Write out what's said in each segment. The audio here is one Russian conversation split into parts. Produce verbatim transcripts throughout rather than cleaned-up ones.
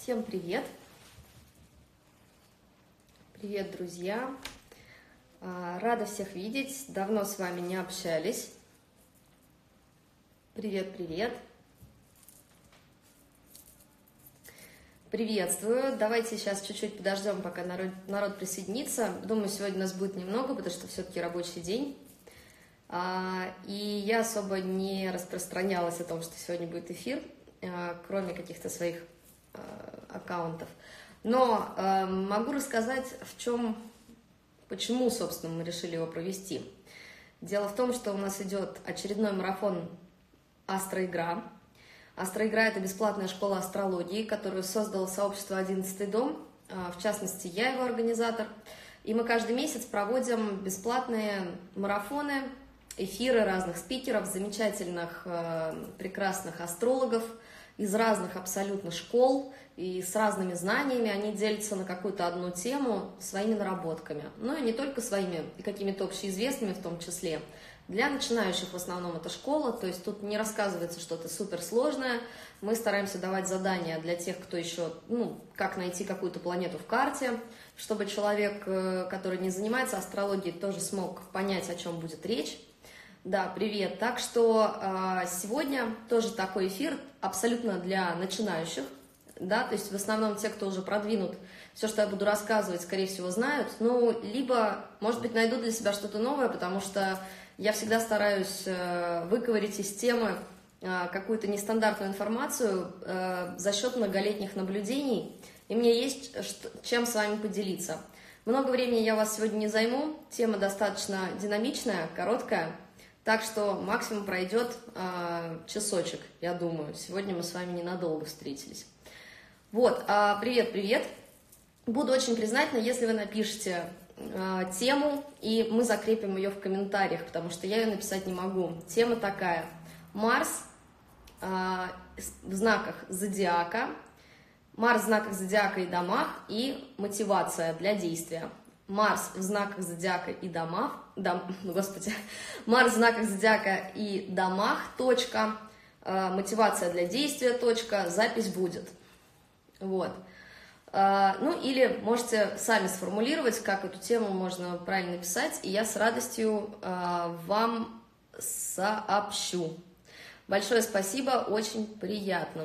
Всем привет! Привет, друзья! Рада всех видеть, давно с вами не общались. Привет, привет! Приветствую! Давайте сейчас чуть-чуть подождем, пока народ, народ присоединится. Думаю, сегодня нас будет немного, потому что все-таки рабочий день. И я особо не распространялась о том, что сегодня будет эфир, кроме каких-то своих аккаунтов. Но э, могу рассказать, в чем, почему, собственно, мы решили его провести. Дело в том, что у нас идет очередной марафон «Астроигра». «Астроигра» — это бесплатная школа астрологии, которую создало сообщество «Одиннадцатый дом». В частности, я его организатор. И мы каждый месяц проводим бесплатные марафоны, эфиры разных спикеров, замечательных, э, прекрасных астрологов, из разных абсолютно школ и с разными знаниями. Они делятся на какую-то одну тему своими наработками. Ну и не только своими, и какими-то общеизвестными в том числе. Для начинающих в основном это школа, то есть тут не рассказывается что-то суперсложное. Мы стараемся давать задания для тех, кто еще, ну, как найти какую-то планету в карте, чтобы человек, который не занимается астрологией, тоже смог понять, о чем будет речь. Да, привет. Так что э, сегодня тоже такой эфир абсолютно для начинающих, да, то есть в основном те, кто уже продвинут, все, что я буду рассказывать, скорее всего, знают, ну, либо, может быть, найдут для себя что-то новое, потому что я всегда стараюсь э, выковырять из темы э, какую-то нестандартную информацию э, за счет многолетних наблюдений, и мне есть что, чем с вами поделиться. Много времени я вас сегодня не займу, тема достаточно динамичная, короткая. Так что максимум пройдет э, часочек, я думаю. Сегодня мы с вами ненадолго встретились. Вот, э, привет-привет. Буду очень признательна, если вы напишите э, тему, и мы закрепим ее в комментариях, потому что я ее написать не могу. Тема такая: Марс э, в знаках зодиака, Марс в знаках зодиака и домах, и мотивация для действия. Марс в знаках зодиака и домах, дом, ну, господи, Марс в знаках зодиака и домах, точка, э, мотивация для действия, точка, запись будет. Вот. Э, ну, или можете сами сформулировать, как эту тему можно правильно писать, и я с радостью э, вам сообщу. Большое спасибо, очень приятно.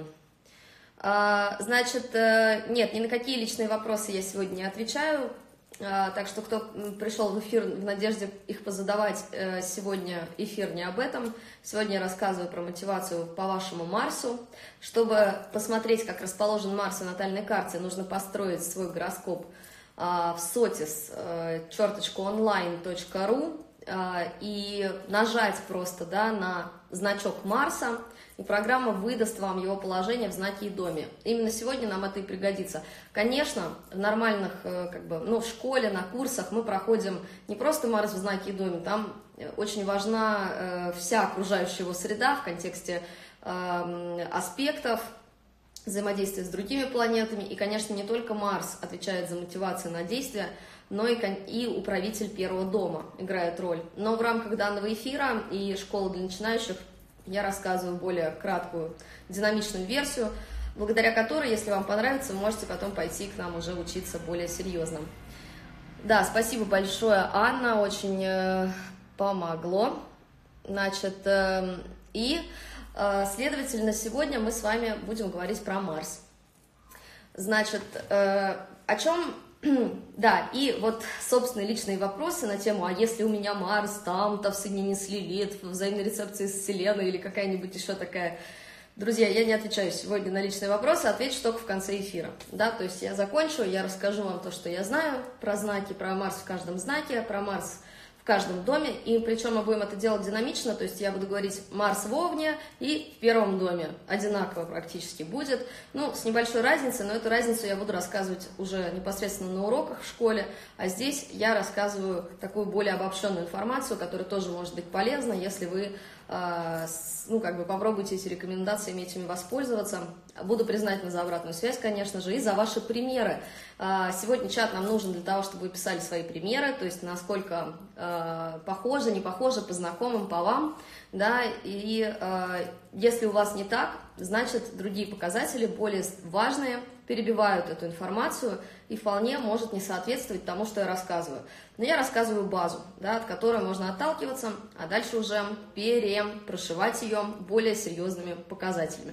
Э, значит, э, нет, ни на какие личные вопросы я сегодня не отвечаю. Так что, кто пришел в эфир в надежде их позадавать, сегодня эфир не об этом. Сегодня я рассказываю про мотивацию по вашему Марсу. Чтобы посмотреть, как расположен Марс в натальной карте, нужно построить свой гороскоп в сотис черточка онлайн точка ру и нажать просто, да, на значок Марса, и программа выдаст вам его положение в знаке и доме. Именно сегодня нам это и пригодится. Конечно, в нормальных, как бы, ну, в школе, на курсах мы проходим не просто Марс в знаке и доме, там очень важна э, вся окружающая его среда в контексте э, аспектов, взаимодействия с другими планетами. И, конечно, не только Марс отвечает за мотивацию на действия, но и, и управитель первого дома играет роль. Но в рамках данного эфира и школы для начинающих я рассказываю более краткую, динамичную версию, благодаря которой, если вам понравится, вы можете потом пойти к нам уже учиться более серьезно. Да, спасибо большое, Анна, очень э, помогло. Значит, э, и, э, следовательно, сегодня мы с вами будем говорить про Марс. Значит, э, о чем... Да, и вот, собственно, личные вопросы на тему, а если у меня Марс там-то в соединении с Лилит, в взаимной рецепции с Вселенной или какая-нибудь еще такая... Друзья, я не отвечаю сегодня на личные вопросы, отвечу только в конце эфира. Да, то есть я закончу, я расскажу вам то, что я знаю про знаки, про Марс в каждом знаке, про Марс в каждом доме, и причем мы будем это делать динамично, то есть я буду говорить Марс в Овне и в первом доме, одинаково практически будет, ну, с небольшой разницей, но эту разницу я буду рассказывать уже непосредственно на уроках в школе, а здесь я рассказываю такую более обобщенную информацию, которая тоже может быть полезна, если вы, э, ну, как бы попробуйте эти рекомендации, этими воспользоваться. Буду признательна за обратную связь, конечно же, и за ваши примеры. Сегодня чат нам нужен для того, чтобы вы писали свои примеры, то есть насколько э, похоже, не похоже, по знакомым, по вам. да, и э, если у вас не так, значит, другие показатели, более важные, перебивают эту информацию и вполне может не соответствовать тому, что я рассказываю. Но я рассказываю базу, да, от которой можно отталкиваться, а дальше уже перепрошивать ее более серьезными показателями.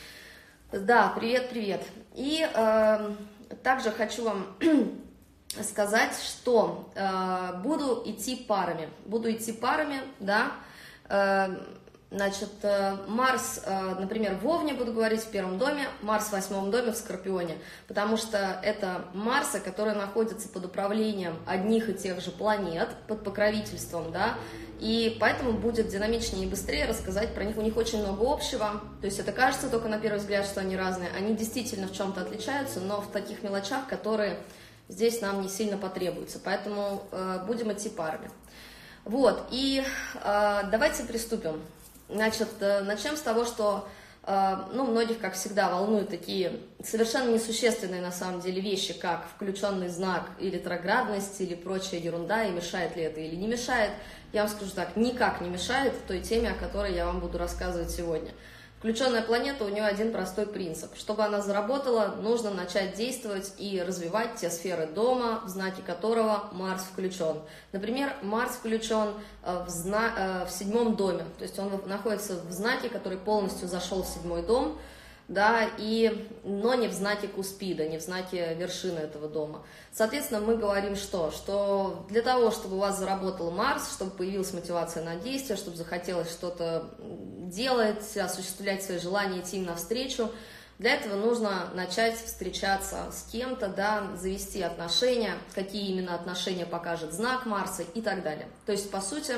Да, привет-привет. И э, также хочу вам сказать, что э, буду идти парами. Буду идти парами, да, э, значит, э, Марс, э, например, в Овне буду говорить в первом доме, Марс в восьмом доме в Скорпионе, потому что это Марсы, которые находятся под управлением одних и тех же планет, под покровительством, да, и поэтому будет динамичнее и быстрее рассказать про них. У них очень много общего, то есть это кажется только на первый взгляд, что они разные, они действительно в чем-то отличаются, но в таких мелочах, которые здесь нам не сильно потребуются, поэтому э, будем идти парами. Вот, и э, давайте приступим. Значит, э, начнем с того, что э, ну, многих, как всегда, волнуют такие совершенно несущественные на самом деле вещи, как включенный знак и ретроградность, или прочая ерунда, и мешает ли это или не мешает. Я вам скажу так, никак не мешает той теме, о которой я вам буду рассказывать сегодня. Включенная планета, у нее один простой принцип. Чтобы она заработала, нужно начать действовать и развивать те сферы дома, в знаке которого Марс включен. Например, Марс включен в, зна... в седьмом доме, то есть он находится в знаке, который полностью зашел в седьмой дом, да, и, но не в знаке Куспида, не в знаке вершины этого дома. Соответственно, мы говорим что? Что для того, чтобы у вас заработал Марс, чтобы появилась мотивация на действие, чтобы захотелось что-то делать, осуществлять свои желания, идти им навстречу, для этого нужно начать встречаться с кем-то, да, завести отношения, какие именно отношения покажет знак Марса и так далее. То есть, по сути,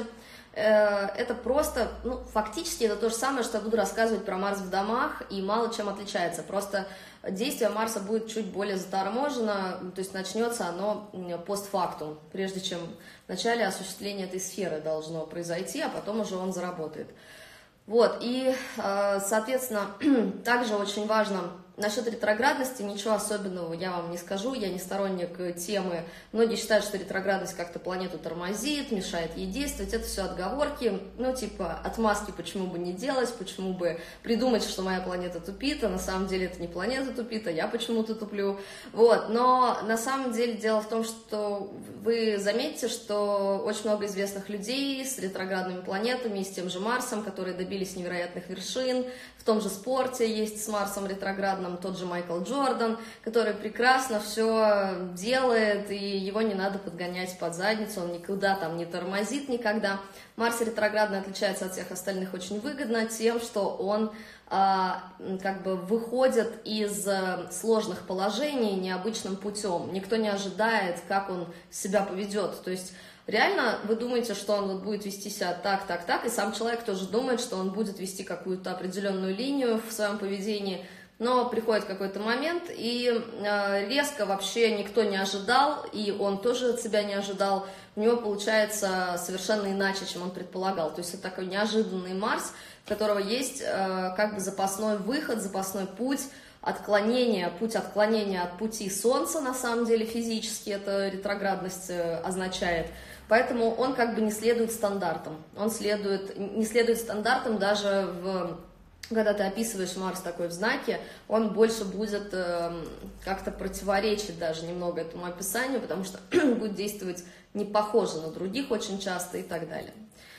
это просто, ну, фактически это то же самое, что я буду рассказывать про Марс в домах, и мало чем отличается. Просто действие Марса будет чуть более заторможено, то есть начнется оно постфактум, прежде чем в начале осуществление этой сферы должно произойти, а потом уже он заработает. Вот, и, соответственно, также очень важно насчет ретроградности, ничего особенного я вам не скажу, я не сторонник темы. Многие считают, что ретроградность как-то планету тормозит, мешает ей действовать, это все отговорки, ну, типа, отмазки, почему бы не делать, почему бы придумать, что моя планета тупит, а на самом деле это не планета тупит, а я почему-то туплю. Вот, но на самом деле дело в том, что вы заметите, что очень много известных людей с ретроградными планетами и с тем же Марсом, которые добились невероятных вершин, в том же спорте есть с Марсом ретроградным тот же Майкл Джордан, который прекрасно все делает, и его не надо подгонять под задницу, он никуда там не тормозит никогда. Марс ретроградный отличается от всех остальных очень выгодно тем, что он а, как бы выходит из сложных положений необычным путем. Никто не ожидает, как он себя поведет. То есть реально вы думаете, что он вот будет вести себя так, так, так, и сам человек тоже думает, что он будет вести какую-то определенную линию в своем поведении, но приходит какой-то момент, и э, резко вообще никто не ожидал, и он тоже от себя не ожидал, у него получается совершенно иначе, чем он предполагал. То есть это такой неожиданный Марс, у которого есть э, как бы запасной выход, запасной путь, отклонение, путь отклонения от пути Солнца, на самом деле физически это ретроградность означает. Поэтому он как бы не следует стандартам. Он следует, не следует стандартам даже в... Когда ты описываешь Марс такой в знаке, он больше будет э, как-то противоречить даже немного этому описанию, потому что будет действовать не похоже на других очень часто и так далее.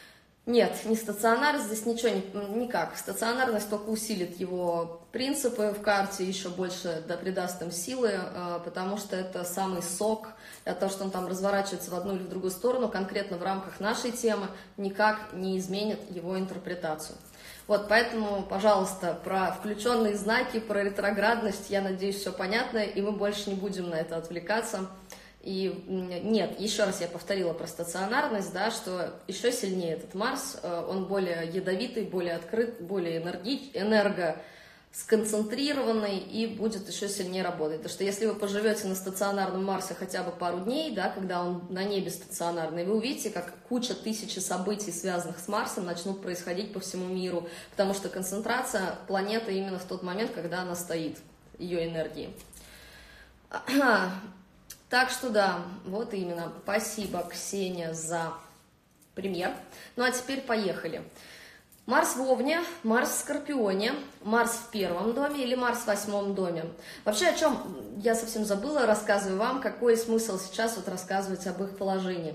Нет, не стационар, здесь ничего не, никак. Стационарность только усилит его принципы в карте, еще больше да, придаст им силы, э, потому что это самый сок, от того, что он там разворачивается в одну или в другую сторону, конкретно в рамках нашей темы, никак не изменит его интерпретацию. Вот, поэтому, пожалуйста, про включенные знаки, про ретроградность, я надеюсь, все понятно, и мы больше не будем на это отвлекаться. И нет, еще раз я повторила про стационарность, да, что еще сильнее этот Марс, он более ядовитый, более открыт, более энерги, энерго сконцентрированный и будет еще сильнее работать. Потому что если вы поживете на стационарном Марсе хотя бы пару дней, да, когда он на небе стационарный, вы увидите, как куча тысячи событий, связанных с Марсом, начнут происходить по всему миру, потому что концентрация планеты именно в тот момент, когда она стоит, ее энергии. Так что да, вот именно. Спасибо, Ксения, за пример. Ну а теперь поехали. Марс в Овне, Марс в Скорпионе, Марс в первом доме или Марс в восьмом доме. Вообще, о чем я совсем забыла, рассказываю вам, какой смысл сейчас вот рассказывать об их положении.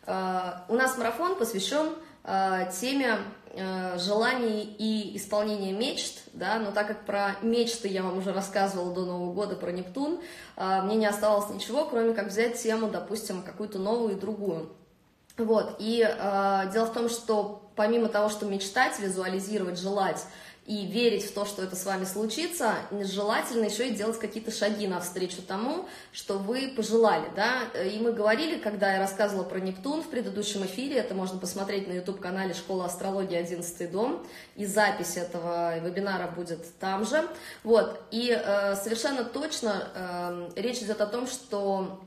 У нас марафон посвящен теме желаний и исполнения мечт, да, но так как про мечты я вам уже рассказывала до Нового года, про Нептун, мне не оставалось ничего, кроме как взять тему, допустим, какую-то новую и другую. Вот, и э, дело в том, что помимо того, что мечтать, визуализировать, желать и верить в то, что это с вами случится, желательно еще и делать какие-то шаги навстречу тому, что вы пожелали, да, и мы говорили, когда я рассказывала про Нептун в предыдущем эфире, это можно посмотреть на ютуб-канале «Школа астрологии одиннадцатый дом», и запись этого вебинара будет там же, вот, и э, совершенно точно э, речь идет о том, что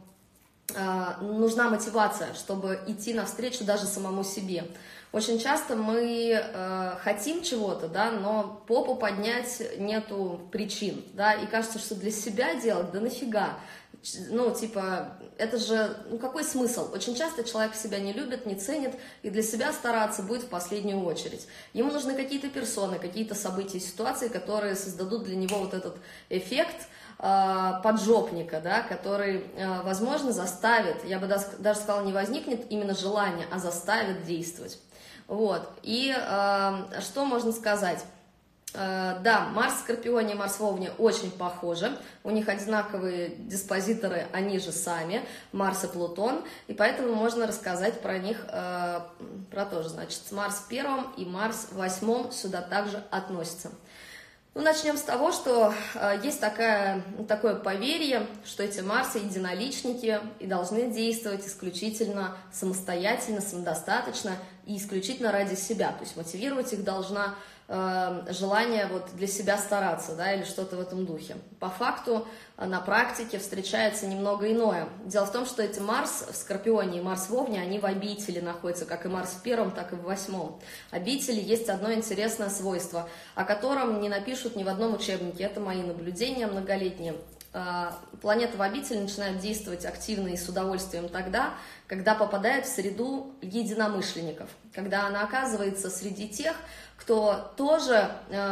нужна мотивация, чтобы идти навстречу даже самому себе. Очень часто мы э, хотим чего-то, да, но попу поднять нету причин, да, и кажется, что для себя делать, да нафига, ну, типа, это же, ну, какой смысл? Очень часто человек себя не любит, не ценит, и для себя стараться будет в последнюю очередь. Ему нужны какие-то персоны, какие-то события, ситуации, которые создадут для него вот этот эффект поджопника, да, который, возможно, заставит, я бы даже сказала, не возникнет именно желание, а заставит действовать. Вот, и э, что можно сказать? Э, да, Марс в Скорпионе и Марс в Овне очень похожи, у них одинаковые диспозиторы, они же сами, Марс и Плутон, и поэтому можно рассказать про них, э, про то же, значит, Марс в первом и Марс в восьмом сюда также относятся. Ну, начнем с того, что э, есть такая, такое поверье, что эти Марсы единоличники и должны действовать исключительно самостоятельно, самодостаточно и исключительно ради себя. То есть мотивировать их должна э, желание вот для себя стараться, да, или что-то в этом духе. По факту э, на практике встречается немного иное. Дело в том, что эти Марс в Скорпионе и Марс в Овне, они в обители находятся, как и Марс в первом, так и в восьмом. Обители есть одно интересное свойство, о котором не напишут ни в одном учебнике. Это мои наблюдения многолетние. Планета в обители начинает действовать активно и с удовольствием тогда, когда попадает в среду единомышленников, когда она оказывается среди тех, кто тоже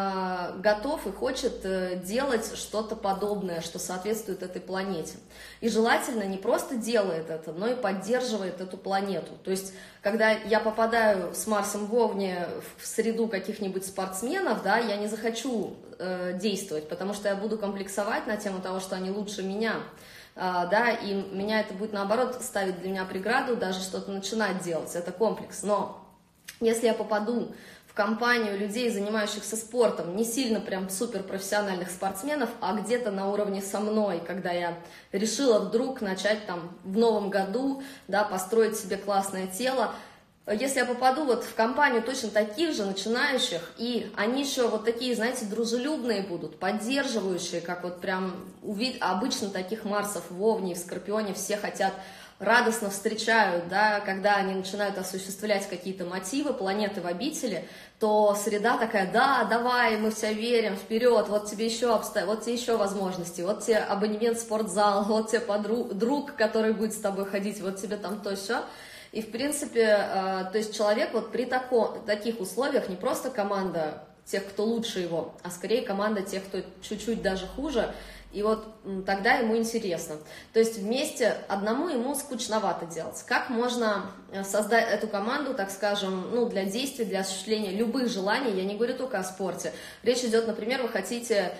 э, готов и хочет э, делать что-то подобное, что соответствует этой планете. И желательно не просто делает это, но и поддерживает эту планету. То есть, когда я попадаю с Марсом в Овне в среду каких-нибудь спортсменов, да, я не захочу э, действовать, потому что я буду комплексовать на тему того, что они лучше меня. Uh, да, и меня это будет, наоборот, ставить для меня преграду даже что-то начинать делать, это комплекс. Но если я попаду в компанию людей, занимающихся спортом, не сильно прям суперпрофессиональных спортсменов, а где-то на уровне со мной, когда я решила вдруг начать там в новом году, да, построить себе классное тело, если я попаду вот в компанию точно таких же начинающих, и они еще вот такие, знаете, дружелюбные будут, поддерживающие, как вот прям увид... обычно таких Марсов в Овне и в Скорпионе все хотят, радостно встречают, да, когда они начинают осуществлять какие-то мотивы планеты в обители, то среда такая: да, давай, мы все верим, вперед, вот тебе еще обстоят, вот тебе еще возможности, вот тебе абонемент в спортзал, вот тебе подруг, друг, который будет с тобой ходить, вот тебе там то все. И, в принципе, э, то есть человек вот при тако, таких условиях не просто команда тех, кто лучше его, а скорее команда тех, кто чуть-чуть даже хуже, и вот тогда ему интересно. То есть вместе одному ему скучновато делать. Как можно создать эту команду, так скажем, ну, для действий, для осуществления любых желаний, я не говорю только о спорте. Речь идет, например, вы хотите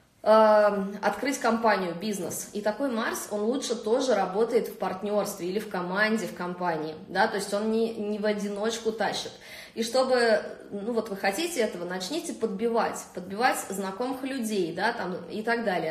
открыть компанию, бизнес. И такой Марс, он лучше тоже работает в партнерстве или в команде, в компании, да, то есть он не, не в одиночку тащит. И чтобы, ну вот вы хотите этого, начните подбивать, подбивать знакомых людей, да, там и так далее.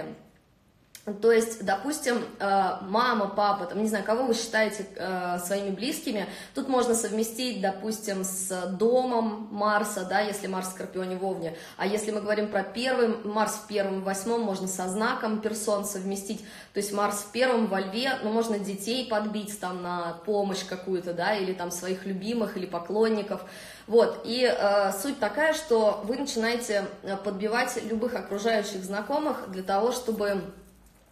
То есть, допустим, мама, папа, там, не знаю, кого вы считаете своими близкими, тут можно совместить, допустим, с домом Марса, да, если Марс в Скорпионе в Овне, а если мы говорим про первый, Марс в первом, в восьмом, можно со знаком персон совместить, то есть Марс в первом во Льве, ну, можно детей подбить там на помощь какую-то, да, или там своих любимых, или поклонников, вот, и э, суть такая, что вы начинаете подбивать любых окружающих знакомых для того, чтобы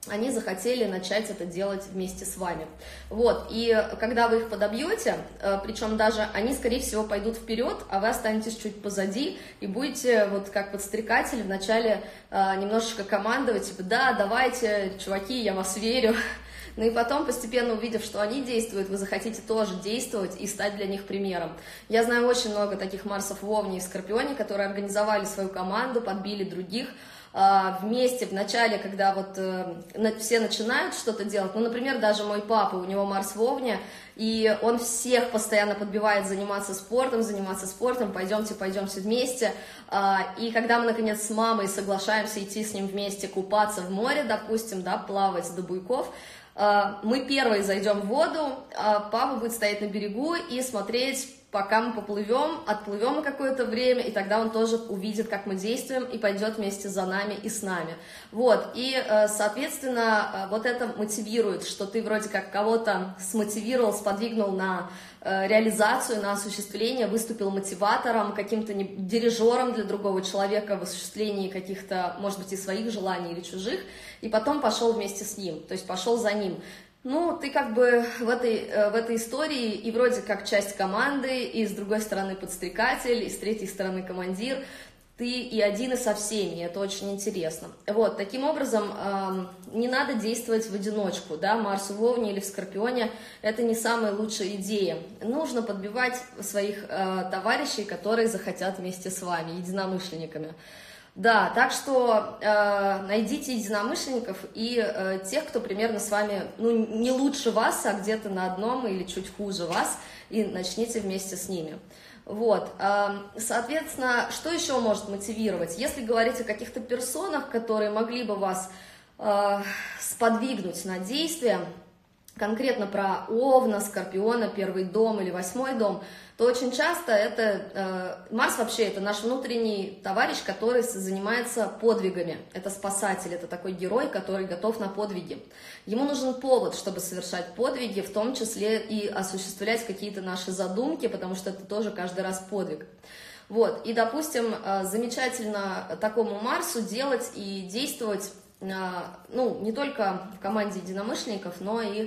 они захотели начать это делать вместе с вами. Вот, и когда вы их подобьете, причем даже они, скорее всего, пойдут вперед, а вы останетесь чуть позади и будете, вот как подстрекатель, вначале немножечко командовать, типа, да, давайте, чуваки, я вас верю. Ну и потом, постепенно увидев, что они действуют, вы захотите тоже действовать и стать для них примером. Я знаю очень много таких Марсов в Овне и в Скорпионе, которые организовали свою команду, подбили других, вместе в начале, когда вот э, все начинают что-то делать, ну, например, даже мой папа, у него Марс в Овне, и он всех постоянно подбивает заниматься спортом, заниматься спортом, пойдемте, пойдемте вместе, э, и когда мы, наконец, с мамой соглашаемся идти с ним вместе купаться в море, допустим, да, плавать до буйков, э, мы первые зайдем в воду, а папа будет стоять на берегу и смотреть, пока мы поплывем, отплывем на какое-то время, и тогда он тоже увидит, как мы действуем, и пойдет вместе за нами и с нами. Вот, и, соответственно, вот это мотивирует, что ты вроде как кого-то смотивировал, сподвигнул на реализацию, на осуществление, выступил мотиватором, каким-то дирижером для другого человека в осуществлении каких-то, может быть, и своих желаний или чужих, и потом пошел вместе с ним, то есть пошел за ним. Ну, ты как бы в этой, в этой истории и вроде как часть команды, и с другой стороны подстрекатель, и с третьей стороны командир, ты и один, и со всеми, и это очень интересно. Вот, таким образом, э, не надо действовать в одиночку, да, Марс в Овне или в Скорпионе, это не самая лучшая идея. Нужно подбивать своих э, товарищей, которые захотят вместе с вами, единомышленниками. Да, так что э, найдите единомышленников и э, тех, кто примерно с вами, ну, не лучше вас, а где-то на одном или чуть хуже вас, и начните вместе с ними. Вот, э, соответственно, что еще может мотивировать? Если говорить о каких-то персонах, которые могли бы вас э, сподвигнуть на действие, конкретно про Овна, Скорпиона, первый дом или восьмой дом, то очень часто это, э, Марс вообще это наш внутренний товарищ, который занимается подвигами, это спасатель, это такой герой, который готов на подвиги. Ему нужен повод, чтобы совершать подвиги, в том числе и осуществлять какие-то наши задумки, потому что это тоже каждый раз подвиг. Вот, и, допустим, э, замечательно такому Марсу делать и действовать, э, ну, не только в команде единомышленников, но и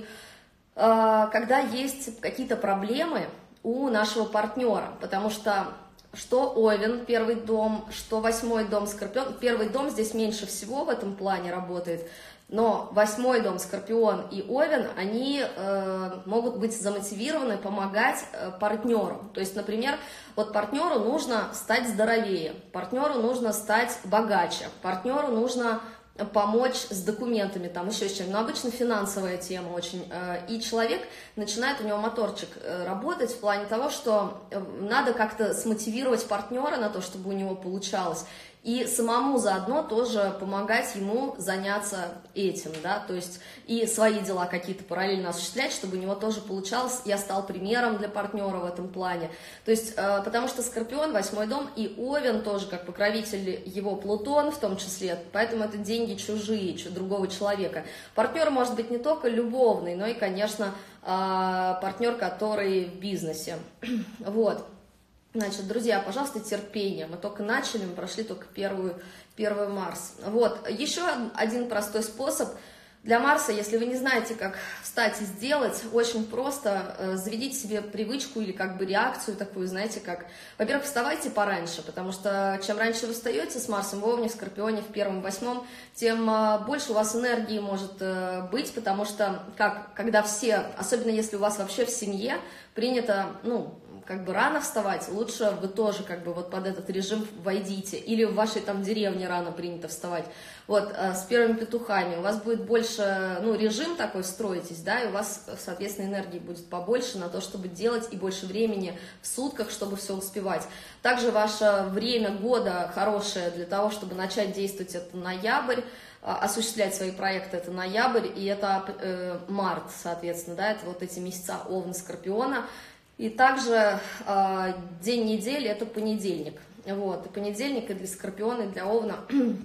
э, когда есть какие-то проблемы у нашего партнера, потому что что Овен, первый дом, что восьмой дом, Скорпион, первый дом здесь меньше всего в этом плане работает, но восьмой дом, Скорпион и Овен, они э, могут быть замотивированы помогать э, партнеру. То есть, например, вот партнеру нужно стать здоровее, партнеру нужно стать богаче, партнеру нужно помочь с документами, там еще с чем, но обычно финансовая тема очень, и человек начинает, у него моторчик работать в плане того, что надо как-то смотивировать партнера на то, чтобы у него получалось, и самому заодно тоже помогать ему заняться этим, да, то есть и свои дела какие-то параллельно осуществлять, чтобы у него тоже получалось, я стал примером для партнера в этом плане, то есть, потому что Скорпион, восьмой дом, и Овен тоже как покровитель его Плутон в том числе, поэтому это деньги чужие, другого человека. Партнер может быть не только любовный, но и, конечно, партнер, который в бизнесе, вот. Значит, друзья, пожалуйста, терпение. Мы только начали, мы прошли только первую, первый Марс. Вот, еще один простой способ для Марса, если вы не знаете, как встать и сделать, очень просто, заведите себе привычку или как бы реакцию такую, знаете, как, во-первых, вставайте пораньше, потому что чем раньше вы встаете с Марсом в Овне, в Скорпионе, в первом, восьмом, тем больше у вас энергии может быть, потому что, как, когда все, особенно если у вас вообще в семье принято, ну, как бы рано вставать, лучше вы тоже как бы вот под этот режим войдите, или в вашей там деревне рано принято вставать, вот, с первыми петухами, у вас будет больше, ну, режим такой строитесь, да, и у вас, соответственно, энергии будет побольше на то, чтобы делать, и больше времени в сутках, чтобы все успевать. Также ваше время года хорошее для того, чтобы начать действовать, это ноябрь, осуществлять свои проекты, это ноябрь, и это э, март, соответственно, да, это вот эти месяца Овна, Скорпиона. И также э, день недели – это понедельник. Вот, и понедельник и для Скорпиона, и для Овна.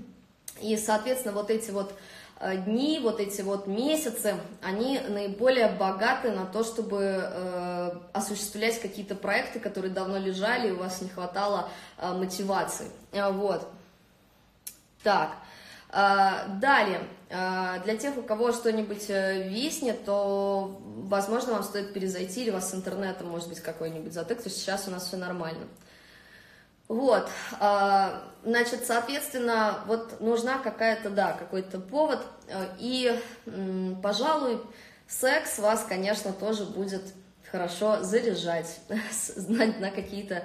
И, соответственно, вот эти вот э, дни, вот эти вот месяцы, они наиболее богаты на то, чтобы э, осуществлять какие-то проекты, которые давно лежали, и у вас не хватало э, мотивации. Вот. Так. Далее, для тех, у кого что-нибудь виснет, то, возможно, вам стоит перезайти, или у вас с интернетом, может быть, какой-нибудь затык, то есть сейчас у нас все нормально. Вот, значит, соответственно, вот нужна какая-то, да, какой-то повод, и, пожалуй, секс вас, конечно, тоже будет хорошо заряжать на какие-то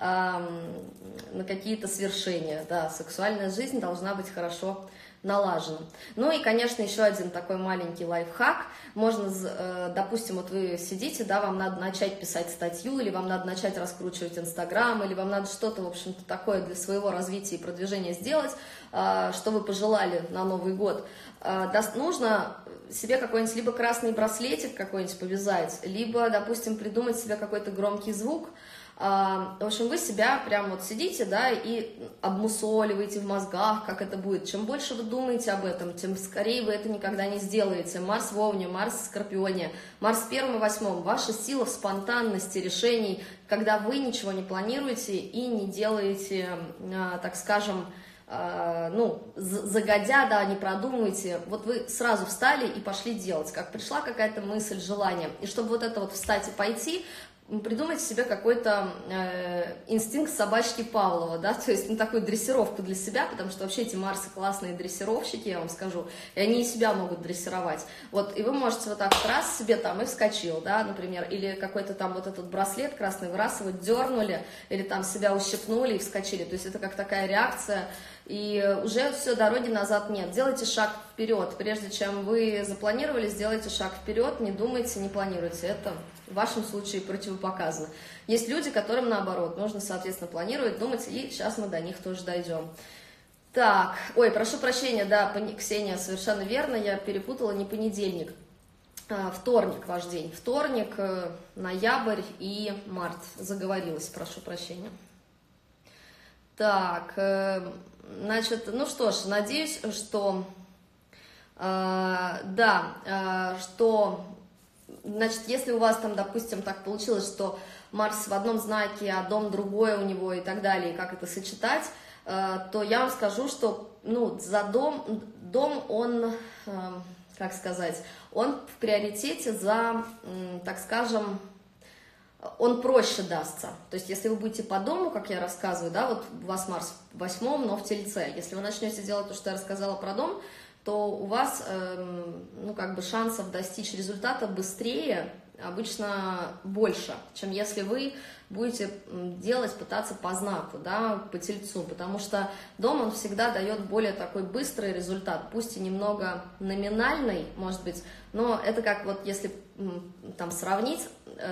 на какие-то свершения, да, сексуальная жизнь должна быть хорошо налажена. Ну и, конечно, еще один такой маленький лайфхак. Можно, допустим, вот вы сидите, да, вам надо начать писать статью, или вам надо начать раскручивать Инстаграм, или вам надо что-то, в общем-то, такое для своего развития и продвижения сделать, что вы пожелали на Новый год. Нужно себе какой-нибудь либо красный браслетик какой-нибудь повязать, либо, допустим, придумать себе какой-то громкий звук. В общем, вы себя прям вот сидите, да, и обмусоливаете в мозгах, как это будет. Чем больше вы думаете об этом, тем скорее вы это никогда не сделаете. Марс в Овне, Марс в Скорпионе, Марс в первом и восьмом. Ваша сила в спонтанности решений, когда вы ничего не планируете и не делаете, так скажем, ну, загодя, да, не продумывайте, вот вы сразу встали и пошли делать, как пришла какая-то мысль, желание, и чтобы вот это вот встать и пойти, придумайте себе какой-то э, инстинкт собачки Павлова, да, то есть, ну, такую дрессировку для себя, потому что вообще эти Марсы классные дрессировщики, я вам скажу, и они и себя могут дрессировать, вот, и вы можете вот так вот раз себе там и вскочил, да, например, или какой-то там вот этот браслет красный вы раз его дернули, или там себя ущипнули и вскочили, то есть это как такая реакция, и уже все, дороги назад нет. Делайте шаг вперед. Прежде чем вы запланировали, сделайте шаг вперед, не думайте, не планируйте. Это в вашем случае противопоказано. Есть люди, которым наоборот, нужно, соответственно, планировать, думать, и сейчас мы до них тоже дойдем. Так, ой, прошу прощения, да, Ксения, совершенно верно, я перепутала, не понедельник. Вторник ваш день. Вторник, ноябрь и март. Заговорилась, прошу прощения. Так, значит, ну что ж, надеюсь, что, э, да, э, что, значит, если у вас там, допустим, так получилось, что Марс в одном знаке, а дом другой у него и так далее, и как это сочетать, э, то я вам скажу, что, ну, за дом, дом, он, э, как сказать, он в приоритете за, э, так скажем, он проще дастся. То есть, если вы будете по дому, как я рассказываю, да, вот у вас Марс в восьмом, но в Тельце. Если вы начнете делать то, что я рассказала про дом, то у вас, э, ну, как бы шансов достичь результата быстрее, обычно больше, чем если вы будете делать, пытаться по знаку, да, по Тельцу, потому что дом, он всегда дает более такой быстрый результат, пусть и немного номинальный, может быть, но это как вот если там сравнить,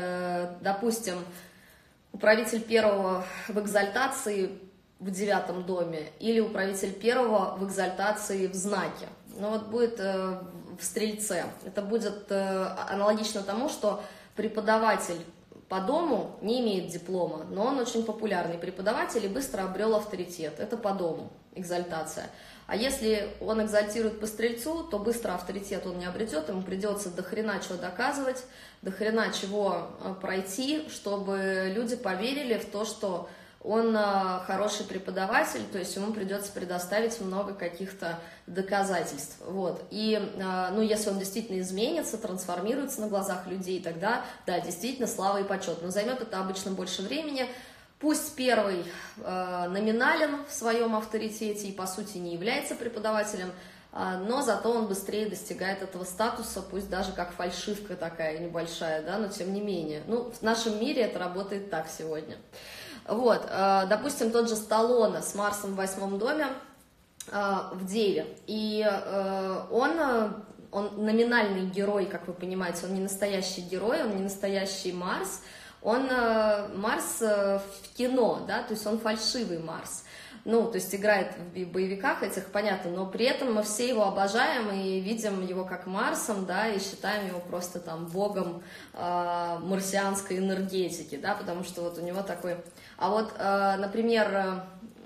э, допустим, управитель первого в экзальтации в девятом доме или управитель первого в экзальтации в знаке, ну вот будет э, в Стрельце, это будет э, аналогично тому, что преподаватель по дому не имеет диплома, но он очень популярный преподаватель и быстро обрел авторитет. Это по дому, экзальтация. А если он экзальтирует по Стрельцу, то быстро авторитет он не обретет, ему придется до хрена чего доказывать, до хрена чего пройти, чтобы люди поверили в то, что он хороший преподаватель, то есть ему придется предоставить много каких-то доказательств. Вот. И, ну, если он действительно изменится, трансформируется на глазах людей, тогда, да, действительно, слава и почет. Но займет это обычно больше времени. Пусть первый э, номинален в своем авторитете и, по сути, не является преподавателем, э, но зато он быстрее достигает этого статуса, пусть даже как фальшивка такая небольшая, да, но тем не менее. Ну, в нашем мире это работает так сегодня. Вот, э, допустим, тот же Сталлоне с Марсом в восьмом доме э, в Деве, и э, он, он номинальный герой, как вы понимаете, он не настоящий герой, он не настоящий Марс, он э, Марс э, в кино, да, то есть он фальшивый Марс. Ну, то есть играет в боевиках этих, понятно, но при этом мы все его обожаем и видим его как Марсом, да, и считаем его просто там богом э, марсианской энергетики, да, потому что вот у него такой... А вот, э, например, э,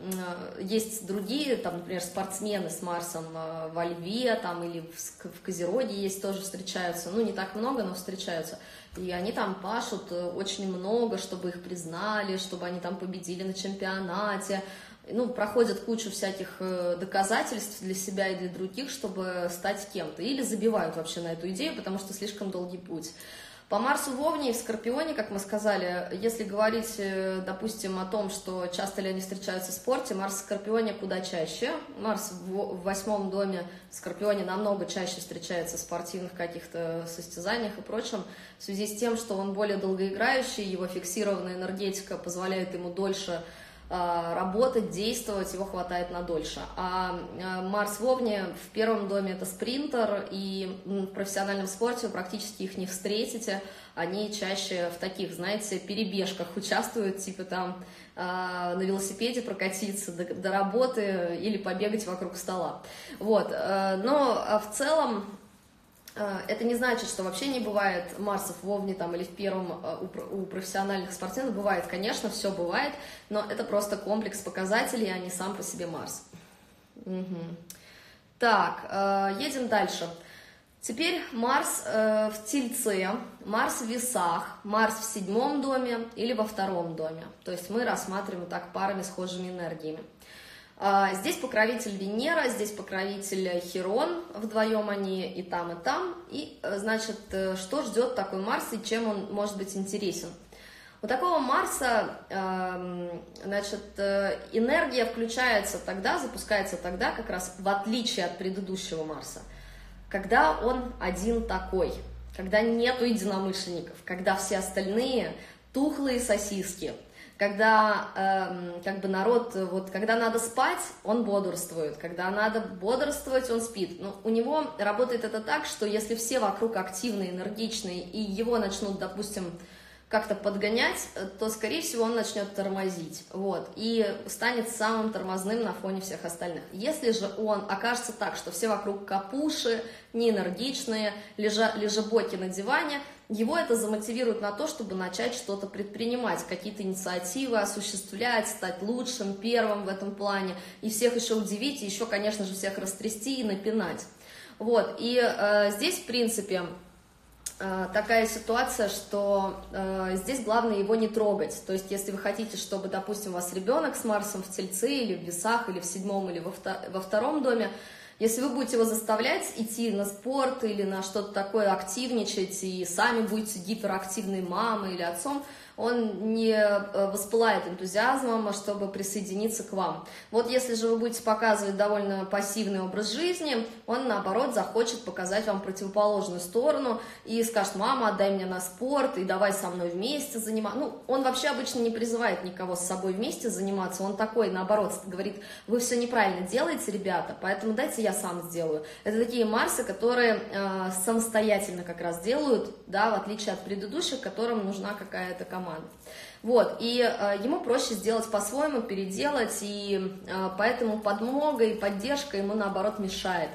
есть другие, там, например, спортсмены с Марсом э, во Льве, там, или в, в Козероге есть, тоже встречаются, ну, не так много, но встречаются. И они там пашут очень много, чтобы их признали, чтобы они там победили на чемпионате. ну, проходят кучу всяких доказательств для себя и для других, чтобы стать кем-то. Или забивают вообще на эту идею, потому что слишком долгий путь. По Марсу в Овне и в Скорпионе, как мы сказали, если говорить, допустим, о том, что часто ли они встречаются в спорте, Марс в Скорпионе куда чаще. Марс в восьмом доме в Скорпионе намного чаще встречается в спортивных каких-то состязаниях и прочем, в связи с тем, что он более долгоиграющий, его фиксированная энергетика позволяет ему дольше работать, действовать, его хватает на дольше. А Марс в Овне в первом доме это спринтер, и в профессиональном спорте вы практически их не встретите, они чаще в таких, знаете, перебежках участвуют, типа там на велосипеде прокатиться до, до работы или побегать вокруг стола. Вот. Но в целом это не значит, что вообще не бывает Марсов в Овне там, или в первом у профессиональных спортсменов. Бывает, конечно, все бывает, но это просто комплекс показателей, а не сам по себе Марс. Угу. Так, едем дальше. Теперь Марс в Тельце, Марс в Весах, Марс в седьмом доме или во втором доме. То есть мы рассматриваем так парами схожими энергиями. Здесь покровитель Венера, здесь покровитель Хирон, вдвоем они и там, и там. И, значит, что ждет такой Марс и чем он может быть интересен? У такого Марса, значит, энергия включается тогда, запускается тогда, как раз в отличие от предыдущего Марса, когда он один такой, когда нету единомышленников, когда все остальные тухлые сосиски. Когда э, как бы народ, вот, когда надо спать, он бодрствует, когда надо бодрствовать, он спит. Но у него работает это так, что если все вокруг активные, энергичные, и его начнут, допустим, как-то подгонять, то, скорее всего, он начнет тормозить, вот, и станет самым тормозным на фоне всех остальных. Если же он окажется так, что все вокруг капуши, неэнергичные, лежа, лежебоки на диване, его это замотивирует на то, чтобы начать что-то предпринимать, какие-то инициативы осуществлять, стать лучшим, первым в этом плане, и всех еще удивить, и еще, конечно же, всех растрясти и напинать. Вот, и э, здесь, в принципе, э, такая ситуация, что э, здесь главное его не трогать. То есть, если вы хотите, чтобы, допустим, у вас ребенок с Марсом в Тельце, или в Весах, или в седьмом, или во, во втором доме, если вы будете его заставлять идти на спорт или на что-то такое, активничать, и сами будете гиперактивной мамой или отцом, он не воспылает энтузиазмом, чтобы присоединиться к вам. Вот если же вы будете показывать довольно пассивный образ жизни, он, наоборот, захочет показать вам противоположную сторону и скажет: мама, отдай меня на спорт, и давай со мной вместе заниматься. Ну, он вообще обычно не призывает никого с собой вместе заниматься, он такой, наоборот, говорит: вы все неправильно делаете, ребята, поэтому дайте я сам сделаю. Это такие Марсы, которые э, самостоятельно как раз делают, да, в отличие от предыдущих, которым нужна какая-то команда. Вот, и э, ему проще сделать по-своему, переделать, и э, поэтому подмога и поддержка ему, наоборот, мешает.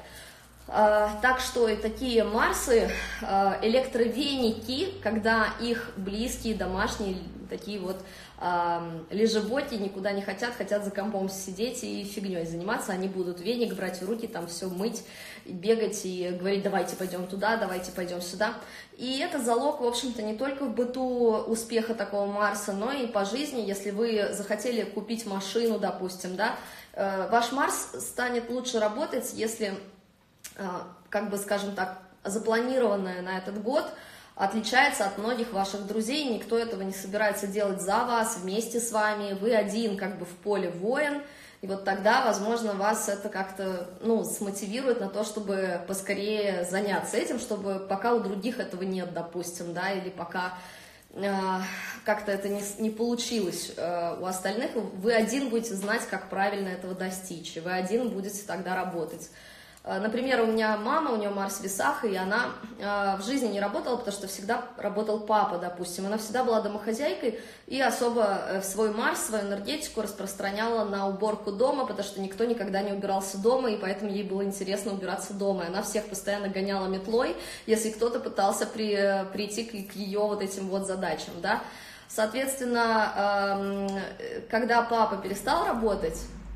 Э, так что и такие Марсы, э, электровеники, когда их близкие, домашние, такие вот э, лежебоки никуда не хотят, хотят за компом сидеть и фигней заниматься, они будут веник брать в руки, там все мыть, бегать и говорить: давайте пойдем туда, давайте пойдем сюда. И это залог, в общем-то, не только в быту успеха такого Марса, но и по жизни. Если вы захотели купить машину, допустим, да, э, ваш Марс станет лучше работать, если, э, как бы, скажем так, запланированное на этот год отличается от многих ваших друзей, никто этого не собирается делать за вас, вместе с вами, вы один как бы в поле воин, и вот тогда, возможно, вас это как-то, ну, смотивирует на то, чтобы поскорее заняться этим, чтобы пока у других этого нет, допустим, да, или пока э, как-то это не, не получилось э, у остальных, вы один будете знать, как правильно этого достичь, и вы один будете тогда работать. Например, у меня мама, у нее Марс в Весах, и она э, в жизни не работала, потому что всегда работал папа, допустим. Она всегда была домохозяйкой и особо свой Марс, свою энергетику распространяла на уборку дома, потому что никто никогда не убирался дома, и поэтому ей было интересно убираться дома. И она всех постоянно гоняла метлой, если кто-то пытался при, прийти к, к ее вот этим вот задачам, да. Соответственно, э, когда папа перестал работать,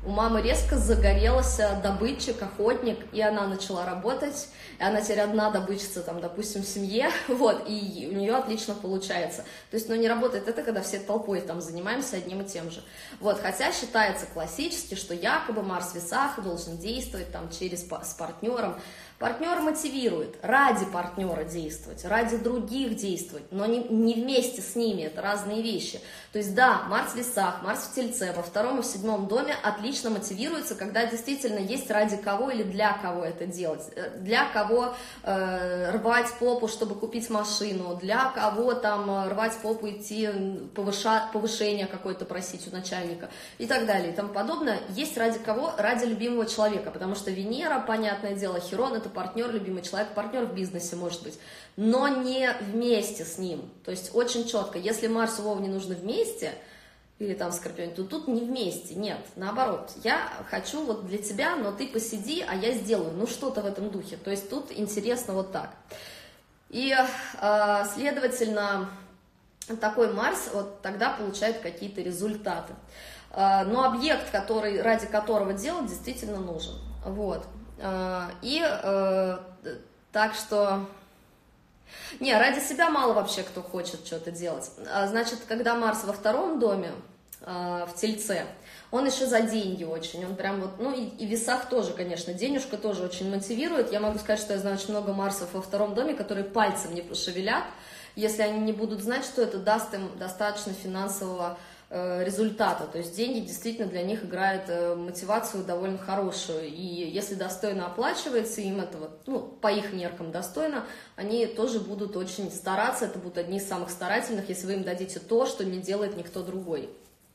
У мамы резко загорелся добытчик, охотник, и она начала работать, и она теперь одна добытчица, там, допустим, в семье, вот, и у нее отлично получается. То есть, ну, не работает это, когда все толпой там занимаемся одним и тем же. Вот, хотя считается классически, что якобы Марс в весах должен действовать там через, с партнером. Партнер мотивирует ради партнера действовать, ради других действовать, но не, не вместе с ними, это разные вещи. То есть да, Марс в весах, Марс в Тельце, во втором и в седьмом доме отлично мотивируется, когда действительно есть ради кого или для кого это делать. Для кого э, рвать попу, чтобы купить машину, для кого там рвать попу, идти повыша, повышение какое-то просить у начальника и так далее и тому подобное. Есть ради кого? Ради любимого человека, потому что Венера, понятное дело, Хирон — это партнер, любимый человек, партнер в бизнесе может быть, но не вместе с ним. То есть очень четко, если Марсу Вовне нужно вместе, или там Скорпион, то тут не вместе, нет, наоборот, я хочу вот для тебя, но ты посиди, а я сделаю, ну что-то в этом духе. То есть тут интересно вот так. И, э, следовательно, такой Марс вот тогда получает какие-то результаты. Э, но объект, который, ради которого делать, действительно нужен. Вот. И э, так что... Не, ради себя мало вообще кто хочет что-то делать. Значит, когда Марс во втором доме, э, в Тельце, он еще за деньги очень, он прям вот, ну и, и в весах тоже, конечно, денежка тоже очень мотивирует. Я могу сказать, что я знаю очень много Марсов во втором доме, которые пальцем не пошевелят, если они не будут знать, что это даст им достаточно финансового результата, то есть деньги действительно для них играют мотивацию довольно хорошую, и если достойно оплачивается им это, вот, ну, по их меркам достойно, они тоже будут очень стараться, это будут одни из самых старательных, если вы им дадите то, что не делает никто другой.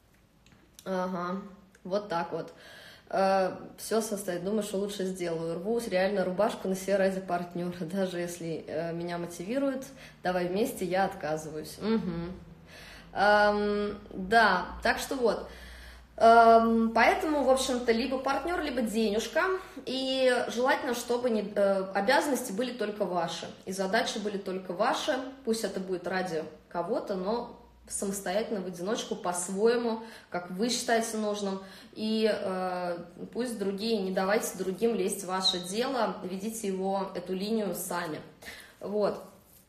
Ага, вот так вот. Все состоит, думаю, что лучше сделаю. Рвусь реально рубашку на себе ради партнера, даже если меня мотивируют, давай вместе, я отказываюсь. Угу. Эм, да, так что вот, эм, поэтому, в общем-то, либо партнер, либо денежка, и желательно, чтобы не, э, обязанности были только ваши, и задачи были только ваши, пусть это будет ради кого-то, но самостоятельно, в одиночку, по-своему, как вы считаете нужным, и э, пусть другие, не давайте другим лезть в ваше дело, ведите его, эту линию сами. Вот,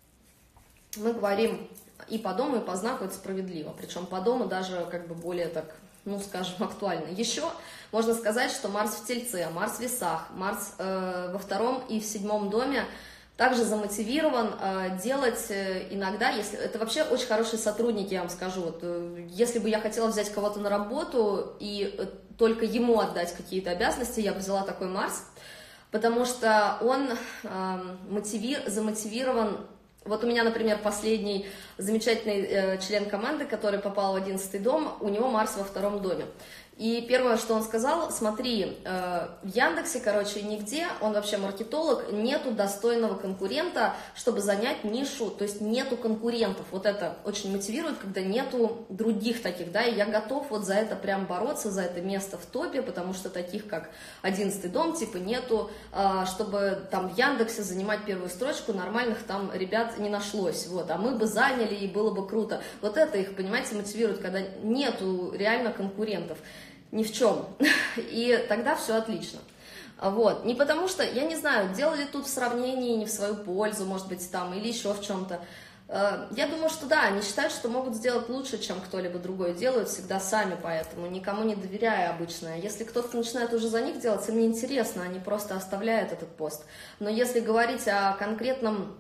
мы говорим... И по дому, и по знаку это справедливо. Причем по дому даже как бы более так, ну скажем, актуально. Еще можно сказать, что Марс в Тельце, Марс в весах, Марс э, во втором и в седьмом доме также замотивирован э, делать э, иногда, если это вообще очень хорошие сотрудники, я вам скажу. Вот, э, если бы я хотела взять кого-то на работу и э, только ему отдать какие-то обязанности, я бы взяла такой Марс, потому что он э, мотиви, замотивирован. Вот у меня, например, последний замечательный э, член команды, который попал в одиннадцатый дом, у него Марс во втором доме. И первое, что он сказал, смотри, э, в Яндексе, короче, нигде, он вообще маркетолог, нету достойного конкурента, чтобы занять нишу, то есть нету конкурентов. Вот это очень мотивирует, когда нету других таких, да, и я готов вот за это прям бороться, за это место в топе, потому что таких, как одиннадцатый дом, типа, нету, э, чтобы там в Яндексе занимать первую строчку, нормальных там ребят не нашлось, вот, а мы бы заняли, и было бы круто. Вот это их, понимаете, мотивирует, когда нету реально конкурентов. Ни в чем. И тогда все отлично. Вот. Не потому что, я не знаю, делали тут в сравнении не в свою пользу, может быть, там, или еще в чем-то. Я думаю, что да, они считают, что могут сделать лучше, чем кто-либо другой. Делают всегда сами, поэтому никому не доверяя обычно. Если кто-то начинает уже за них делать, им неинтересно, они просто оставляют этот пост. Но если говорить о конкретном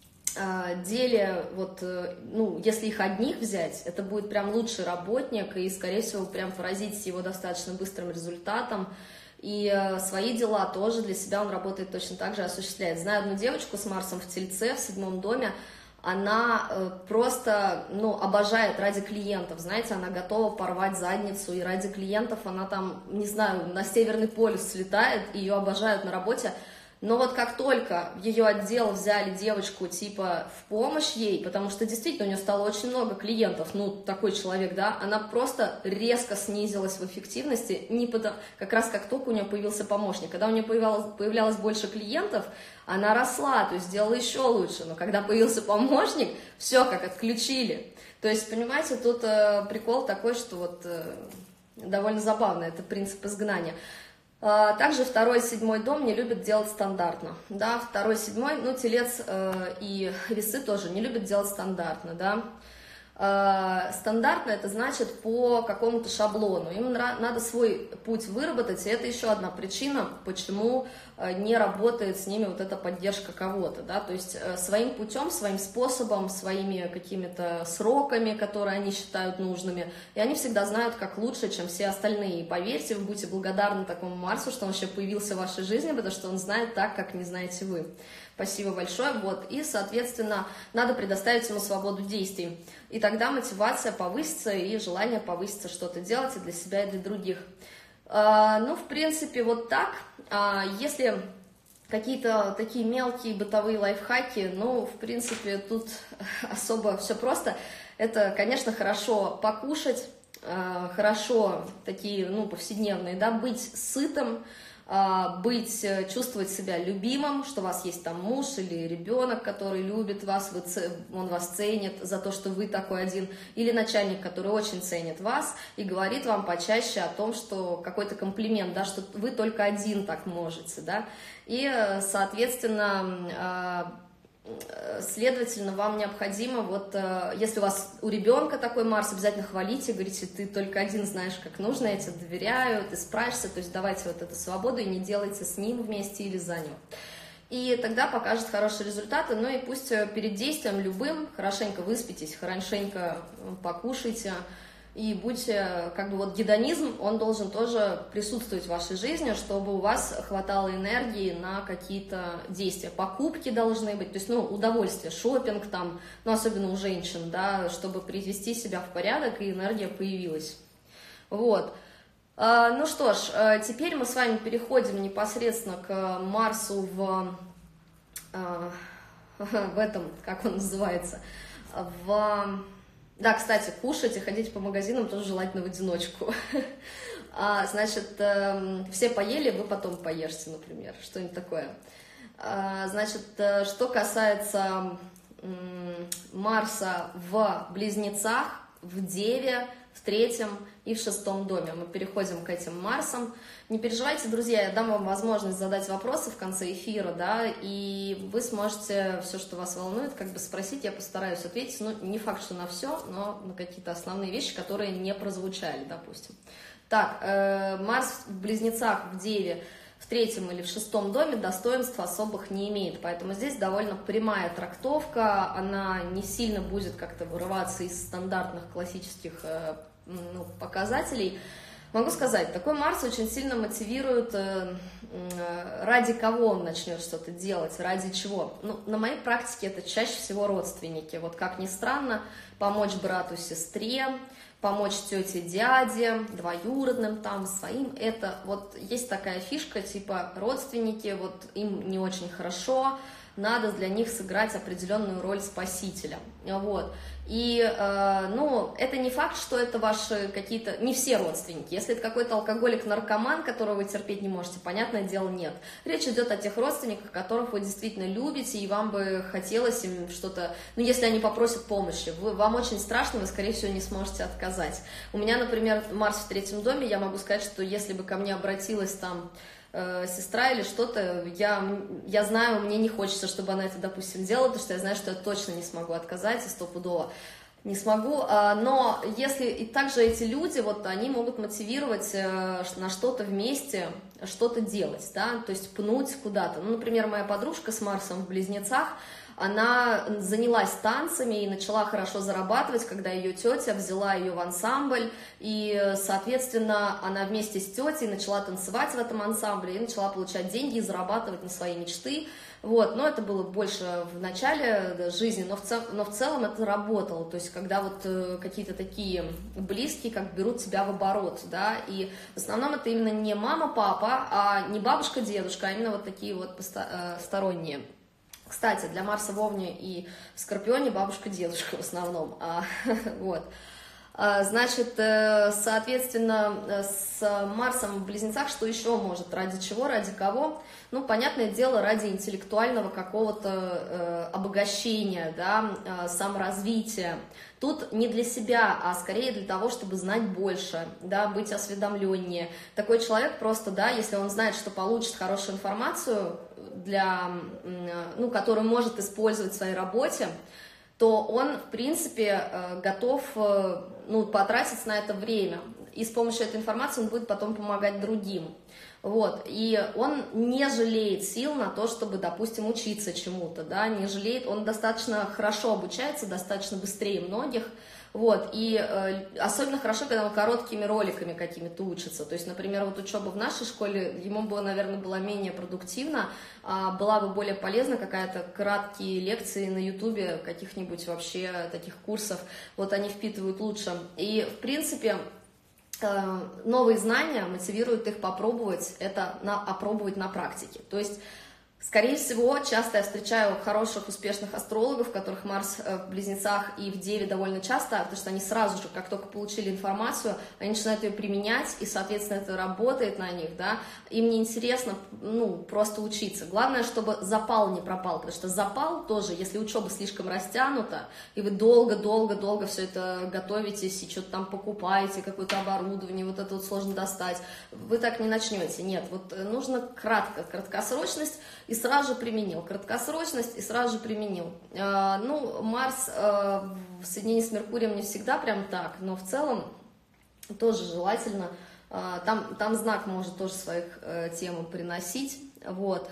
деле, вот, ну, если их одних взять, это будет прям лучший работник, и, скорее всего, прям поразить его достаточно быстрым результатом, и свои дела тоже для себя он работает точно так же, осуществляет. Знаю одну девочку с Марсом в Тельце, в седьмом доме, она просто, ну, обожает ради клиентов, знаете, она готова порвать задницу, и ради клиентов она там, не знаю, на Северный полюс слетает, ее обожают на работе. Но вот как только в ее отдел взяли девочку типа в помощь ей, потому что действительно у нее стало очень много клиентов, ну такой человек, да, она просто резко снизилась в эффективности, не потому, как раз как только у нее появился помощник. Когда у нее появлялось, появлялось больше клиентов, она росла, то есть сделала еще лучше, но когда появился помощник, все как отключили. То есть, понимаете, тут э, прикол такой, что вот... Э, довольно забавно, это принцип изгнания. Также второй и седьмой дом не любят делать стандартно, да, второй, седьмой, ну, телец э, и весы тоже не любят делать стандартно, да. Э, стандартно это значит по какому-то шаблону, им надо свой путь выработать, и это еще одна причина, почему не работает с ними вот эта поддержка кого-то, да, то есть э, своим путем, своим способом, своими какими-то сроками, которые они считают нужными, и они всегда знают, как лучше, чем все остальные, и поверьте, вы будете благодарны такому Марсу, что он вообще появился в вашей жизни, потому что он знает так, как не знаете вы. Спасибо большое, вот, и, соответственно, надо предоставить ему свободу действий, и тогда мотивация повысится, и желание повысится что-то делать и для себя, и для других. Uh, ну, в принципе, вот так. Uh, если какие-то такие мелкие бытовые лайфхаки, ну, в принципе, тут особо все просто. Это, конечно, хорошо покушать, uh, хорошо такие, ну, повседневные, да, быть сытым, быть, чувствовать себя любимым, что у вас есть там муж или ребенок, который любит вас, вы, он вас ценит за то, что вы такой один, или начальник, который очень ценит вас и говорит вам почаще о том, что какой-то комплимент, да, что вы только один так можете, да, и, соответственно, следовательно, вам необходимо, вот, если у вас у ребенка такой Марс, обязательно хвалите, говорите, ты только один знаешь, как нужно, я тебе доверяю, ты справишься, то есть давайте вот эту свободу и не делайте с ним вместе или за ним. И тогда покажет хорошие результаты, ну и пусть перед действием любым хорошенько выспитесь, хорошенько покушайте, и будьте, как бы вот гедонизм, он должен тоже присутствовать в вашей жизни, чтобы у вас хватало энергии на какие-то действия. Покупки должны быть, то есть, ну, удовольствие, шопинг там, ну, особенно у женщин, да, чтобы привести себя в порядок, и энергия появилась. Вот. Ну что ж, теперь мы с вами переходим непосредственно к Марсу в, в этом, как он называется, в... Да, кстати, кушать и ходить по магазинам тоже желательно в одиночку. А, значит, э, все поели, вы потом поешьте, например, что-нибудь такое. А, значит, э, что касается э, Марса в Близнецах, в Деве, в третьем и в шестом доме. Мы переходим к этим Марсам. Не переживайте, друзья, я дам вам возможность задать вопросы в конце эфира, да, и вы сможете все, что вас волнует, как бы спросить, я постараюсь ответить, ну, не факт, что на все, но на какие-то основные вещи, которые не прозвучали, допустим. Так, э, Марс в Близнецах, в Деве, в третьем или в шестом доме достоинств особых не имеет, поэтому здесь довольно прямая трактовка, она не сильно будет как-то вырываться из стандартных классических э, ну, показателей. Могу сказать, такой Марс очень сильно мотивирует, э, э, ради кого он начнет что-то делать, ради чего. Ну, на моей практике это чаще всего родственники. Вот как ни странно, помочь брату, сестре, помочь тете, дяде, двоюродным там, своим. Это вот есть такая фишка, типа родственники, вот им не очень хорошо, надо для них сыграть определенную роль спасителя. Вот. И, э, ну, это не факт, что это ваши какие-то, не все родственники. Если это какой-то алкоголик-наркоман, которого вы терпеть не можете, понятное дело, нет. Речь идет о тех родственниках, которых вы действительно любите, и вам бы хотелось им что-то, ну, если они попросят помощи, вы, вам очень страшно, вы, скорее всего, не сможете отказать. У меня, например, Марс в третьем доме, я могу сказать, что если бы ко мне обратилась там сестра или что-то, я, я знаю, мне не хочется, чтобы она это, допустим, делала, потому что я знаю, что я точно не смогу отказать, и стопудово не смогу, но если и также эти люди, вот они могут мотивировать на что-то вместе, что-то делать, да, то есть пнуть куда-то. Ну, например, моя подружка с Марсом в Близнецах, она занялась танцами и начала хорошо зарабатывать, когда ее тетя взяла ее в ансамбль, и, соответственно, она вместе с тетей начала танцевать в этом ансамбле и начала получать деньги и зарабатывать на свои мечты. Вот, но это было больше в начале жизни, но в, цел, но в целом это работало, то есть когда вот э, какие-то такие близкие как берут тебя в оборот, да, и в основном это именно не мама, папа, а не бабушка, дедушка, а именно вот такие вот посторонние. Кстати, для Марса в Овне и в Скорпионе бабушка, дедушка в основном, а, вот. Значит, соответственно, с Марсом в Близнецах что еще может? Ради чего, ради кого? Ну, понятное дело, ради интеллектуального какого-то обогащения, да, саморазвития. Тут не для себя, а скорее для того, чтобы знать больше, да, быть осведомленнее. Такой человек просто, да, если он знает, что получит хорошую информацию, для, ну, которую может использовать в своей работе, то он, в принципе, готов, ну, потратить на это время. И с помощью этой информации он будет потом помогать другим. Вот. И он не жалеет сил на то, чтобы, допустим, учиться чему-то, да, не жалеет, он достаточно хорошо обучается, достаточно быстрее многих. Вот, и э, особенно хорошо, когда он короткими роликами какими-то учится. То есть, например, вот учеба в нашей школе, ему бы, наверное, была менее продуктивна, а была бы более полезна какая-то краткие лекции на ютубе, каких-нибудь вообще таких курсов, вот они впитывают лучше. И, в принципе, э, новые знания мотивируют их попробовать это, на, опробовать на практике. То есть, скорее всего, часто я встречаю хороших, успешных астрологов, у которых Марс в Близнецах и в Деве довольно часто, потому что они сразу же, как только получили информацию, они начинают ее применять, и, соответственно, это работает на них, да, им не интересно, ну, просто учиться. Главное, чтобы запал не пропал, потому что запал тоже, если учеба слишком растянута, и вы долго-долго-долго все это готовитесь, и что-то там покупаете, какое-то оборудование, вот это вот сложно достать, вы так не начнете. Нет, вот нужно кратко, краткосрочность, и сразу же применил. Краткосрочность и сразу же применил. Э, ну, Марс э, в соединении с Меркурием не всегда прям так, но в целом тоже желательно. Э, там, там знак может тоже своих э, тем приносить. Вот.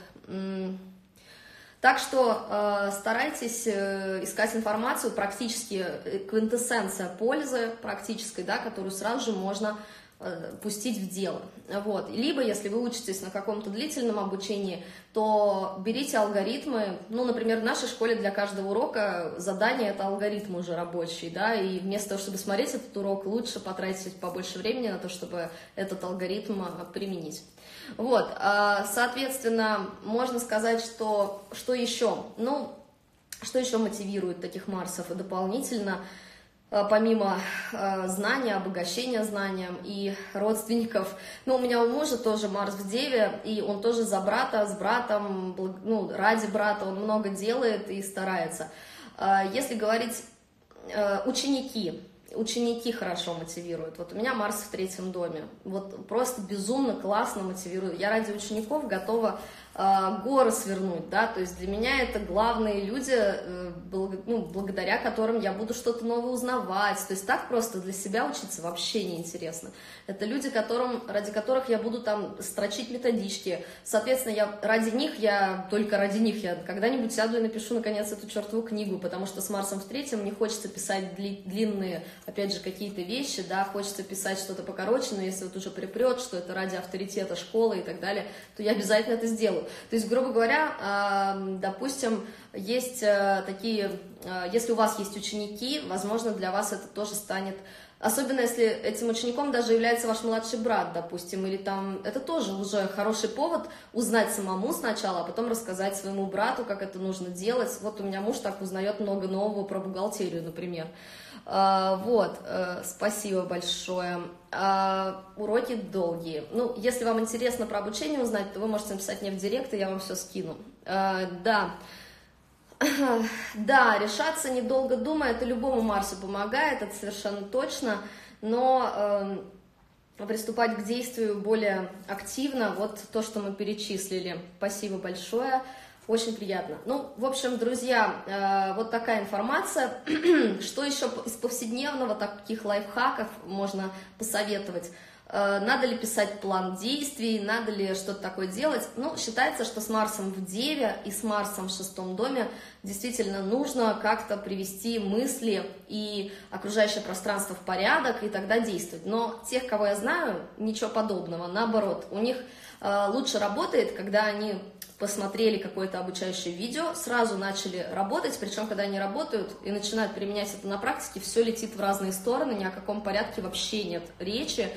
Так что э, старайтесь э, искать информацию, практически квинтэссенция пользы практической, да, которую сразу же можно пустить в дело. Вот. Либо, если вы учитесь на каком-то длительном обучении, то берите алгоритмы. Ну, например, в нашей школе для каждого урока задание — это алгоритм уже рабочий, да, и вместо того, чтобы смотреть этот урок, лучше потратить побольше времени на то, чтобы этот алгоритм применить. Вот. Соответственно, можно сказать, что, что еще? Ну, что еще мотивирует таких Марсов и дополнительно, помимо э, знания, обогащения знанием и родственников. Ну, у меня у мужа тоже Марс в Деве, и он тоже за брата, с братом, ну, ради брата, он много делает и старается. Э, если говорить э, ученики, ученики хорошо мотивируют. Вот у меня Марс в третьем доме. Вот просто безумно классно мотивирует. Я ради учеников готова э, горы свернуть, да, то есть для меня это главные люди, э, благ, ну, благодаря которым я буду что-то новое узнавать. То есть так просто для себя учиться вообще неинтересно. Это люди, которым, ради которых я буду там строчить методички. Соответственно, я ради них, я только ради них, я когда-нибудь сяду и напишу, наконец, эту чертову книгу, потому что с Марсом в третьем не хочется писать дли, длинные, опять же, какие-то вещи, да, хочется писать что-то покороче, но если вот уже припрет, что это ради авторитета школы и так далее, то я обязательно это сделаю. То есть, грубо говоря, допустим, есть такие, если у вас есть ученики, возможно, для вас это тоже станет, особенно если этим учеником даже является ваш младший брат, допустим, или там, это тоже уже хороший повод узнать самому сначала, а потом рассказать своему брату, как это нужно делать. Вот у меня муж так узнает много нового про бухгалтерию, например. Вот, спасибо большое. Уроки долгие. Ну, если вам интересно про обучение узнать, то вы можете написать мне в директ, и я вам все скину. Да. Да, решаться, недолго думая, это любому Марсу помогает, это совершенно точно, но э, приступать к действию более активно, вот то, что мы перечислили. Спасибо большое, очень приятно. Ну, в общем, друзья, э, вот такая информация. Что еще из повседневного, таких лайфхаков можно посоветовать? Надо ли писать план действий, надо ли что-то такое делать? Ну, считается, что с Марсом в Деве и с Марсом в шестом доме действительно нужно как-то привести мысли и окружающее пространство в порядок, и тогда действовать. Но тех, кого я знаю, ничего подобного. Наоборот, у них э, лучше работает, когда они посмотрели какое-то обучающее видео, сразу начали работать, причем, когда они работают и начинают применять это на практике, все летит в разные стороны, ни о каком порядке вообще нет речи.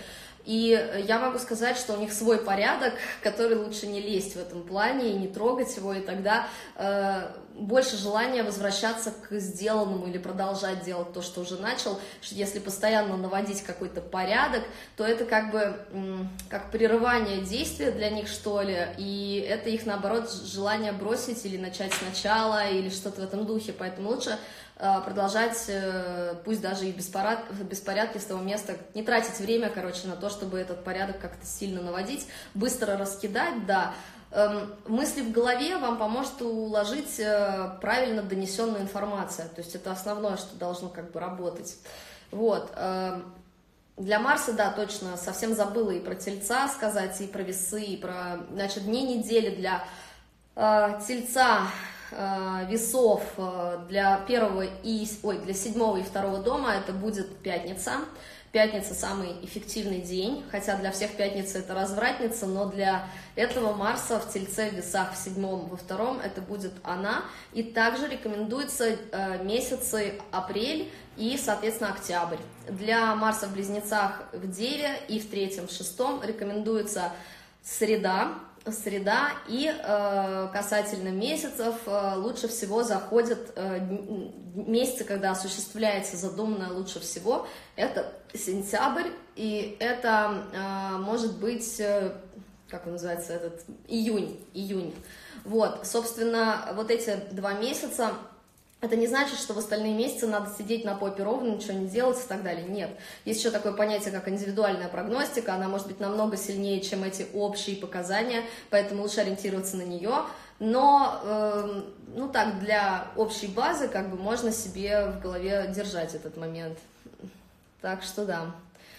И я могу сказать, что у них свой порядок, который лучше не лезть в этом плане и не трогать его, и тогда э, больше желания возвращаться к сделанному или продолжать делать то, что уже начал. Если постоянно наводить какой-то порядок, то это как бы м, как прерывание действия для них, что ли, и это их, наоборот, желание бросить или начать сначала, или что-то в этом духе, поэтому лучше продолжать, пусть даже и в беспорядке с того места, не тратить время, короче, на то, чтобы этот порядок как-то сильно наводить, быстро раскидать, да. Мысли в голове вам поможет уложить правильно донесенную информацию, то есть это основное, что должно как бы работать. Вот. Для Марса, да, точно, совсем забыла и про Тельца сказать, и про Весы, и про, значит, дни недели для Тельца, Весов для первого и, ой, для седьмого и второго дома это будет пятница. Пятница самый эффективный день, хотя для всех пятница это развратница, но для этого Марса в Тельце, в Весах, в седьмом, во втором это будет она. И также рекомендуются месяцы апрель и, соответственно, октябрь. Для Марса в Близнецах в Деве и в третьем, в шестом рекомендуется среда. Среда, и э, касательно месяцев э, лучше всего заходят э, месяцы, когда осуществляется задуманное лучше всего, это сентябрь, и это э, может быть, э, как он называется, этот, июнь, июнь. Вот, собственно, вот эти два месяца, это не значит, что в остальные месяцы надо сидеть на попе ровно, ничего не делать и так далее. Нет. Есть еще такое понятие, как индивидуальная прогностика. Она может быть намного сильнее, чем эти общие показания, поэтому лучше ориентироваться на нее. Но, э, ну так, для общей базы, как бы, можно себе в голове держать этот момент. Так что да.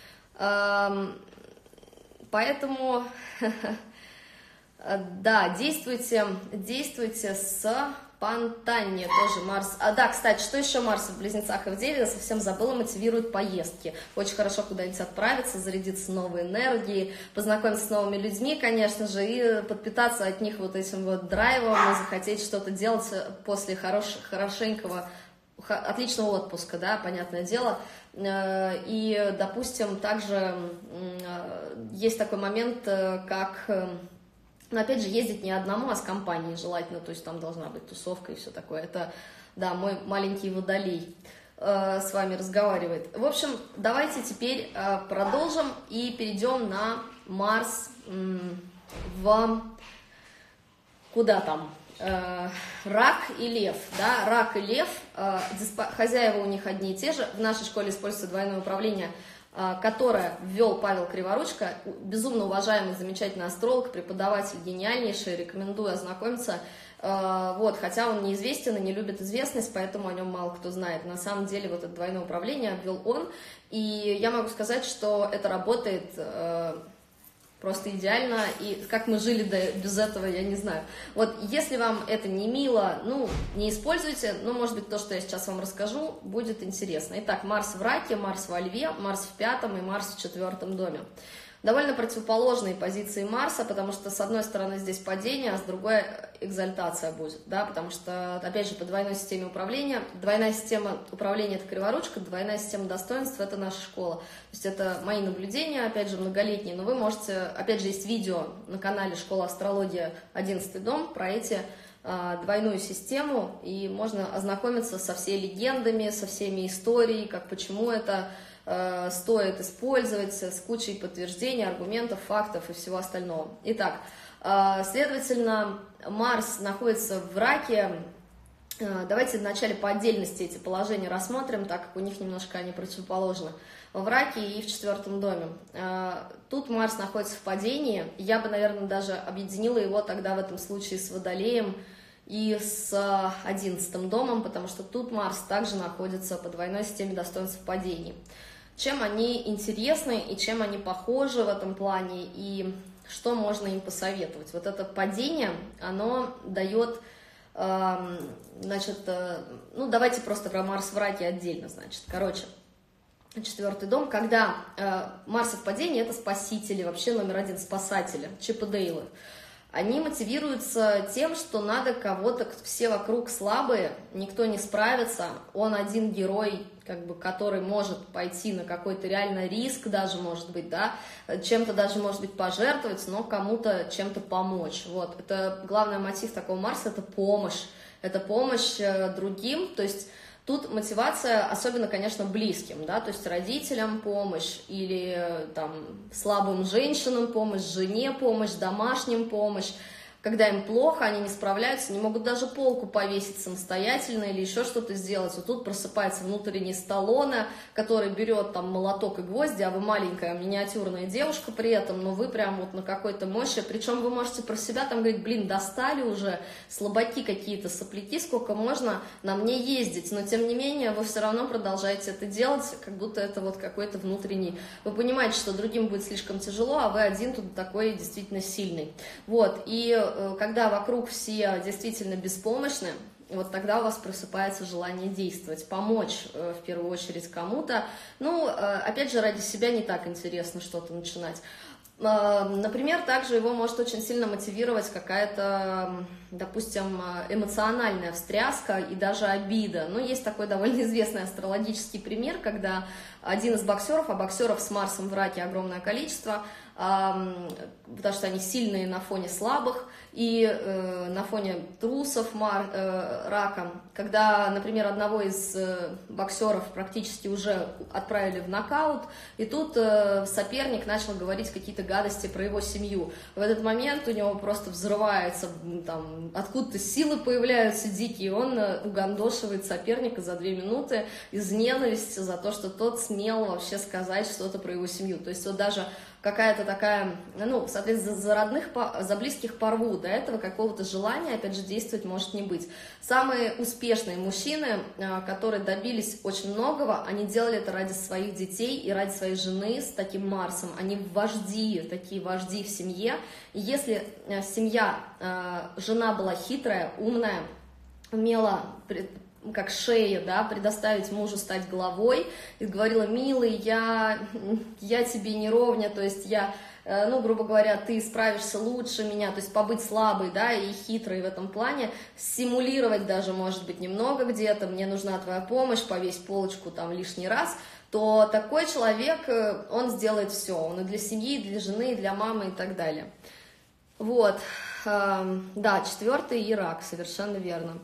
Эм, поэтому, да, действуйте, действуйте с... Спонтаннее тоже Марс. А да, кстати, что еще Марс в Близнецах и в Деве, я совсем забыла, мотивирует поездки. Очень хорошо куда-нибудь отправиться, зарядиться новой энергией, познакомиться с новыми людьми, конечно же, и подпитаться от них вот этим вот драйвом, и захотеть что-то делать после хорош, хорошенького, отличного отпуска, да, понятное дело. И, допустим, также есть такой момент, как... Но, опять же, ездить не одному, а с компанией желательно, то есть там должна быть тусовка и все такое. Это, да, мой маленький водолей э, с вами разговаривает. В общем, давайте теперь э, продолжим и перейдем на Марс э, в... Куда там? Э, рак и лев, да, рак и лев, э, хозяева у них одни и те же. В нашей школе используется двойное управление, которое ввел Павел Криворучко, безумно уважаемый, замечательный астролог, преподаватель гениальнейший, рекомендую ознакомиться, вот, хотя он неизвестен и не любит известность, поэтому о нем мало кто знает. На самом деле вот это двойное управление ввел он, и я могу сказать, что это работает просто идеально, и как мы жили до, без этого, я не знаю. Вот, если вам это не мило, ну, не используйте, но, может быть, то, что я сейчас вам расскажу, будет интересно. Итак, Марс в Раке, Марс во Льве, Марс в пятом и Марс в четвертом доме. Довольно противоположные позиции Марса, потому что, с одной стороны, здесь падение, а с другой экзальтация будет, да, потому что, опять же, по двойной системе управления, двойная система управления – это Криворучка, двойная система достоинств – это наша школа. То есть это мои наблюдения, опять же, многолетние, но вы можете, опять же, есть видео на канале «Школа астрология одиннадцатый дом» про эти двойную систему, и можно ознакомиться со всей легендами, со всеми историей, как почему это э, стоит использовать, с кучей подтверждений, аргументов, фактов и всего остального. Итак, э, следовательно, Марс находится в Раке. Э, давайте вначале по отдельности эти положения рассмотрим, так как у них немножко они противоположны. В Раке и в четвертом доме. Э, тут Марс находится в падении. Я бы, наверное, даже объединила его тогда в этом случае с Водолеем и с одиннадцатым домом, потому что тут Марс также находится по двойной системе достоинств в падении. Чем они интересны и чем они похожи в этом плане, и что можно им посоветовать. Вот это падение, оно дает, э, значит, э, ну давайте просто про Марс в Раке отдельно, значит, короче. Четвертый дом, когда э, Марс в падении, это спасители, вообще номер один спасатели, Чип и Дейлы. Они мотивируются тем, что надо кого-то, все вокруг слабые, никто не справится, он один герой, как бы, который может пойти на какой-то реально риск даже, может быть, да, чем-то даже, может быть, пожертвовать, но кому-то чем-то помочь. Вот, это главный мотив такого Марса, это помощь, это помощь другим, то есть тут мотивация, особенно, конечно, близким, да, то есть родителям помощь или там слабым женщинам помощь, жене помощь, домашним помощь. Когда им плохо, они не справляются, не могут даже полку повесить самостоятельно или еще что-то сделать. Вот тут просыпается внутренний Сталлоне, который берет там молоток и гвозди, а вы маленькая миниатюрная девушка при этом, но вы прям вот на какой-то мощи. Причем вы можете про себя там говорить, блин, достали уже, слабаки какие-то, сопляки, сколько можно на мне ездить. Но тем не менее вы все равно продолжаете это делать, как будто это вот какой-то внутренний. Вы понимаете, что другим будет слишком тяжело, а вы один тут такой действительно сильный. Вот, и когда вокруг все действительно беспомощны, вот тогда у вас просыпается желание действовать, помочь в первую очередь кому-то. Ну, опять же, ради себя не так интересно что-то начинать. Например, также его может очень сильно мотивировать какая-то, допустим, эмоциональная встряска и даже обида. Ну, есть такой довольно известный астрологический пример, когда один из боксеров, а боксеров с Марсом в раке огромное количество, потому что они сильные на фоне слабых, и э, на фоне трусов мар, э, рака, когда, например, одного из э, боксеров практически уже отправили в нокаут, и тут э, соперник начал говорить какие-то гадости про его семью. В этот момент у него просто взрывается, там, откуда-то силы появляются дикие, он э, угандошивает соперника за две минуты из ненависти за то, что тот смел вообще сказать что-то про его семью. То есть вот даже какая-то такая, ну, соответственно, за родных, за близких порву, до этого какого-то желания, опять же, действовать может не быть. Самые успешные мужчины, которые добились очень многого, они делали это ради своих детей и ради своей жены с таким Марсом. Они вожди, такие вожди в семье. И если семья, жена была хитрая, умная, умела как шея, да, предоставить мужу стать главой, и говорила, милый, я, я тебе не ровня, то есть я, ну, грубо говоря, ты справишься лучше меня, то есть побыть слабой, да, и хитрой в этом плане, симулировать даже, может быть, немного где-то, мне нужна твоя помощь, повесь полочку там лишний раз, то такой человек, он сделает все, он и для семьи, и для жены, и для мамы, и так далее. Вот, да, четвертый и рак, совершенно верно.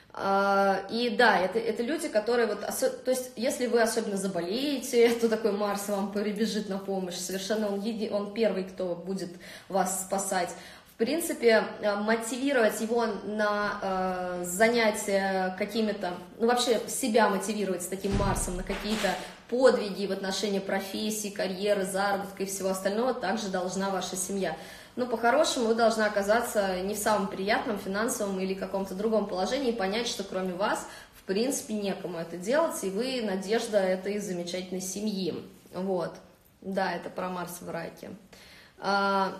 И да, это, это люди, которые вот, то есть, если вы особенно заболеете, то такой Марс вам прибежит на помощь, совершенно он, еди, он первый, кто будет вас спасать. В принципе, мотивировать его на э, занятия какими-то, ну вообще себя мотивировать с таким Марсом на какие-то подвиги в отношении профессии, карьеры, заработка и всего остального также должна ваша семья. Но по-хорошему вы должны оказаться не в самом приятном финансовом или каком-то другом положении и понять, что кроме вас, в принципе, некому это делать, и вы надежда этой замечательной семьи. Вот. Да, это про Марс в раке. А,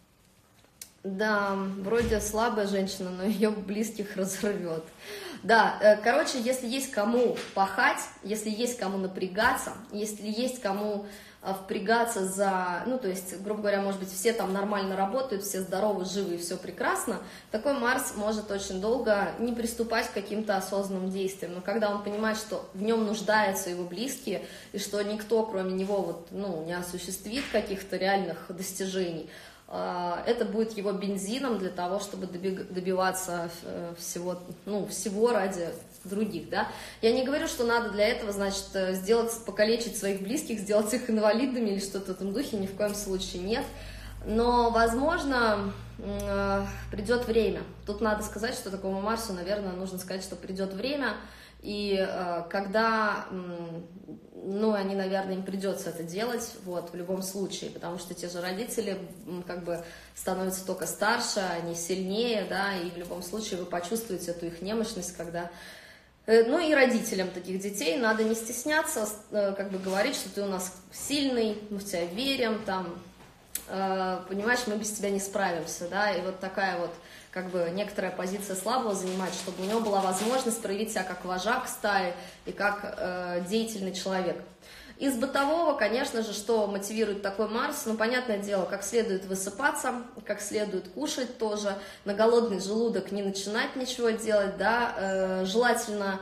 да, вроде слабая женщина, но ее близких разорвет. Да, короче, если есть кому пахать, если есть кому напрягаться, если есть кому впрягаться за, ну, то есть, грубо говоря, может быть, все там нормально работают, все здоровы, живы и все прекрасно, такой Марс может очень долго не приступать к каким-то осознанным действиям, но когда он понимает, что в нем нуждаются его близкие, и что никто, кроме него, вот, ну, не осуществит каких-то реальных достижений, это будет его бензином для того, чтобы добиваться всего, ну, всего ради других, да. Я не говорю, что надо для этого, значит, сделать, покалечить своих близких, сделать их инвалидами или что-то в этом духе, ни в коем случае нет. Но, возможно, придет время. Тут надо сказать, что такому Марсу, наверное, нужно сказать, что придет время, и когда, ну, они, наверное, им придется это делать, вот, в любом случае, потому что те же родители, как бы, становятся только старше, они сильнее, да, и в любом случае вы почувствуете эту их немощность, когда... Ну и родителям таких детей надо не стесняться, как бы говорить, что ты у нас сильный, мы в тебя верим, там, понимаешь, мы без тебя не справимся, да, и вот такая вот, как бы, некоторая позиция слабого занимать, чтобы у него была возможность проявить себя как вожак стаи и как э, деятельный человек. Из бытового, конечно же, что мотивирует такой Марс, ну, понятное дело, как следует высыпаться, как следует кушать тоже, на голодный желудок не начинать ничего делать, да, э, желательно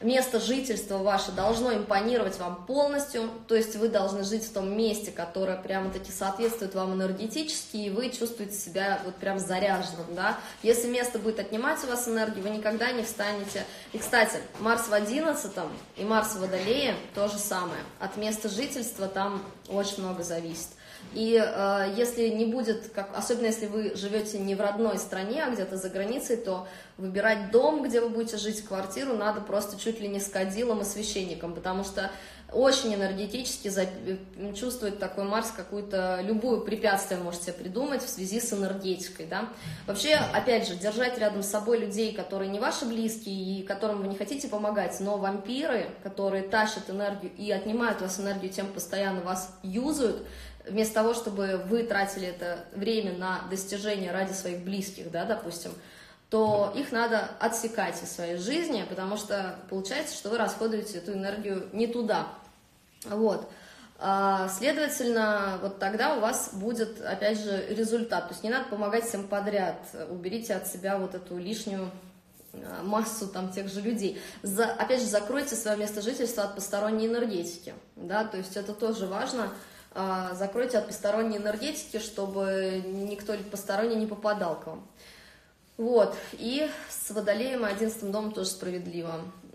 место жительства ваше должно импонировать вам полностью, то есть вы должны жить в том месте, которое прямо-таки соответствует вам энергетически, и вы чувствуете себя вот прям заряженным, да. Если место будет отнимать у вас энергию, вы никогда не встанете. И, кстати, Марс в одиннадцатом и Марс в Водолее то же самое. От места жительства там очень много зависит. И э, если не будет, как, особенно если вы живете не в родной стране, а где-то за границей, то выбирать дом, где вы будете жить, квартиру, надо просто чуть ли не с кадилом и священником, потому что очень энергетически за, чувствует такой Марс какую-то, любую препятствие можете придумать в связи с энергетикой, да. Вообще, опять же, держать рядом с собой людей, которые не ваши близкие и которым вы не хотите помогать, но вампиры, которые тащат энергию и отнимают у вас энергию, тем постоянно вас юзают, вместо того, чтобы вы тратили это время на достижение ради своих близких, да, допустим, то их надо отсекать из своей жизни, потому что получается, что вы расходуете эту энергию не туда. Вот. Следовательно, вот тогда у вас будет, опять же, результат. То есть не надо помогать всем подряд. Уберите от себя вот эту лишнюю массу там тех же людей. За, опять же, закройте свое место жительства от посторонней энергетики. Да? То есть это тоже важно. Закройте от посторонней энергетики, чтобы никто посторонний не попадал к вам. Вот. И с Водолеем и одиннадцатым домом тоже справедливо.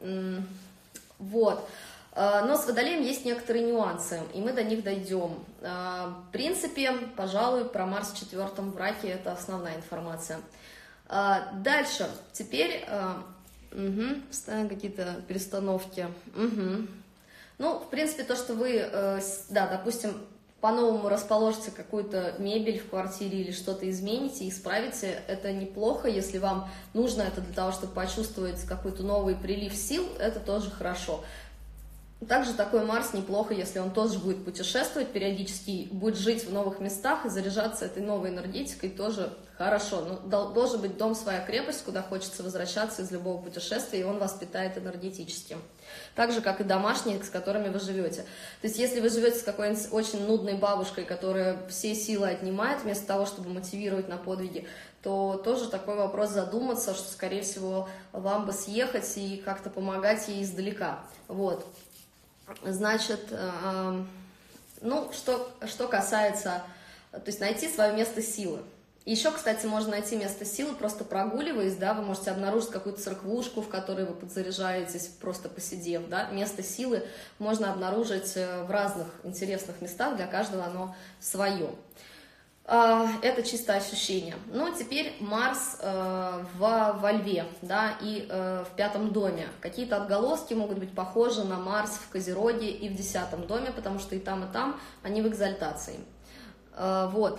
Вот. Но с Водолеем есть некоторые нюансы, и мы до них дойдем. В принципе, пожалуй, про Марс в четвертом в Раке это основная информация. Дальше. Теперь угу, ставим какие-то перестановки. Угу. Ну, в принципе, то, что вы, да, допустим, по-новому расположите какую-то мебель в квартире или что-то измените, исправите, это неплохо. Если вам нужно это для того, чтобы почувствовать какой-то новый прилив сил, это тоже хорошо. Также такой Марс неплохо, если он тоже будет путешествовать периодически, будет жить в новых местах и заряжаться этой новой энергетикой, тоже хорошо. Но должен быть дом, своя крепость, куда хочется возвращаться из любого путешествия, и он вас питает энергетически. Так же, как и домашние, с которыми вы живете. То есть, если вы живете с какой-нибудь очень нудной бабушкой, которая все силы отнимает, вместо того, чтобы мотивировать на подвиги, то тоже такой вопрос задуматься, что, скорее всего, вам бы съехать и как-то помогать ей издалека. Вот. Значит, э, ну, что, что касается, то есть найти свое место силы. Еще, кстати, можно найти место силы, просто прогуливаясь, да, вы можете обнаружить какую-то церквушку, в которой вы подзаряжаетесь, просто посидев, да, место силы можно обнаружить в разных интересных местах, для каждого оно свое. Это чисто ощущение. Ну, теперь Марс э, в, во Льве, да, и э, в пятом доме. Какие-то отголоски могут быть похожи на Марс в Козероге и в десятом доме, потому что и там, и там они в экзальтации. Э, вот.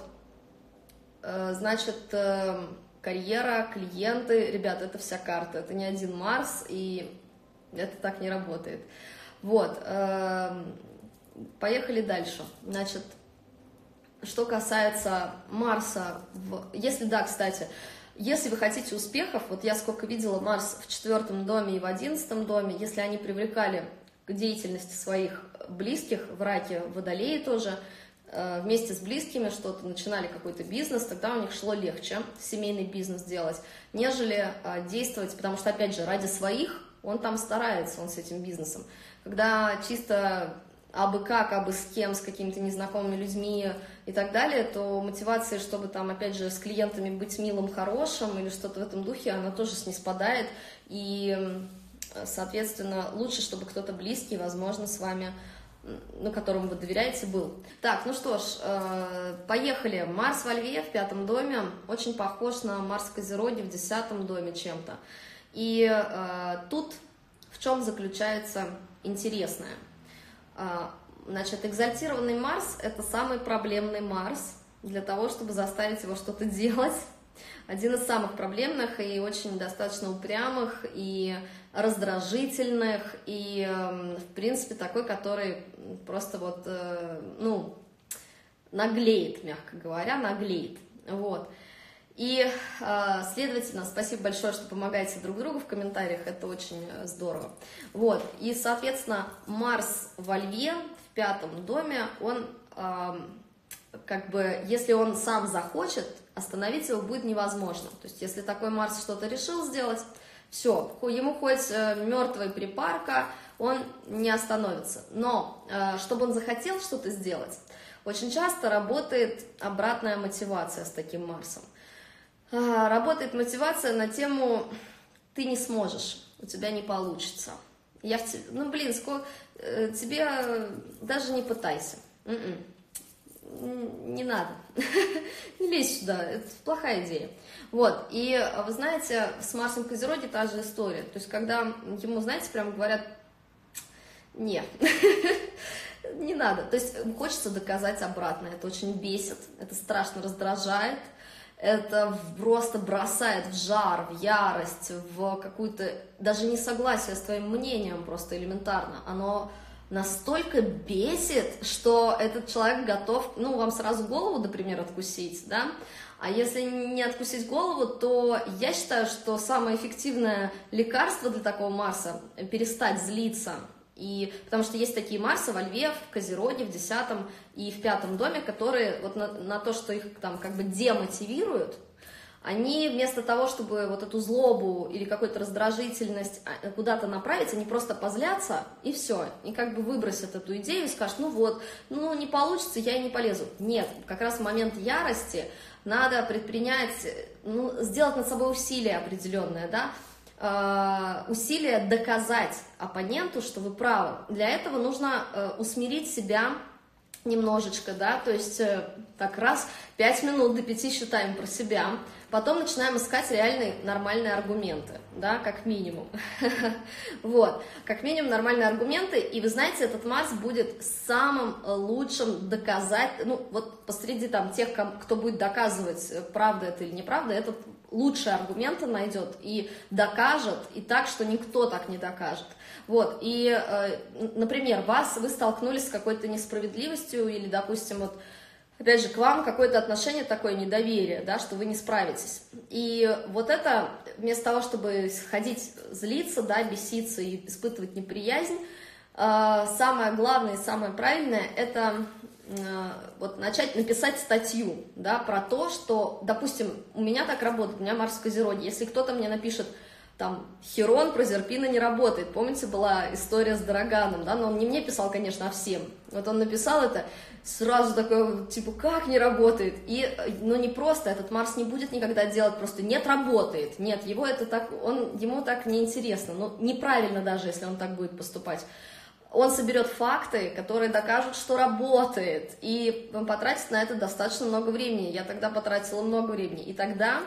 Э, значит, э, карьера, клиенты, ребята, это вся карта, это не один Марс, и это так не работает. Вот. Э, поехали дальше. Значит, что касается Марса, в... если да, кстати, если вы хотите успехов, вот я сколько видела Марс в четвертом доме и в одиннадцатом доме, если они привлекали к деятельности своих близких, в Раке, в Водолее тоже, э, вместе с близкими что-то начинали, какой-то бизнес, тогда у них шло легче семейный бизнес делать, нежели э, действовать, потому что, опять же, ради своих он там старается, он с этим бизнесом. Когда чисто абы как, абы с кем, с какими-то незнакомыми людьми и так далее, то мотивация, чтобы там, опять же, с клиентами быть милым, хорошим или что-то в этом духе, она тоже снеспадает, и, соответственно, лучше, чтобы кто-то близкий, возможно, с вами, ну, которому вы доверяете, был. Так, ну что ж, поехали. Марс во Льве в пятом доме очень похож на Марс в Козероге в десятом доме чем-то. И тут в чем заключается интересное? Значит, экзальтированный Марс – это самый проблемный Марс для того, чтобы заставить его что-то делать. Один из самых проблемных и очень достаточно упрямых, и раздражительных, и, в принципе, такой, который просто вот, ну, наглеет, мягко говоря, наглеет. Вот. И, следовательно, спасибо большое, что помогаете друг другу в комментариях, это очень здорово. Вот, и, соответственно, Марс во Льве в пятом доме, он, как бы, если он сам захочет, остановить его будет невозможно. То есть, если такой Марс что-то решил сделать, Все, ему хоть мертвая припарка, он не остановится. Но чтобы он захотел что-то сделать, очень часто работает обратная мотивация с таким Марсом. Работает мотивация на тему «ты не сможешь, у тебя не получится». Я в тебе, ну блин, сколько, тебе даже не пытайся. Не надо, не лезь сюда, это плохая идея. Вот, и вы знаете, с Марсом в Козероге та же история. То есть, когда ему, знаете, прям говорят, не, не надо. То есть, хочется доказать обратное, это очень бесит, это страшно раздражает, это просто бросает в жар, в ярость, в какую-то, даже несогласие с твоим мнением просто элементарно. Оно настолько бесит, что этот человек готов, ну, вам сразу голову, например, откусить, да, а если не откусить голову, то я считаю, что самое эффективное лекарство для такого Марса – перестать злиться, и, потому что есть такие Марсы во Льве, в Козероге, в десятом и в пятом доме, которые вот на, на то, что их там как бы демотивируют, они вместо того, чтобы вот эту злобу или какую-то раздражительность куда-то направить, они просто позлятся, и все, и как бы выбросят эту идею и скажут, ну вот, ну не получится, я и не полезу. Нет, как раз в момент ярости надо предпринять, ну, сделать над собой усилие определенное, да, э, усилие доказать оппоненту, что вы правы. Для этого нужно э, усмирить себя немножечко, да, то есть э, так раз, пять минут до пяти считаем про себя, потом начинаем искать реальные нормальные аргументы, да, как минимум. Вот, как минимум нормальные аргументы, и вы знаете, этот Марс будет самым лучшим доказать, ну, вот посреди там тех, кто будет доказывать, правда это или неправда, этот лучшие аргументы найдет и докажет, и так, что никто так не докажет. Вот, и, э, например, вас, вы столкнулись с какой-то несправедливостью, или, допустим, вот, опять же, к вам какое-то отношение такое, недоверие, да, что вы не справитесь. И вот это, вместо того, чтобы ходить, злиться, да, беситься и испытывать неприязнь, э, самое главное и самое правильное – это э, вот начать написать статью, да, про то, что, допустим, у меня так работает, у меня Марс в Козероге, если кто-то мне напишет, там, Херон, Прозерпина не работает. Помните, была история с Дороганом, да, но он не мне писал, конечно, а всем. Вот он написал это, сразу такой, типа, как не работает? И, ну, не просто, этот Марс не будет никогда делать просто, нет, работает. Нет, его это так, он, ему так неинтересно, ну, неправильно даже, если он так будет поступать. Он соберет факты, которые докажут, что работает, и потратит на это достаточно много времени. Я тогда потратила много времени, и тогда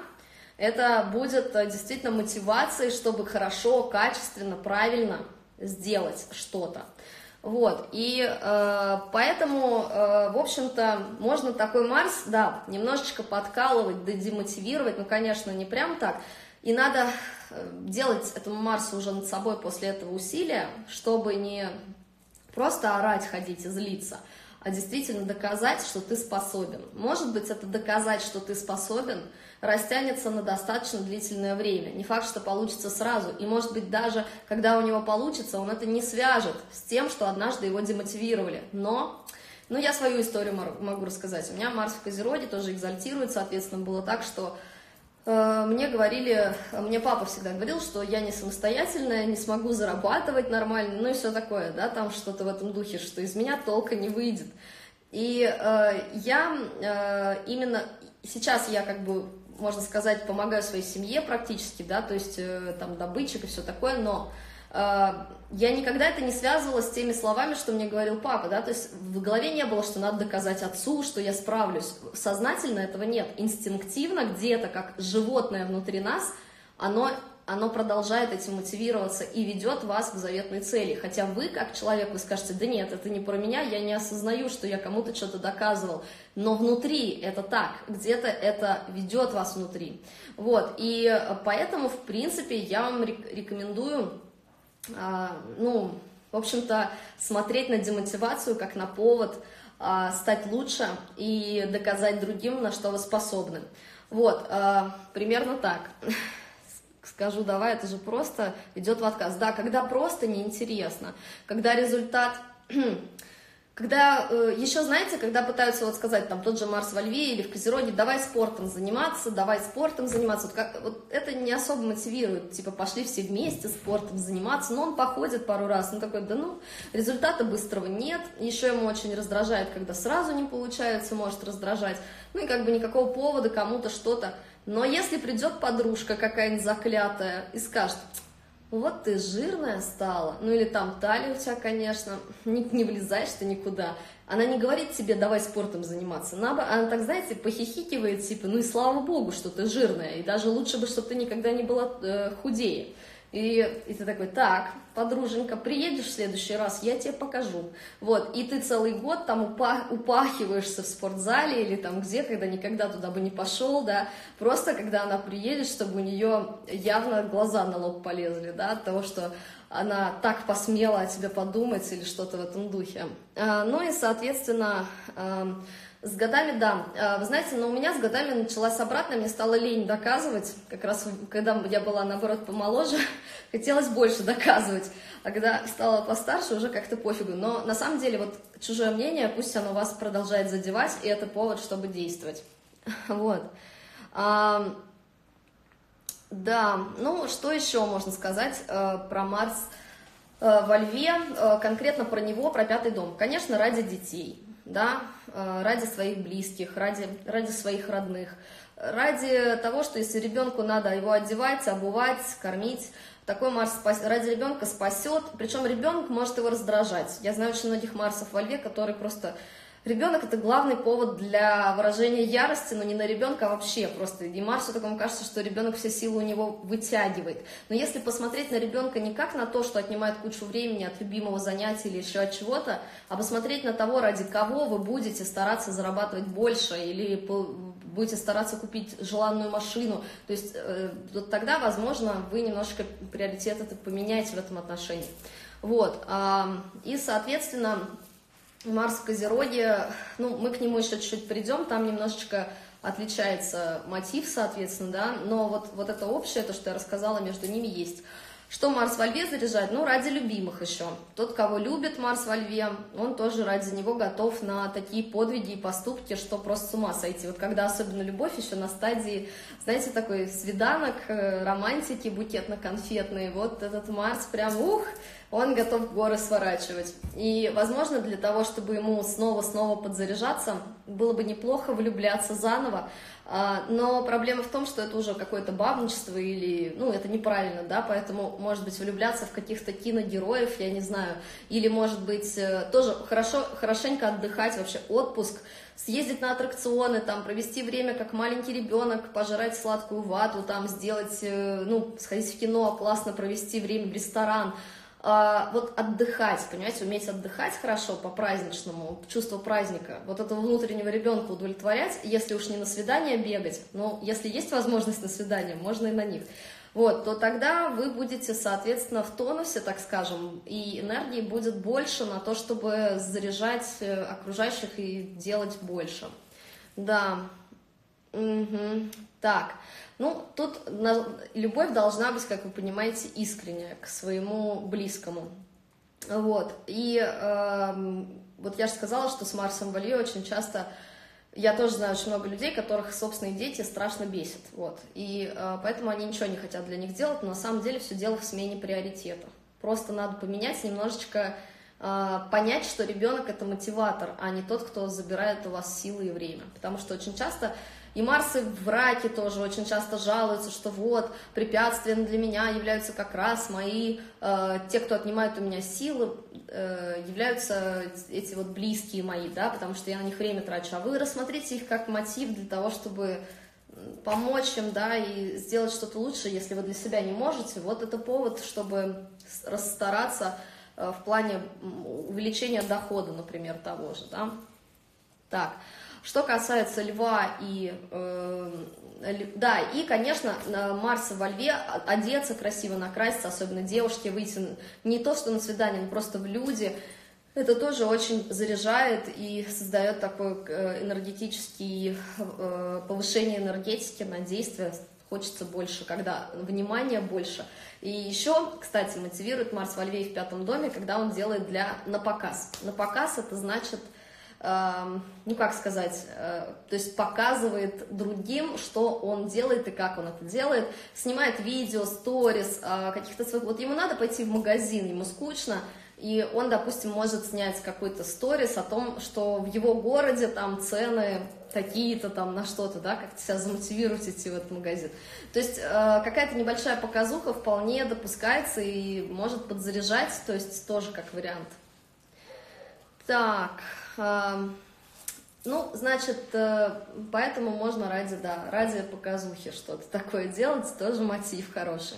это будет действительно мотивацией, чтобы хорошо, качественно, правильно сделать что-то. Вот, и э, поэтому, э, в общем-то, можно такой Марс, да, немножечко подкалывать, да, демотивировать, ну, конечно, не прям так. И надо делать этому Марсу уже над собой после этого усилия, чтобы не просто орать, ходить и злиться, а действительно доказать, что ты способен. Может быть, это доказать, что ты способен, растянется на достаточно длительное время. Не факт, что получится сразу. И, может быть, даже когда у него получится, он это не свяжет с тем, что однажды его демотивировали. Но, ну, я свою историю могу рассказать. У меня Марс в Козероге тоже экзальтирует, соответственно, было так, что э, мне говорили, мне папа всегда говорил, что я не самостоятельная, не смогу зарабатывать нормально, ну и все такое, да, там что-то в этом духе, что из меня толка не выйдет. И э, я э, именно сейчас я как бы, можно сказать, помогаю своей семье практически, да, то есть э, там добытчик и все такое, но э, я никогда это не связывала с теми словами, что мне говорил папа, да, то есть в голове не было, что надо доказать отцу, что я справлюсь, сознательно этого нет, инстинктивно где-то, как животное внутри нас, оно, оно продолжает этим мотивироваться и ведет вас к заветной цели, хотя вы, как человек, вы скажете, да нет, это не про меня, я не осознаю, что я кому-то что-то доказывал, но внутри это так, где-то это ведет вас внутри, вот, и поэтому, в принципе, я вам рекомендую, ну, в общем-то, смотреть на демотивацию как на повод стать лучше и доказать другим, на что вы способны, вот, примерно так. Скажу, давай, это же просто идет в отказ. Да, когда просто неинтересно, когда результат Когда, э, еще знаете, когда пытаются вот сказать, там, тот же Марс во Льве или в Козероге, давай спортом заниматься, давай спортом заниматься, вот, как, вот это не особо мотивирует, типа, пошли все вместе спортом заниматься, но он походит пару раз, он такой, да ну, результата быстрого нет, еще ему очень раздражает, когда сразу не получается, может раздражать, ну и как бы никакого повода кому-то что-то, но если придет подружка какая-нибудь заклятая и скажет, вот ты жирная стала, ну или там талия у тебя, конечно, не, не влезаешь ты никуда. Она не говорит тебе, давай спортом заниматься, она, она так, знаете, похихикивает, типа, ну и слава богу, что ты жирная, и даже лучше бы, чтобы ты никогда не была э, худее. И, и ты такой, так, подруженька, приедешь в следующий раз, я тебе покажу. Вот, и ты целый год там упа упахиваешься в спортзале или там где, когда никогда туда бы не пошел, да, просто когда она приедет, чтобы у нее явно глаза на лоб полезли, да, от того, что она так посмела о тебе подумать или что-то в этом духе. А, ну и, соответственно... А, с годами, да, вы знаете, но у меня с годами началась обратно, мне стало лень доказывать, как раз когда я была, наоборот, помоложе, хотелось больше доказывать, а когда стала постарше, уже как-то пофигу, но на самом деле вот чужое мнение, пусть оно вас продолжает задевать, и это повод, чтобы действовать, вот. А, да, ну, что еще можно сказать э, про Марс э, во Льве, э, конкретно про него, про пятый дом, конечно, ради детей. Да, ради своих близких, ради, ради своих родных, ради того, что если ребенку надо его одевать, обувать, кормить, такой Марс спас... ради ребенка спасет, причем ребенок может его раздражать. Я знаю очень многих Марсов во Льве, которые просто... Ребенок — это главный повод для выражения ярости, но не на ребенка, а вообще просто. И Марсу такому кажется, что ребенок все силы у него вытягивает. Но если посмотреть на ребенка не как на то, что отнимает кучу времени от любимого занятия или еще от чего-то, а посмотреть на того, ради кого вы будете стараться зарабатывать больше или будете стараться купить желанную машину, то есть э, вот тогда, возможно, вы немножко приоритеты поменяете в этом отношении. Вот, э, и, соответственно... Марс в Козероге, ну, мы к нему еще чуть-чуть придем, там немножечко отличается мотив, соответственно, да, но вот, вот это общее, то, что я рассказала, между ними есть. Что Марс во Льве заряжает? Ну, ради любимых еще. Тот, кого любит Марс во Льве, он тоже ради него готов на такие подвиги и поступки, что просто с ума сойти. Вот когда особенно любовь еще на стадии, знаете, такой свиданок, романтики букетно-конфетные, вот этот Марс прям, ух, он готов горы сворачивать. И, возможно, для того, чтобы ему снова-снова подзаряжаться, было бы неплохо влюбляться заново. Но проблема в том, что это уже какое-то бабничество или, ну, это неправильно, да, поэтому, может быть, влюбляться в каких-то киногероев, я не знаю, или, может быть, тоже хорошо, хорошенько отдыхать, вообще отпуск, съездить на аттракционы, там, провести время как маленький ребенок, пожрать сладкую вату, там, сделать, ну, сходить в кино, классно провести время в ресторан. Вот отдыхать, понимаете, уметь отдыхать хорошо, по-праздничному, чувство праздника, вот этого внутреннего ребенка удовлетворять, если уж не на свидание бегать, но если есть возможность на свидание, можно и на них, вот, то тогда вы будете, соответственно, в тонусе, так скажем, и энергии будет больше на то, чтобы заряжать окружающих и делать больше. Да, угу. Так. Ну, тут любовь должна быть, как вы понимаете, искренняя к своему близкому. Вот. И э, вот я же сказала, что с Марсом во Льве очень часто... Я тоже знаю очень много людей, которых собственные дети страшно бесят. Вот. И э, поэтому они ничего не хотят для них делать, но на самом деле все дело в смене приоритета. Просто надо поменять немножечко, э, понять, что ребенок — это мотиватор, а не тот, кто забирает у вас силы и время. Потому что очень часто... И Марсы в раке тоже очень часто жалуются, что вот, препятствием для меня являются как раз мои, э, те, кто отнимают у меня силы, э, являются эти вот близкие мои, да, потому что я на них время трачу. А вы рассмотрите их как мотив для того, чтобы помочь им, да, и сделать что-то лучше, если вы для себя не можете. Вот это повод, чтобы расстараться э, в плане увеличения дохода, например, того же, да. Так. Что касается Льва и, э, да, и, конечно, Марса во Льве, одеться красиво, накраситься, особенно девушке, выйти не то, что на свидание, но просто в люди, это тоже очень заряжает и создает такой энергетический, э, повышение энергетики на действие, хочется больше, когда внимания больше. И еще, кстати, мотивирует Марс во Льве в пятом доме, когда он делает для на показ. На показ это значит, э, ну как сказать, э, то есть показывает другим, что он делает и как он это делает, снимает видео, сторис, э, каких-то своих. Вот ему надо пойти в магазин, ему скучно. И он, допустим, может снять какой-то сторис о том, что в его городе там цены такие-то там на что-то, да, как-то себя замотивировать идти в этот магазин. То есть э, какая-то небольшая показуха вполне допускается и может подзаряжать, то есть тоже как вариант. Так, э, ну, значит, э, поэтому можно ради, да, ради показухи что-то такое делать, тоже мотив хороший.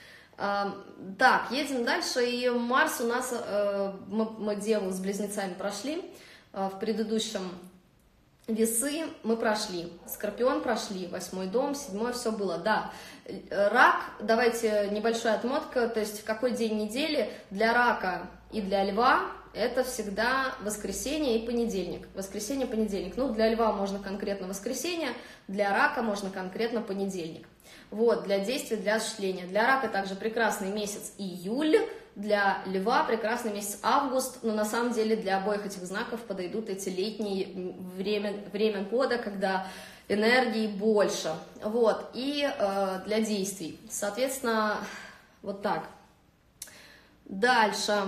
Так, едем дальше, и Марс у нас, мы, мы Деву с близнецами прошли, в предыдущем Весы мы прошли, Скорпион прошли, восьмой дом, седьмой, все было, да. Рак, давайте небольшая отмотка, то есть в какой день недели для Рака и для Льва это всегда воскресенье и понедельник, воскресенье, понедельник, ну для Льва можно конкретно воскресенье, для Рака можно конкретно понедельник. Вот, для действия, для осуществления. Для Рака также прекрасный месяц июль, для Льва прекрасный месяц август, но на самом деле для обоих этих знаков подойдут эти летние время, время года, когда энергии больше. Вот, и э, для действий. Соответственно, вот так. Дальше.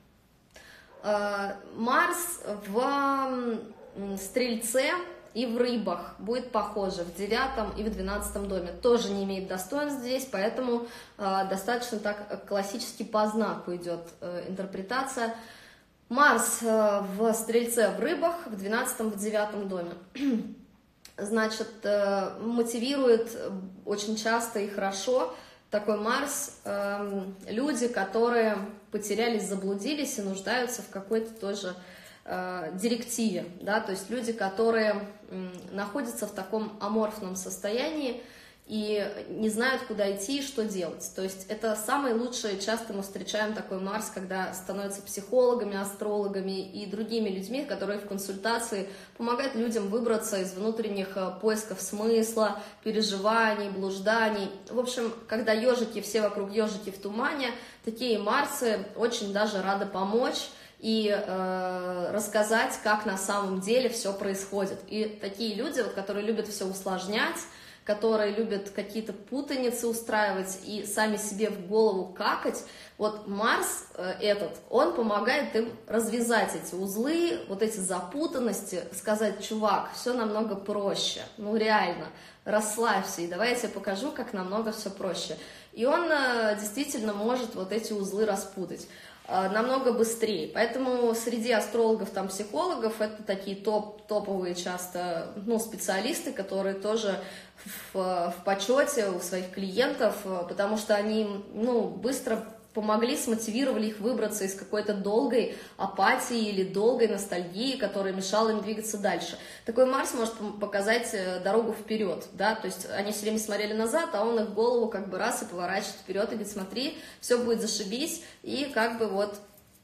Э, Марс в Стрельце и в Рыбах будет похоже, в девятом и в двенадцатом доме. Тоже не имеет достоинств здесь, поэтому э, достаточно так классически по знаку идет э, интерпретация. Марс э, в Стрельце, в Рыбах, в двенадцатом, в девятом доме. Значит, э, мотивирует очень часто и хорошо такой Марс э, люди, которые потерялись, заблудились и нуждаются в какой-то тоже директиве, да, то есть люди, которые находятся в таком аморфном состоянии и не знают, куда идти и что делать. То есть это самые лучшие, часто мы встречаем такой Марс, когда становятся психологами, астрологами и другими людьми, которые в консультации помогают людям выбраться из внутренних поисков смысла, переживаний, блужданий. В общем, когда ежики, все вокруг ежики в тумане, такие Марсы очень даже рады помочь и э, рассказать, как на самом деле все происходит. И такие люди, вот, которые любят все усложнять, которые любят какие-то путаницы устраивать и сами себе в голову какать, вот Марс э, этот, он помогает им развязать эти узлы, вот эти запутанности, сказать: чувак, все намного проще, ну реально, расслабься, и давай я тебе покажу, как намного все проще. И он э, действительно может вот эти узлы распутать намного быстрее. Поэтому среди астрологов, там, психологов, это такие топ, топовые часто, ну, специалисты, которые тоже в, в почете у своих клиентов, потому что они, ну, быстро помогли, смотивировали их выбраться из какой-то долгой апатии или долгой ностальгии, которая мешала им двигаться дальше. Такой Марс может показать дорогу вперед, да, то есть они все время смотрели назад, а он их голову как бы раз и поворачивает вперед и говорит: смотри, все будет зашибись, и как бы вот,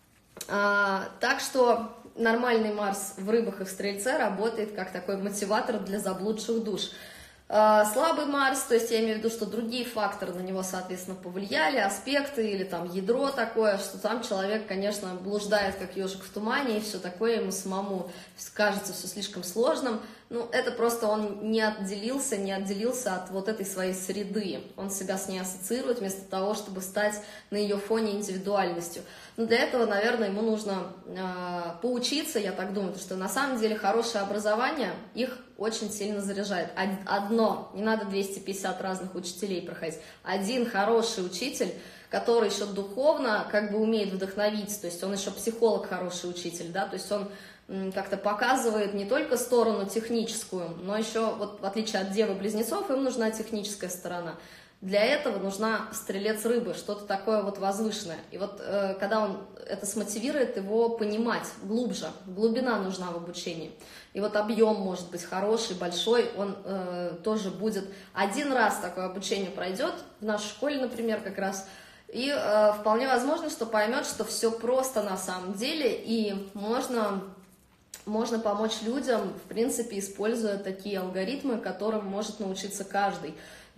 а, так что нормальный Марс в Рыбах и в Стрельце работает как такой мотиватор для заблудших душ. Слабый Марс, то есть я имею в виду, что другие факторы на него, соответственно, повлияли, аспекты или там ядро такое, что там человек, конечно, блуждает как ежик в тумане, и все такое ему самому кажется все слишком сложным. Ну, это просто он не отделился, не отделился от вот этой своей среды. Он себя с ней ассоциирует вместо того, чтобы стать на ее фоне индивидуальностью. Но для этого, наверное, ему нужно э, поучиться, я так думаю, потому что на самом деле хорошее образование их очень сильно заряжает. Одно, не надо двести пятьдесят разных учителей проходить. Один хороший учитель, который еще духовно как бы умеет вдохновить, то есть он еще психолог, хороший учитель, да, то есть он как-то показывает не только сторону техническую, но еще, вот в отличие от Девы-близнецов, им нужна техническая сторона. Для этого нужна стрелец рыбы, что-то такое вот возвышенное. И вот э, когда он это смотивирует, его понимать глубже, глубина нужна в обучении. И вот объем может быть хороший, большой, он э, тоже будет. Один раз такое обучение пройдет, в нашей школе, например, как раз, и э, вполне возможно, что поймет, что все просто на самом деле, и можно... Можно помочь людям, в принципе, используя такие алгоритмы, которым может научиться каждый.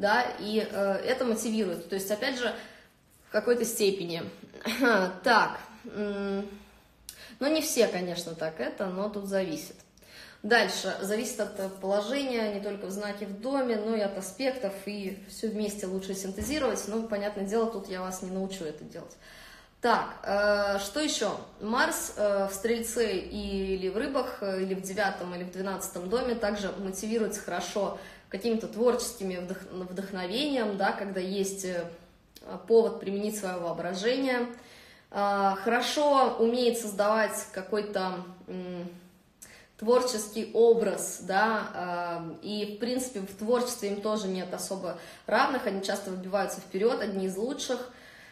да, и э, это мотивирует, то есть, опять же, в какой-то степени. Так, ну не все, конечно, так это, но тут зависит. Дальше, зависит от положения, не только в знаке в доме, но и от аспектов, и все вместе лучше синтезировать, но, понятное дело, тут я вас не научу это делать. Так, э, что еще? Марс э, в Стрельце или в Рыбах, э, или в девятом, или в двенадцатом доме также мотивируется хорошо какими-то творческими вдох вдохновением, да, когда есть э, повод применить свое воображение. Э, хорошо умеет создавать какой-то э, творческий образ, да, э, и, в принципе, в творчестве им тоже нет особо равных, они часто выбиваются вперед, одни из лучших.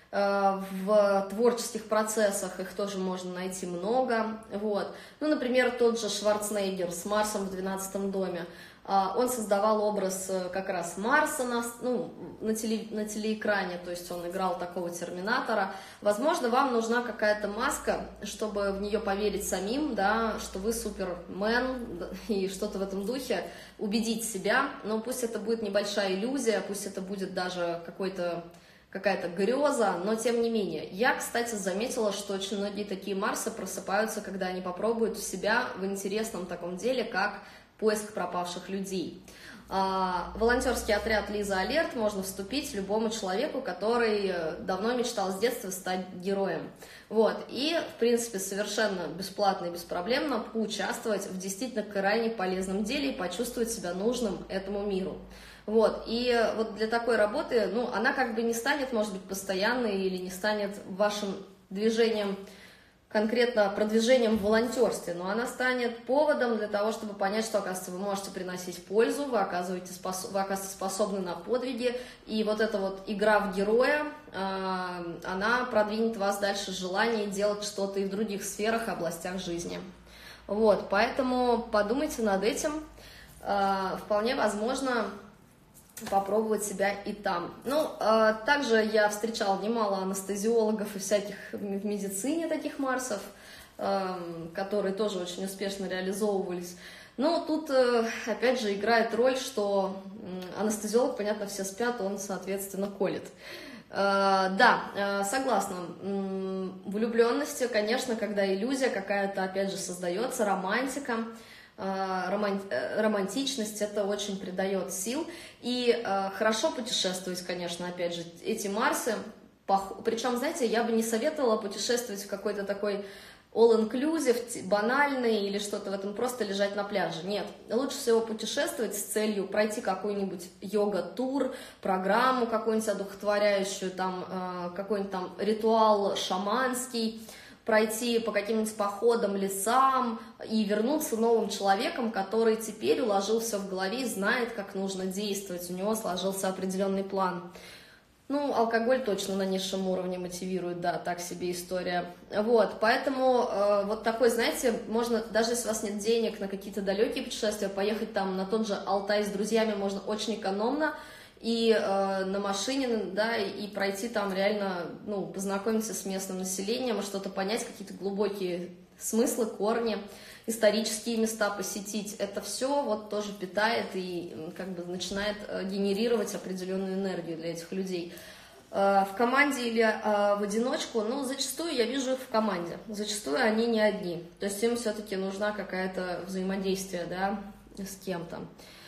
В творческих процессах их тоже можно найти много, вот. Ну, например, тот же Шварценеггер с Марсом в двенадцатом доме, он создавал образ как раз Марса на, ну, на, теле, на телеэкране, то есть он играл такого терминатора. Возможно, вам нужна какая-то маска, чтобы в нее поверить самим, да, что вы супермен и что-то в этом духе, убедить себя, но пусть это будет небольшая иллюзия, пусть это будет даже какой-то какая-то греза, но тем не менее. Я, кстати, заметила, что очень многие такие Марсы просыпаются, когда они попробуют себя в интересном таком деле, как поиск пропавших людей. В волонтерский отряд Лиза Алерт можно вступить любому человеку, который давно мечтал с детства стать героем. Вот. И, в принципе, совершенно бесплатно и беспроблемно поучаствовать в действительно крайне полезном деле и почувствовать себя нужным этому миру. Вот, и вот для такой работы, ну, она как бы не станет, может быть, постоянной или не станет вашим движением, конкретно продвижением в волонтерстве, но она станет поводом для того, чтобы понять, что, оказывается, вы можете приносить пользу, вы, оказываете спос... вы оказываете способны на подвиги, и вот эта вот игра в героя, э, она продвинет вас дальше желание делать что-то и в других сферах, областях жизни. Вот, поэтому подумайте над этим, э, вполне возможно попробовать себя и там. Ну, э, также я встречала немало анестезиологов и всяких в медицине таких Марсов, э, которые тоже очень успешно реализовывались. Но тут, э, опять же, играет роль, что э, анестезиолог, понятно, все спят, он, соответственно, колет. Э, да, э, согласна. Э, влюбленности, конечно, когда иллюзия какая-то, опять же, создается, романтика, романтичность, это очень придает сил. И э, хорошо путешествовать, конечно, опять же, эти Марсы. Пох... Причем, знаете, я бы не советовала путешествовать в какой-то такой all-inclusive, банальный или что-то в этом, просто лежать на пляже. Нет, лучше всего путешествовать с целью пройти какой-нибудь йога-тур, программу какую-нибудь одухотворяющую, там, э, какой-нибудь там ритуал шаманский, пройти по каким-нибудь походам, лесам и вернуться новым человеком, который теперь уложил все в голове и знает, как нужно действовать, у него сложился определенный план. Ну, алкоголь точно на низшем уровне мотивирует, да, так себе история. Вот, поэтому э, вот такой, знаете, можно, даже если у вас нет денег на какие-то далекие путешествия, поехать там на тот же Алтай с друзьями можно очень экономно, и э, на машине, да, и пройти там реально, ну, познакомиться с местным населением, что-то понять, какие-то глубокие смыслы, корни, исторические места посетить. Это все вот тоже питает и как бы начинает э, генерировать определенную энергию для этих людей. Э, в команде или э, в одиночку, ну, зачастую я вижу их в команде, зачастую они не одни. То есть им все-таки нужна какая-то взаимодействие, да, с кем-то.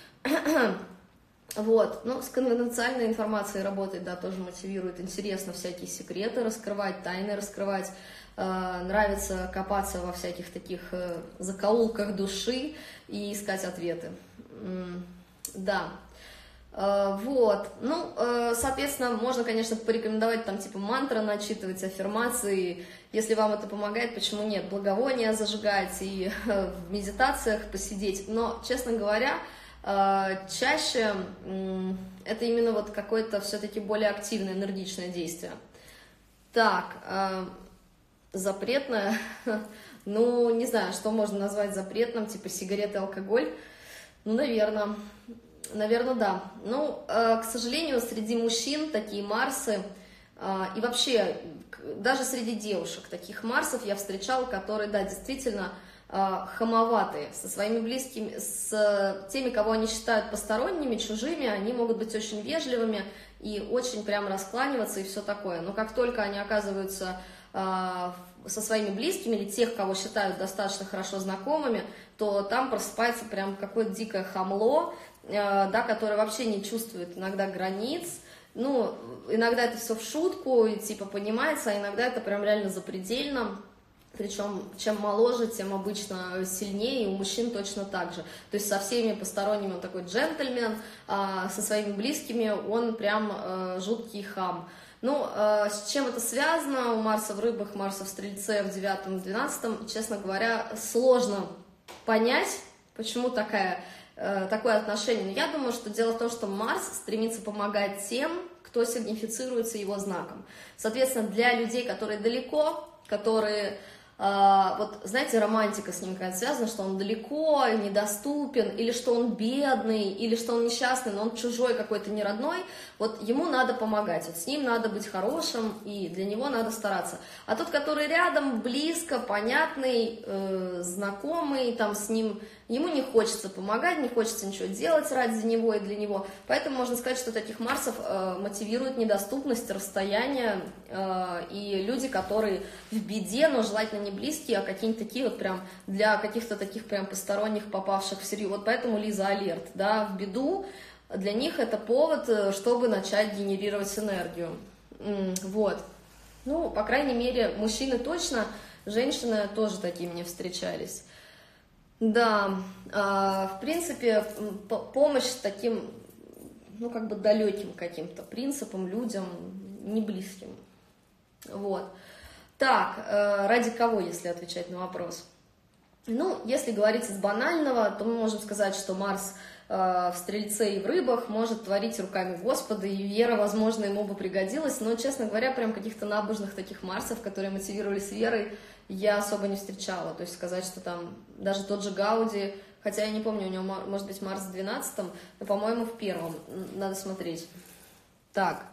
Вот, ну, с конфиденциальной информацией работать, да, тоже мотивирует, интересно всякие секреты раскрывать, тайны раскрывать, э, нравится копаться во всяких таких э, закоулках души и искать ответы, М да, э, вот, ну, э, соответственно, можно, конечно, порекомендовать там типа мантры начитывать, аффирмации, если вам это помогает, почему нет, благовония зажигать и э, в медитациях посидеть, но, честно говоря, чаще это именно вот какое-то все-таки более активное, энергичное действие. Так, запретное, ну, не знаю, что можно назвать запретным, типа сигареты, алкоголь, ну, наверное, наверное, да. Ну, к сожалению, среди мужчин такие Марсы, и вообще, даже среди девушек таких Марсов я встречала, которые, да, действительно хамоватые со своими близкими, с теми, кого они считают посторонними, чужими, они могут быть очень вежливыми и очень прям раскланиваться и все такое. Но как только они оказываются со своими близкими или тех, кого считают достаточно хорошо знакомыми, то там просыпается прям какое-то дикое хамло, да, которое вообще не чувствует иногда границ. Ну, иногда это все в шутку и типа понимается, а иногда это прям реально запредельно. Причем, чем моложе, тем обычно сильнее, и у мужчин точно так же. То есть со всеми посторонними он такой джентльмен, а со своими близкими он прям э, жуткий хам. Ну, э, с чем это связано? У Марса в Рыбах, Марса в Стрельце в девятом, двенадцатом, честно говоря, сложно понять, почему такая, э, такое отношение. Но я думаю, что дело в том, что Марс стремится помогать тем, кто сигнифицируется его знаком. Соответственно, для людей, которые далеко, которые... Uh, вот, знаете, романтика с ним какая-то связана, что он далеко, недоступен, или что он бедный, или что он несчастный, но он чужой какой-то, не родной, вот ему надо помогать, вот с ним надо быть хорошим, и для него надо стараться. А тот, который рядом, близко, понятный, э, знакомый, там с ним, ему не хочется помогать, не хочется ничего делать ради него и для него, поэтому можно сказать, что таких Марсов э, мотивирует недоступность, расстояние, э, и люди, которые в беде, но желательно не близкие, а какие-нибудь такие вот прям для каких-то таких прям посторонних, попавших в серию. Вот поэтому Лиза алерт, да, в беду, для них это повод, чтобы начать генерировать энергию. Вот. Ну, по крайней мере, мужчины точно, женщины тоже такие мне встречались. Да, в принципе, помощь таким, ну, как бы далеким каким-то принципам, людям, не близким. Вот. Так, ради кого, если отвечать на вопрос? Ну, если говорить из банального, то мы можем сказать, что Марс в Стрельце и в Рыбах может творить руками Господа, и вера, возможно, ему бы пригодилась, но, честно говоря, прям каких-то набожных таких Марсов, которые мотивировались верой, я особо не встречала. То есть сказать, что там даже тот же Гауди, хотя я не помню, у него, может быть, Марс в двенадцатом, но, по-моему, в первом, надо смотреть. Так,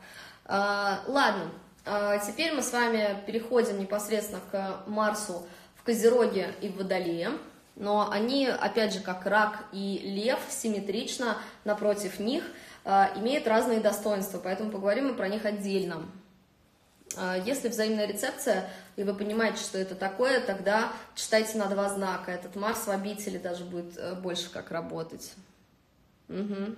ладно. Теперь мы с вами переходим непосредственно к Марсу в Козероге и в Водолее, но они, опять же, как Рак и Лев, симметрично напротив них, имеют разные достоинства, поэтому поговорим мы про них отдельно. Если взаимная рецепция, и вы понимаете, что это такое, тогда читайте на два знака. Этот Марс в обители даже будет больше как работать. Угу.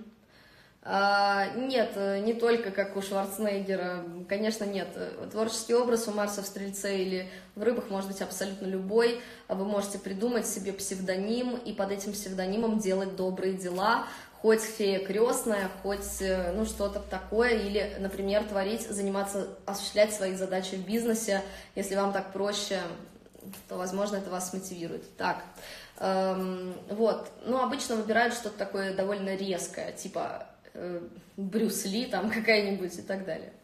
А, нет, не только как у Шварценеггера, конечно, нет. Творческий образ у Марса в Стрельце или в Рыбах может быть абсолютно любой. Вы можете придумать себе псевдоним и под этим псевдонимом делать добрые дела, хоть фея крестная, хоть ну, что-то такое, или, например, творить, заниматься, осуществлять свои задачи в бизнесе. Если вам так проще, то, возможно, это вас мотивирует. Так, эм, вот, ну, обычно выбирают что-то такое довольно резкое, типа Брюс Ли там какая-нибудь и так далее.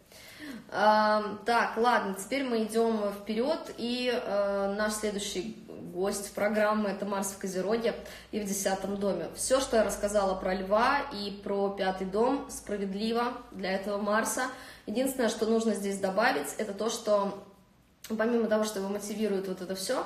А, так, ладно, теперь мы идем вперед, и а, наш следующий гость программы — это Марс в Козероге и в десятом доме. Все, что я рассказала про Льва и про пятый дом, справедливо для этого Марса. Единственное, что нужно здесь добавить, это то, что помимо того, что его мотивирует вот это все,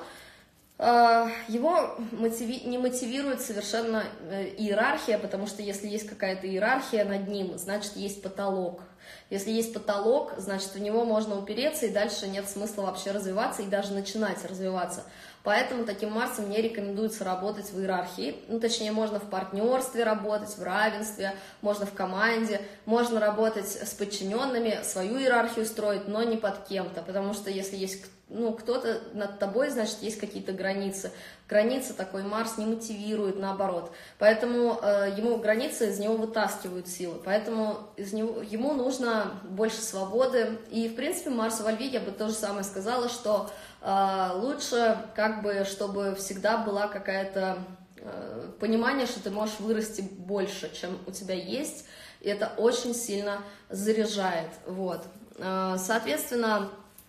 его мотиви... не мотивирует совершенно иерархия, потому что если есть какая-то иерархия над ним, значит, есть потолок. Если есть потолок, значит, в него можно упереться, и дальше нет смысла вообще развиваться и даже начинать развиваться. Поэтому таким Марсом не рекомендуется работать в иерархии. Ну, точнее, можно в партнерстве работать, в равенстве, можно в команде, можно работать с подчиненными, свою иерархию строить, но не под кем-то, потому что если есть ну, кто-то над тобой, значит, есть какие-то границы. Границы такой Марс не мотивирует, наоборот. Поэтому э, ему границы из него вытаскивают силы. Поэтому из него, ему нужно больше свободы. И, в принципе, Марсу во Льве я бы то же самое сказала, что э, лучше, как бы, чтобы всегда была какая-то э, понимание, что ты можешь вырасти больше, чем у тебя есть. И это очень сильно заряжает. Вот. Э, соответственно,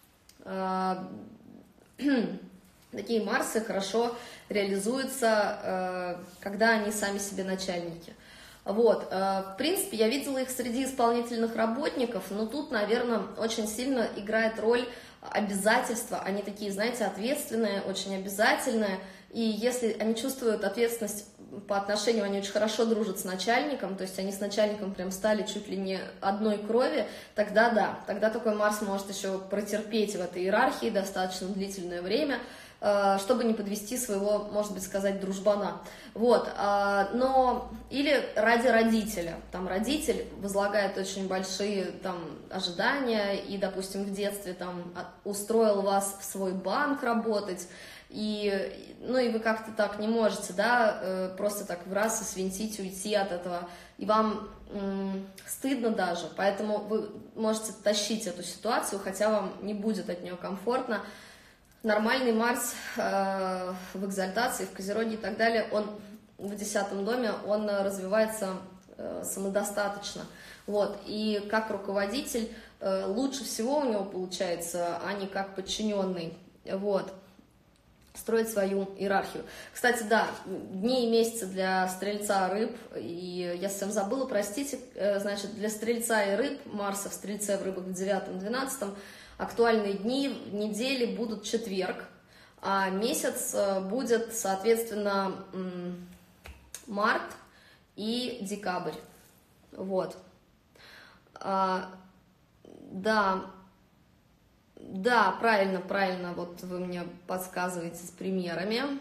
такие Марсы хорошо реализуются, когда они сами себе начальники. Вот, в принципе, я видела их среди исполнительных работников, но тут, наверное, очень сильно играет роль обязательства. Они такие, знаете, ответственные, очень обязательные, и если они чувствуют ответственность по отношению, они очень хорошо дружат с начальником, то есть они с начальником прям стали чуть ли не одной крови, тогда да, тогда такой Марс может еще протерпеть в этой иерархии достаточно длительное время, чтобы не подвести своего, может быть, сказать, дружбана. Вот, но или ради родителя, там родитель возлагает очень большие там ожидания и, допустим, в детстве там устроил вас в свой банк работать, и, ну, и вы как-то так не можете, да, просто так в раз и свинтить, уйти от этого, и вам м, стыдно даже, поэтому вы можете тащить эту ситуацию, хотя вам не будет от нее комфортно. Нормальный Марс э, в экзальтации, в Козероге и так далее, он в десятом доме, он развивается э, самодостаточно. Вот. И как руководитель э, лучше всего у него получается, а не как подчиненный. Вот. Строить свою иерархию. Кстати, да, дни и месяцы для Стрельца, Рыб, и я совсем забыла, простите, э, значит, для Стрельца и Рыб, Марса в Стрельце, в Рыбах в девятом-двенадцатом, актуальные дни недели будут четверг, а месяц будет, соответственно, март и декабрь. Вот. А, да, да, правильно, правильно, вот вы мне подсказываете с примерами.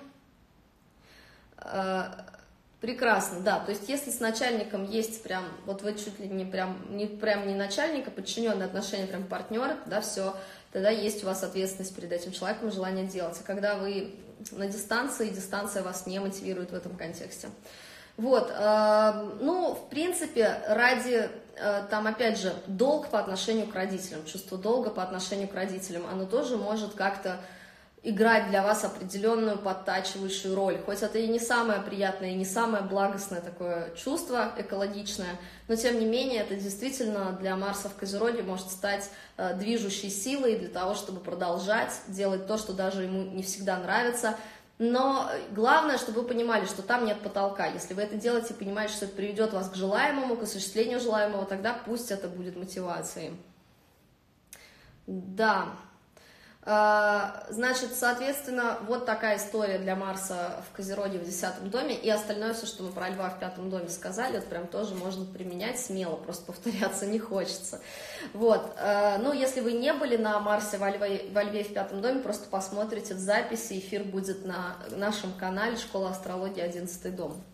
А, прекрасно, да, то есть если с начальником есть прям, вот вы чуть ли не прям, не прям не начальник, а подчиненные отношения, прям партнер, да, все, тогда есть у вас ответственность перед этим человеком, желание делать. А когда вы на дистанции, дистанция вас не мотивирует в этом контексте. Вот, э, ну, в принципе, ради, э, там, опять же, долг по отношению к родителям, чувство долга по отношению к родителям, оно тоже может как-то играть для вас определенную подтачивающую роль. Хоть это и не самое приятное, и не самое благостное такое чувство экологичное, но тем не менее это действительно для Марса в Козероге может стать э, движущей силой для того, чтобы продолжать делать то, что даже ему не всегда нравится. Но главное, чтобы вы понимали, что там нет потолка. Если вы это делаете и понимаете, что это приведет вас к желаемому, к осуществлению желаемого, тогда пусть это будет мотивацией. Да. Значит, соответственно, вот такая история для Марса в Козероге в десятом доме, и остальное все, что мы про Льва в пятом доме сказали, это прям тоже можно применять смело, просто повторяться не хочется. Вот, ну, если вы не были на Марсе во Льве, во Льве в пятом доме, просто посмотрите в записи, эфир будет на нашем канале «Школа астрологии одиннадцатый дом».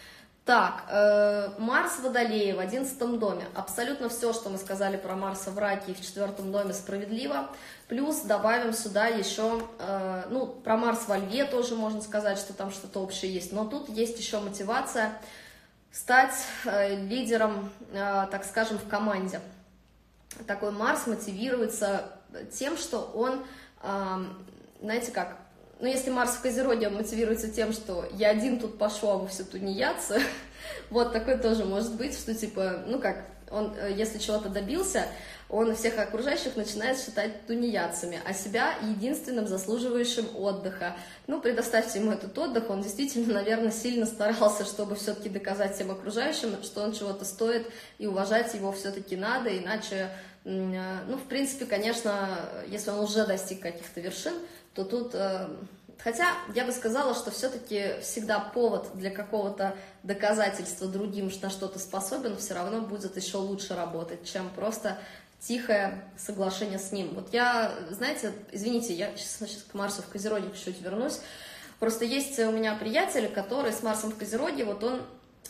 Так, э, Марс в Водолее в одиннадцатом доме. Абсолютно все, что мы сказали про Марса в Раке и в четвертом доме, справедливо. Плюс добавим сюда еще, э, ну, про Марс во Льве тоже можно сказать, что там что-то общее есть. Но тут есть еще мотивация стать э, лидером, э, так скажем, в команде. Такой Марс мотивируется тем, что он, э, знаете как, ну, если Марс в Козероге, он мотивируется тем, что я один тут пошел, а вы все тунеядцы, вот такой тоже может быть, что типа, ну как, он, если чего-то добился, он всех окружающих начинает считать тунеядцами, а себя единственным заслуживающим отдыха. Ну, предоставьте ему этот отдых, он действительно, наверное, сильно старался, чтобы все-таки доказать всем окружающим, что он чего-то стоит, и уважать его все-таки надо, иначе, ну, в принципе, конечно, если он уже достиг каких-то вершин, то тут, хотя я бы сказала, что все-таки всегда повод для какого-то доказательства другим, что на что-то способен, все равно будет еще лучше работать, чем просто тихое соглашение с ним. Вот я, знаете, извините, я сейчас, сейчас к Марсу в Козероге чуть-чуть вернусь, просто есть у меня приятель, который с Марсом в Козероге, вот он,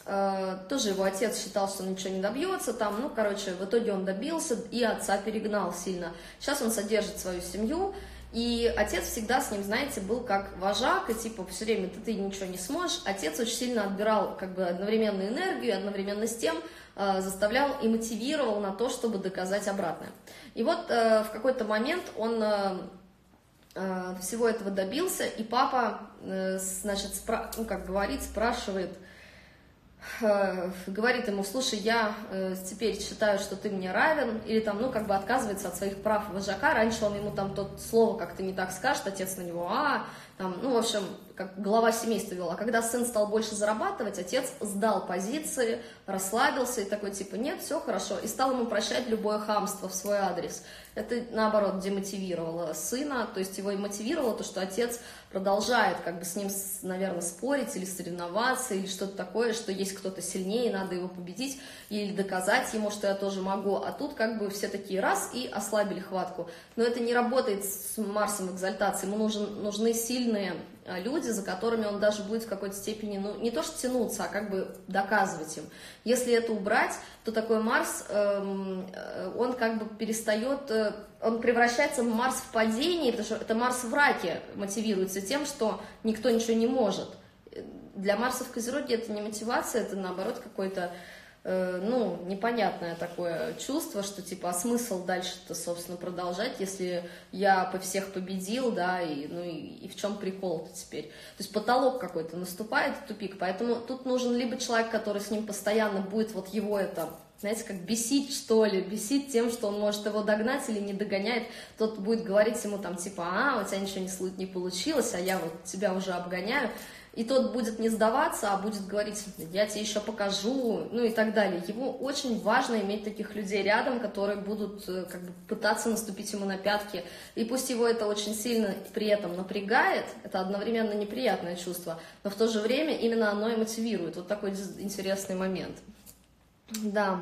э, тоже его отец считал, что он ничего не добьется, там, ну, короче, в итоге он добился и отца перегнал сильно. Сейчас он содержит свою семью, и отец всегда с ним, знаете, был как вожак, и типа все время ты, ты ничего не сможешь. Отец очень сильно отбирал как бы одновременно энергию, одновременно с тем э, заставлял и мотивировал на то, чтобы доказать обратное. И вот э, в какой-то момент он э, э, всего этого добился, и папа, э, значит, спра- ну, как говорит, спрашивает, говорит ему: слушай, я э, теперь считаю, что ты мне равен, или там, ну, как бы отказывается от своих прав вожака. Раньше он ему там тот слово как-то не так скажет, отец на него, а, там, ну, в общем, как глава семейства вел. А когда сын стал больше зарабатывать, отец сдал позиции, расслабился и такой типа нет, все хорошо, и стал ему прощать любое хамство в свой адрес. Это, наоборот, демотивировало сына, то есть его и мотивировало то, что отец продолжает как бы с ним, наверное, спорить или соревноваться, или что-то такое, что есть кто-то сильнее, надо его победить, или доказать ему, что я тоже могу. А тут как бы все такие раз и ослабили хватку. Но это не работает с Марсом в экзальтации, ему нужен, нужны сильные люди, за которыми он даже будет в какой-то степени, ну, не то что тянуться, а как бы доказывать им. Если это убрать, то такой Марс, эм, он как бы перестает, э, он превращается в Марс в падении, потому что это Марс в раке мотивируется тем, что никто ничего не может. Для Марса в Козероге это не мотивация, это наоборот какой-то, ну, непонятное такое чувство, что, типа, а смысл дальше-то, собственно, продолжать, если я по всех победил, да, и, ну, и, и в чем прикол-то теперь? То есть потолок какой-то наступает, тупик, поэтому тут нужен либо человек, который с ним постоянно будет вот его это, знаете, как бесить, что ли, бесить тем, что он может его догнать или не догоняет, тот будет говорить ему там, типа, а, у тебя ничего не, не получилось, а я вот тебя уже обгоняю. И тот будет не сдаваться, а будет говорить, я тебе еще покажу, ну и так далее. Ему очень важно иметь таких людей рядом, которые будут как бы пытаться наступить ему на пятки. И пусть его это очень сильно при этом напрягает, это одновременно неприятное чувство, но в то же время именно оно и мотивирует. Вот такой интересный момент. Да.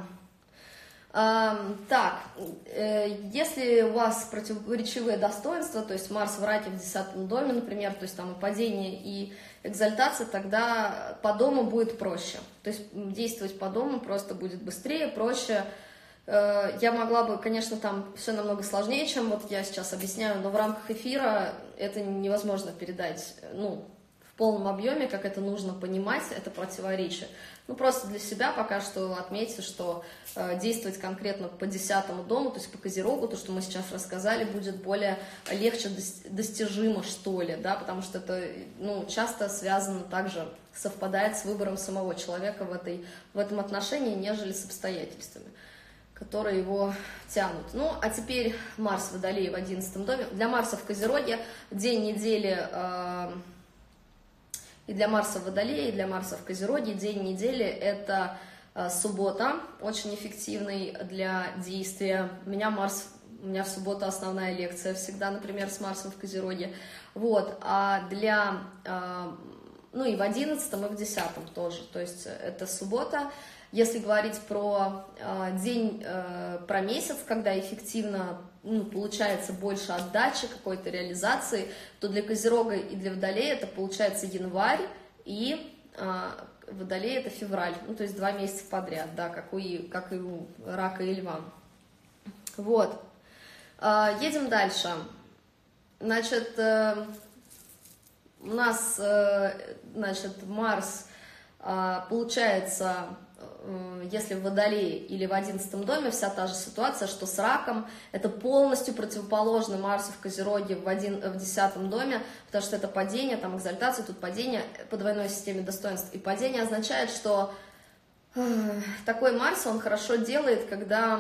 Так, если у вас противоречивые достоинства, то есть Марс в раке в десятом доме, например, то есть там и падение, и экзальтация, тогда по дому будет проще. То есть действовать по дому просто будет быстрее, проще. Я могла бы, конечно, там все намного сложнее, чем вот я сейчас объясняю, но в рамках эфира это невозможно передать, ну, в полном объеме, как это нужно понимать, это противоречие. Ну, просто для себя пока что отметьте, что э, действовать конкретно по десятому дому, то есть по Козерогу, то, что мы сейчас рассказали, будет более легче достижимо, что ли, да, потому что это, ну, часто связано также, совпадает с выбором самого человека в, этой, в этом отношении, нежели с обстоятельствами, которые его тянут. Ну, а теперь Марс в Водолее в одиннадцатом доме. Для Марса в Козероге день недели... Э, И для Марса в Водолее, и для Марса в Козероге день недели – это э, суббота, очень эффективный для действия. У меня Марс, у меня в субботу основная лекция всегда, например, с Марсом в Козероге. Вот, а для, э, ну и в одиннадцатом, и в десятом тоже, то есть это суббота. Если говорить про э, день, э, про месяц, когда эффективно, ну, получается больше отдачи, какой-то реализации, то для Козерога и для Водолея это получается январь, и э, Водолея это февраль, ну, то есть два месяца подряд, да, как, у, как и у Рака и Льва. Вот. Э, едем дальше. Значит, э, у нас, э, значит, Марс, э, получается... Если в Водолее или в одиннадцатом доме, вся та же ситуация, что с Раком, это полностью противоположно Марсу в Козероге в, один, в десятом доме, потому что это падение, там экзальтация, тут падение по двойной системе достоинств. И падение означает, что э, такой Марс, он хорошо делает, когда,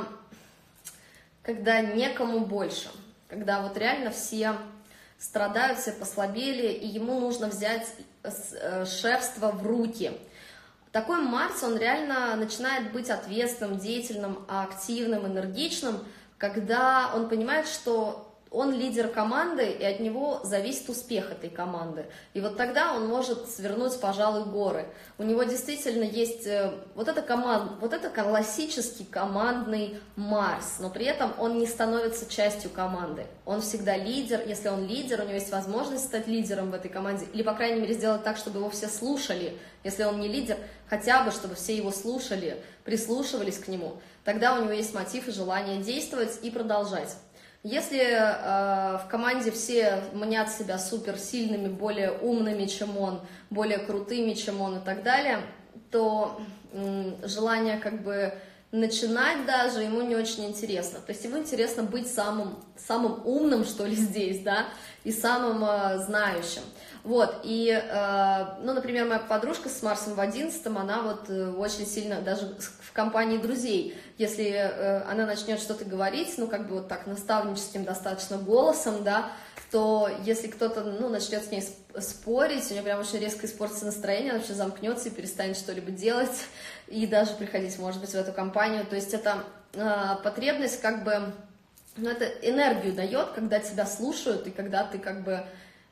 когда некому больше, когда вот реально все страдают, все послабели, и ему нужно взять шефство в руки. Такой Марс, он реально начинает быть ответственным, деятельным, активным, энергичным, когда он понимает, что он лидер команды, и от него зависит успех этой команды. И вот тогда он может свернуть, пожалуй, горы. У него действительно есть вот это, команд... вот это классический командный Марс, но при этом он не становится частью команды. Он всегда лидер. Если он лидер, у него есть возможность стать лидером в этой команде, или, по крайней мере, сделать так, чтобы его все слушали. Если он не лидер, хотя бы, чтобы все его слушали, прислушивались к нему. Тогда у него есть мотив и желание действовать и продолжать. Если э, в команде все мнят себя суперсильными, более умными, чем он, более крутыми, чем он и так далее, то э, желание как бы начинать даже ему не очень интересно. То есть ему интересно быть самым, самым умным, что ли, здесь, да, и самым э, знающим. Вот, и, э, ну, например, моя подружка с Марсом в одиннадцатом, она вот э, очень сильно, даже в компании друзей, если э, она начнет что-то говорить, ну, как бы вот так наставническим достаточно голосом, да, то если кто-то, ну, начнет с ней спорить, у нее прям очень резко испортится настроение, она вообще замкнется и перестанет что-либо делать, и даже приходить, может быть, в эту компанию. То есть это э, потребность как бы, ну, это энергию дает, когда тебя слушают, и когда ты как бы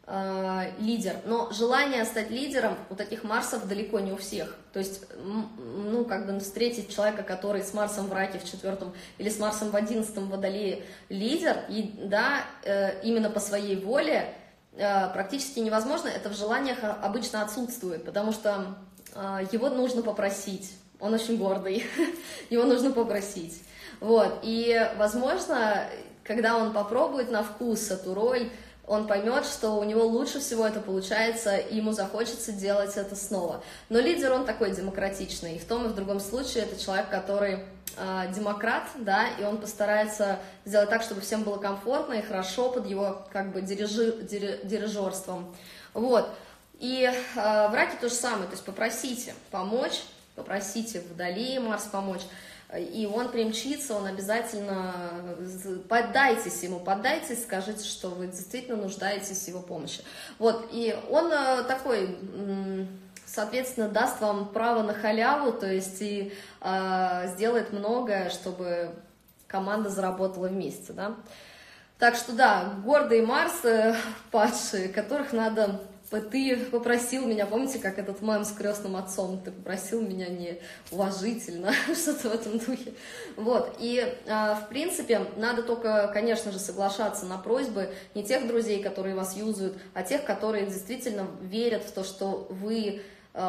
э, лидер. Но желание стать лидером у таких Марсов далеко не у всех. То есть, ну, как бы встретить человека, который с Марсом в Раке в четвертом или с Марсом в одиннадцатом в Водолее лидер, и, да, э, именно по своей воле, практически невозможно, это в желаниях обычно отсутствует, потому что его нужно попросить, он очень гордый, его нужно попросить, вот, и, возможно, когда он попробует на вкус эту роль, он поймет, что у него лучше всего это получается, и ему захочется делать это снова. Но лидер, он такой демократичный, и в том и в другом случае это человек, который э, демократ, да, и он постарается сделать так, чтобы всем было комфортно и хорошо под его, как бы, дирижи, дир, дирижерством. Вот. И э, в Раке то же самое, то есть попросите помочь, попросите в Водолее Марс помочь, и он примчится, он обязательно, поддайтесь ему, поддайтесь, скажите, что вы действительно нуждаетесь в его помощи. Вот, и он такой, соответственно, даст вам право на халяву, то есть и э, сделает многое, чтобы команда заработала вместе, да. Так что, да, гордые Марсы, падшие, которых надо... Ты попросил меня, помните, как этот мем с крестным отцом, ты попросил меня неуважительно, что-то в этом духе. Вот, и, в принципе, надо только, конечно же, соглашаться на просьбы не тех друзей, которые вас юзают, а тех, которые действительно верят в то, что вы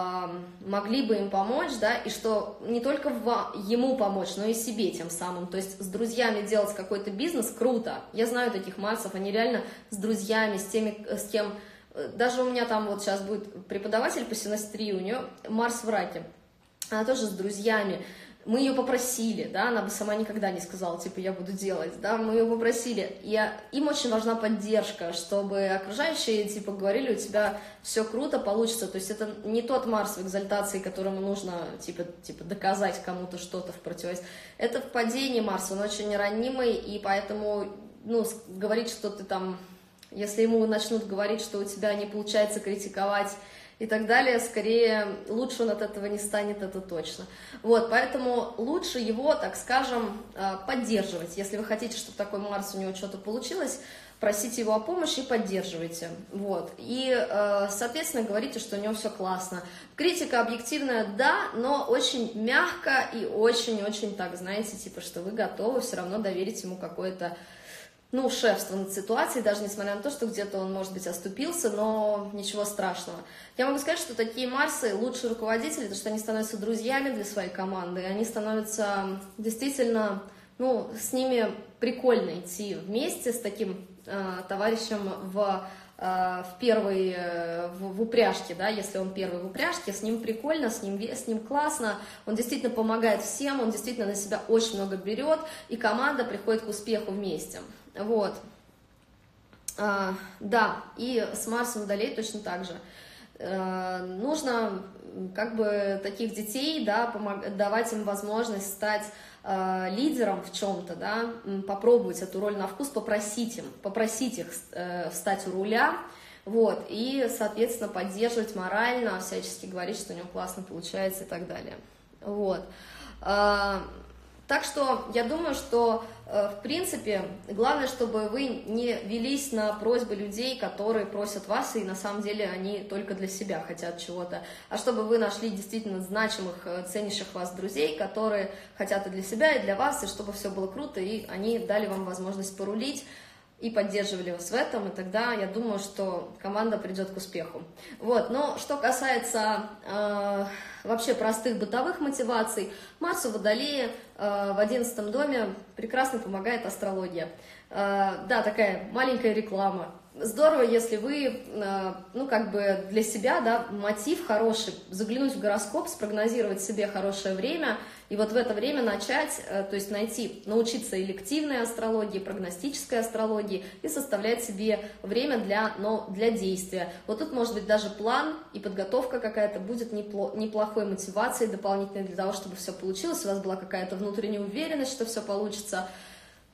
могли бы им помочь, да, и что не только ему помочь, но и себе тем самым. То есть с друзьями делать какой-то бизнес круто. Я знаю таких Марсов, они реально с друзьями, с теми, с кем... Даже у меня там вот сейчас будет преподаватель по синастрии, у нее Марс в Раке, она тоже с друзьями. Мы ее попросили, да, она бы сама никогда не сказала, типа, я буду делать, да, мы ее попросили. И им очень важна поддержка, чтобы окружающие, типа, говорили, у тебя все круто получится. То есть это не тот Марс в экзальтации, которому нужно, типа, типа доказать кому-то что-то в противовес. Это в падении Марса, он очень ранимый, и поэтому, ну, говорить, что ты там... Если ему начнут говорить, что у тебя не получается критиковать и так далее, скорее лучше он от этого не станет, это точно. Вот, поэтому лучше его, так скажем, поддерживать. Если вы хотите, чтобы такой Марс у него что-то получилось, просите его о помощи и поддерживайте. Вот. И, соответственно, говорите, что у него все классно. Критика объективная, да, но очень мягко и очень-очень так, знаете, типа, что вы готовы все равно доверить ему какое-то, ну, шефство над ситуацией, даже несмотря на то, что где-то он, может быть, оступился, но ничего страшного. Я могу сказать, что такие Марсы лучшие руководители, потому что они становятся друзьями для своей команды, они становятся действительно, ну, с ними прикольно идти вместе с таким э, товарищем в, э, в первой, э, в, в упряжке, да, если он первый в упряжке, с ним прикольно, с ним, с ним классно, он действительно помогает всем, он действительно на себя очень много берет, и команда приходит к успеху вместе. Вот, а, да, и с Марсом Водолей точно так же. А, нужно как бы таких детей, да, помог, давать им возможность стать а, лидером в чем-то, да, попробовать эту роль на вкус, попросить им, попросить их э, встать у руля, вот, и, соответственно, поддерживать морально, всячески говорить, что у него классно получается и так далее, вот. А, Так что я думаю, что, в принципе, главное, чтобы вы не велись на просьбы людей, которые просят вас, и на самом деле они только для себя хотят чего-то, а чтобы вы нашли действительно значимых, ценящих вас друзей, которые хотят и для себя, и для вас, и чтобы все было круто, и они дали вам возможность порулить, и поддерживали вас в этом, и тогда я думаю, что команда придет к успеху. Вот, но что касается э, вообще простых бытовых мотиваций, Марсу в Водолее э, в одиннадцатом доме прекрасно помогает астрология. Э, да, такая маленькая реклама. Здорово, если вы, э, ну, как бы для себя, да, мотив хороший, заглянуть в гороскоп, спрогнозировать себе хорошее время, и вот в это время начать, э, то есть найти, научиться элективной астрологии, прогностической астрологии и составлять себе время для, но, для действия. Вот тут может быть даже план и подготовка какая-то будет непло, неплохой мотивацией дополнительной для того, чтобы все получилось, у вас была какая-то внутренняя уверенность, что все получится.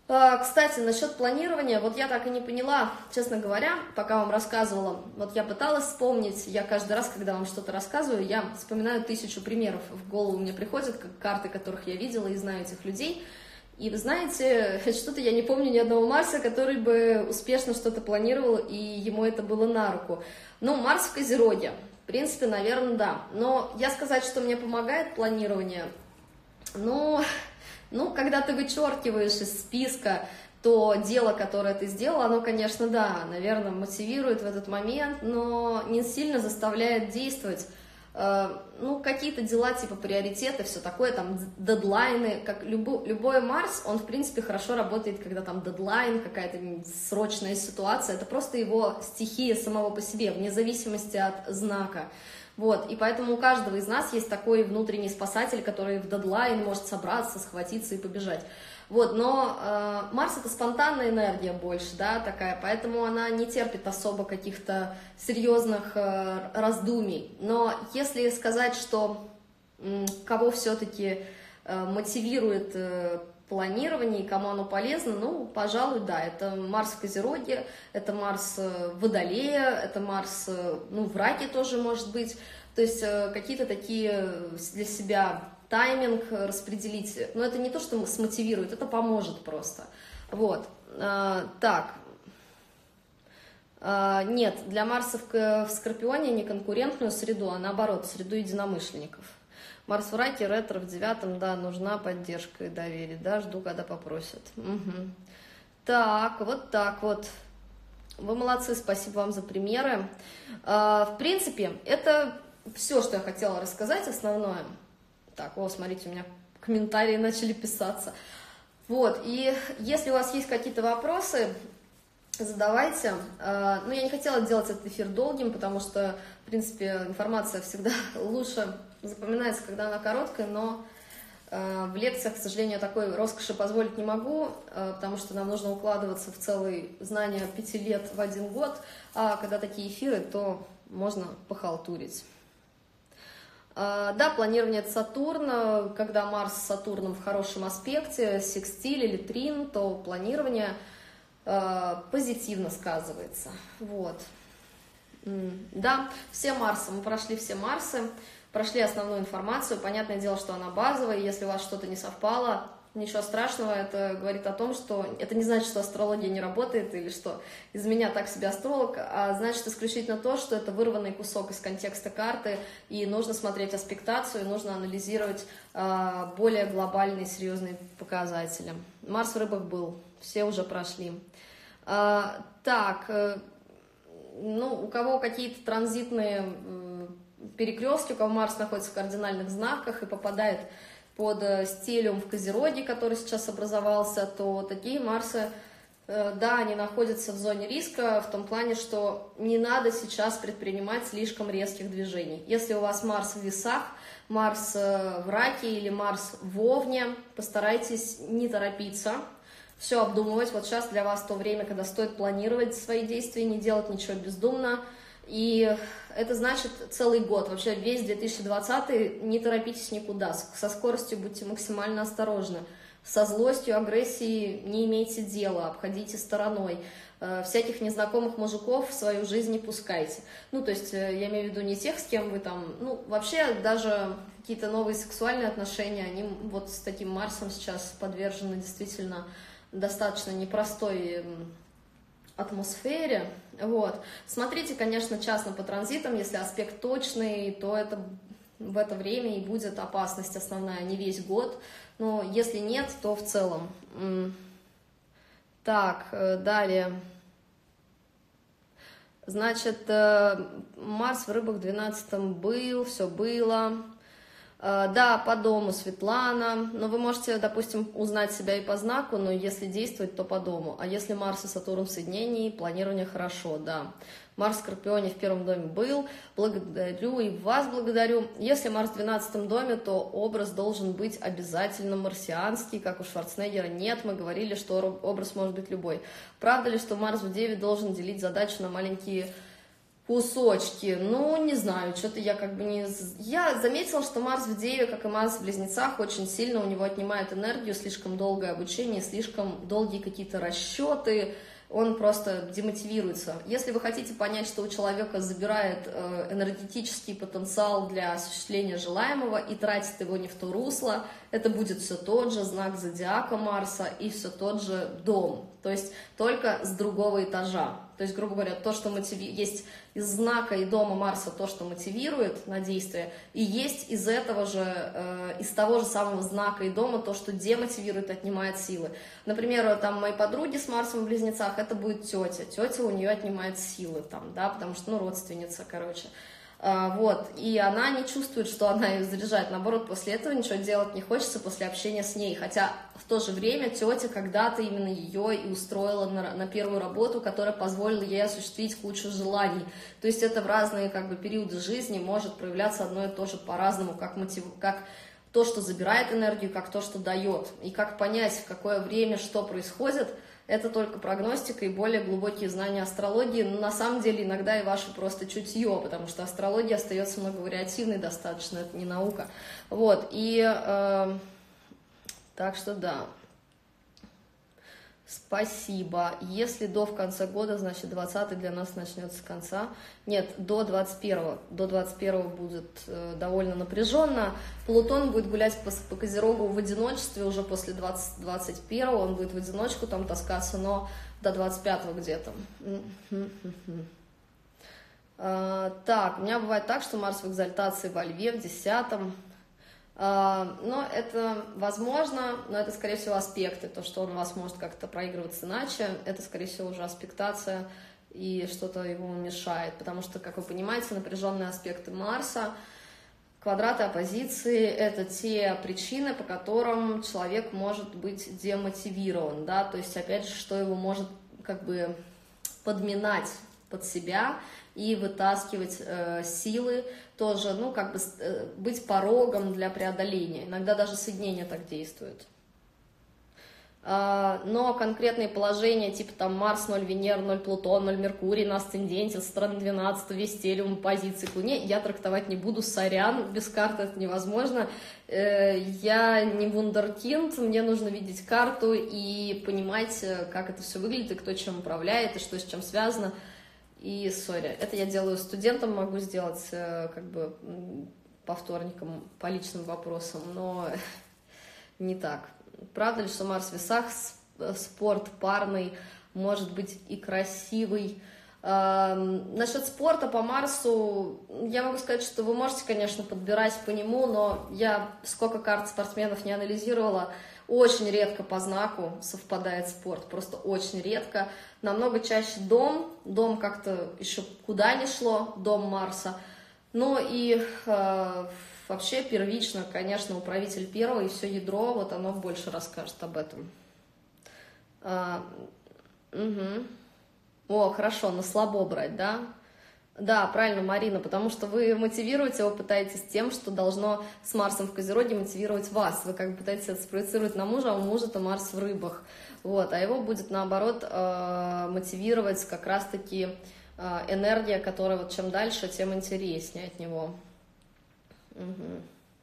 Кстати, насчет планирования, вот я так и не поняла, честно говоря, пока вам рассказывала, вот я пыталась вспомнить, я каждый раз, когда вам что-то рассказываю, я вспоминаю тысячу примеров, в голову мне приходят, как карты, которых я видела и знаю этих людей, и вы знаете, что-то я не помню ни одного Марса, который бы успешно что-то планировал, и ему это было на руку. Ну, Марс в Козероге, в принципе, наверное, да, но я сказать, что мне помогает планирование, ну... Ну, когда ты вычеркиваешь из списка то дело, которое ты сделал, оно, конечно, да, наверное, мотивирует в этот момент, но не сильно заставляет действовать. Ну, какие-то дела типа приоритеты, все такое, там, дедлайны, как любо, любой Марс, он, в принципе, хорошо работает, когда там дедлайн, какая-то срочная ситуация, это просто его стихия самого по себе, вне зависимости от знака. Вот, и поэтому у каждого из нас есть такой внутренний спасатель, который в дедлайн может собраться, схватиться и побежать. Вот, но э, Марс — это спонтанная энергия больше, да, такая, поэтому она не терпит особо каких-то серьезных э, раздумий. Но если сказать, что э, кого все-таки э, мотивирует э, планирование и кому оно полезно, ну, пожалуй, да, это Марс в Козероге, это Марс в Водолее, это Марс, ну, в Раке тоже может быть, то есть какие-то такие для себя тайминг распределить, но это не то, что смотивирует, это поможет просто, вот, так, нет, для Марса в Скорпионе не конкурентную среду, а наоборот, среду единомышленников. Марс в Раке, ретро в девятом, да, нужна поддержка и доверие, да, жду, когда попросят. Угу. Так, вот так вот. Вы молодцы, спасибо вам за примеры. А, в принципе, это все, что я хотела рассказать, основное. Так, о, смотрите, у меня комментарии начали писаться. Вот, и если у вас есть какие-то вопросы, задавайте. А, ну, я не хотела делать этот эфир долгим, потому что, в принципе, информация всегда лучше запоминается, когда она короткая, но э, в лекциях, к сожалению, такой роскоши позволить не могу, э, потому что нам нужно укладываться в целые знания пяти лет в один год, а когда такие эфиры, то можно похалтурить. Э, да, планирование — это Сатурн, когда Марс с Сатурном в хорошем аспекте, секстиль или трин, то планирование э, позитивно сказывается. Вот. Да, все Марсы, мы прошли все Марсы, прошли основную информацию, понятное дело, что она базовая, если у вас что-то не совпало, ничего страшного, это говорит о том, что это не значит, что астрология не работает или что из меня так себе астролог, а значит исключительно то, что это вырванный кусок из контекста карты, и нужно смотреть аспектацию, нужно анализировать э, более глобальные серьезные показатели. Марс в Рыбах был, все уже прошли. Э, так... Э, Ну, у кого какие-то транзитные перекрестки, у кого Марс находится в кардинальных знаках и попадает под стелиум в Козероге, который сейчас образовался, то такие Марсы, да, они находятся в зоне риска, в том плане, что не надо сейчас предпринимать слишком резких движений. Если у вас Марс в Весах, Марс в Раке или Марс в Овне, постарайтесь не торопиться, все обдумывать. Вот сейчас для вас то время, когда стоит планировать свои действия, не делать ничего бездумно. И это значит целый год, вообще весь две тысячи двадцатый, не торопитесь никуда, со скоростью будьте максимально осторожны. Со злостью, агрессией не имейте дела, обходите стороной. Всяких незнакомых мужиков в свою жизнь не пускайте. Ну, то есть, я имею в виду не тех, с кем вы там... Ну, вообще, даже какие-то новые сексуальные отношения, они вот с таким Марсом сейчас подвержены действительно достаточно непростой атмосфере. Вот. Смотрите, конечно, частно по транзитам, если аспект точный, то это в это время и будет опасность основная, не весь год. Но если нет, то в целом. Так, далее. Значит, Марс в Рыбах в двенадцатом был, все было. Да, по дому Светлана, но вы можете, допустим, узнать себя и по знаку, но если действовать, то по дому. А если Марс и Сатурн в соединении, планирование хорошо, да. Марс в Скорпионе в первом доме был, благодарю и вас благодарю. Если Марс в двенадцатом доме, то образ должен быть обязательно марсианский, как у Шварценеггера. Нет, мы говорили, что образ может быть любой. Правда ли, что Марс в Деве должен делить задачу на маленькие Кусочки, ну, не знаю, что-то я как бы не... Я заметила, что Марс в Деве, как и Марс в Близнецах, очень сильно у него отнимает энергию, слишком долгое обучение, слишком долгие какие-то расчеты, он просто демотивируется. Если вы хотите понять, что у человека забирает э, энергетический потенциал для осуществления желаемого и тратит его не в то русло, это будет все тот же знак зодиака Марса и все тот же дом, то есть только с другого этажа. То есть, грубо говоря, то, что мотиви... есть из знака и дома Марса то, что мотивирует на действие, и есть из этого же, э, из того же самого знака и дома то, что демотивирует, отнимает силы. Например, там моей подруги с Марсом в Близнецах, это будет тетя. Тетя у нее отнимает силы, там, да, потому что, ну, родственница, короче. Uh, вот, и она не чувствует, что она ее заряжает, наоборот, после этого ничего делать не хочется, после общения с ней, хотя в то же время тетя когда-то именно ее и устроила на, на первую работу, которая позволила ей осуществить кучу желаний, то есть это в разные как бы периоды жизни может проявляться одно и то же по-разному, как, мотив... как то, что забирает энергию, как то, что дает, и как понять, в какое время что происходит. Это только прогностика и более глубокие знания астрологии, но на самом деле иногда и ваше просто чутье, потому что астрология остается многовариативной достаточно, это не наука. Вот, и э, так что да, спасибо. Если до в конце года, значит двадцатый для нас начнется с конца. Нет, до двадцать первого. До двадцать первого будет э, довольно напряженно. Плутон будет гулять по, по Козерогу в одиночестве уже после двадцать первого. Он будет в одиночку там таскаться, но до двадцать пятого где-то. э, так, у меня бывает так, что Марс в экзальтации во Льве в десятом. Но это возможно, но это, скорее всего, аспекты, то, что он у вас может как-то проигрываться иначе, это, скорее всего, уже аспектация, и что-то ему мешает, потому что, как вы понимаете, напряженные аспекты Марса, квадраты оппозиции – это те причины, по которым человек может быть демотивирован, да, то есть, опять же, что его может как бы подминать под себя и вытаскивать э, силы, тоже, ну, как бы э, быть порогом для преодоления. Иногда даже соединение так действует. Э, но конкретные положения, типа там Марс ноль, Венера ноль, Плутон ноль, Меркурий на асценденте, со стороны двенадцатого, весь телиум, позиции к Луне, я трактовать не буду, сорян, без карты это невозможно. Э, я не вундеркинд, мне нужно видеть карту и понимать, как это все выглядит, и кто чем управляет, и что с чем связано. И, сори, это я делаю студентам, могу сделать как бы по вторникам, по личным вопросам, но не так. Правда ли, что Марс в весах, спорт парный, может быть и красивый? Насчет спорта по Марсу, я могу сказать, что вы можете, конечно, подбирать по нему, но я сколько карт спортсменов не анализировала, очень редко по знаку совпадает спорт, просто очень редко. Намного чаще дом, дом как-то еще куда ни шло, дом Марса. Ну и э, вообще первично, конечно, управитель первого и все ядро, вот оно больше расскажет об этом. А, угу. О, хорошо, на слабо брать, да? Да, правильно, Марина, потому что вы мотивируете его, пытаетесь тем, что должно с Марсом в Козероге мотивировать вас. Вы как бы пытаетесь это спроецировать на мужа, а у мужа-то Марс в рыбах. Вот, а его будет, наоборот, мотивировать как раз-таки энергия, которая вот чем дальше, тем интереснее от него. Угу.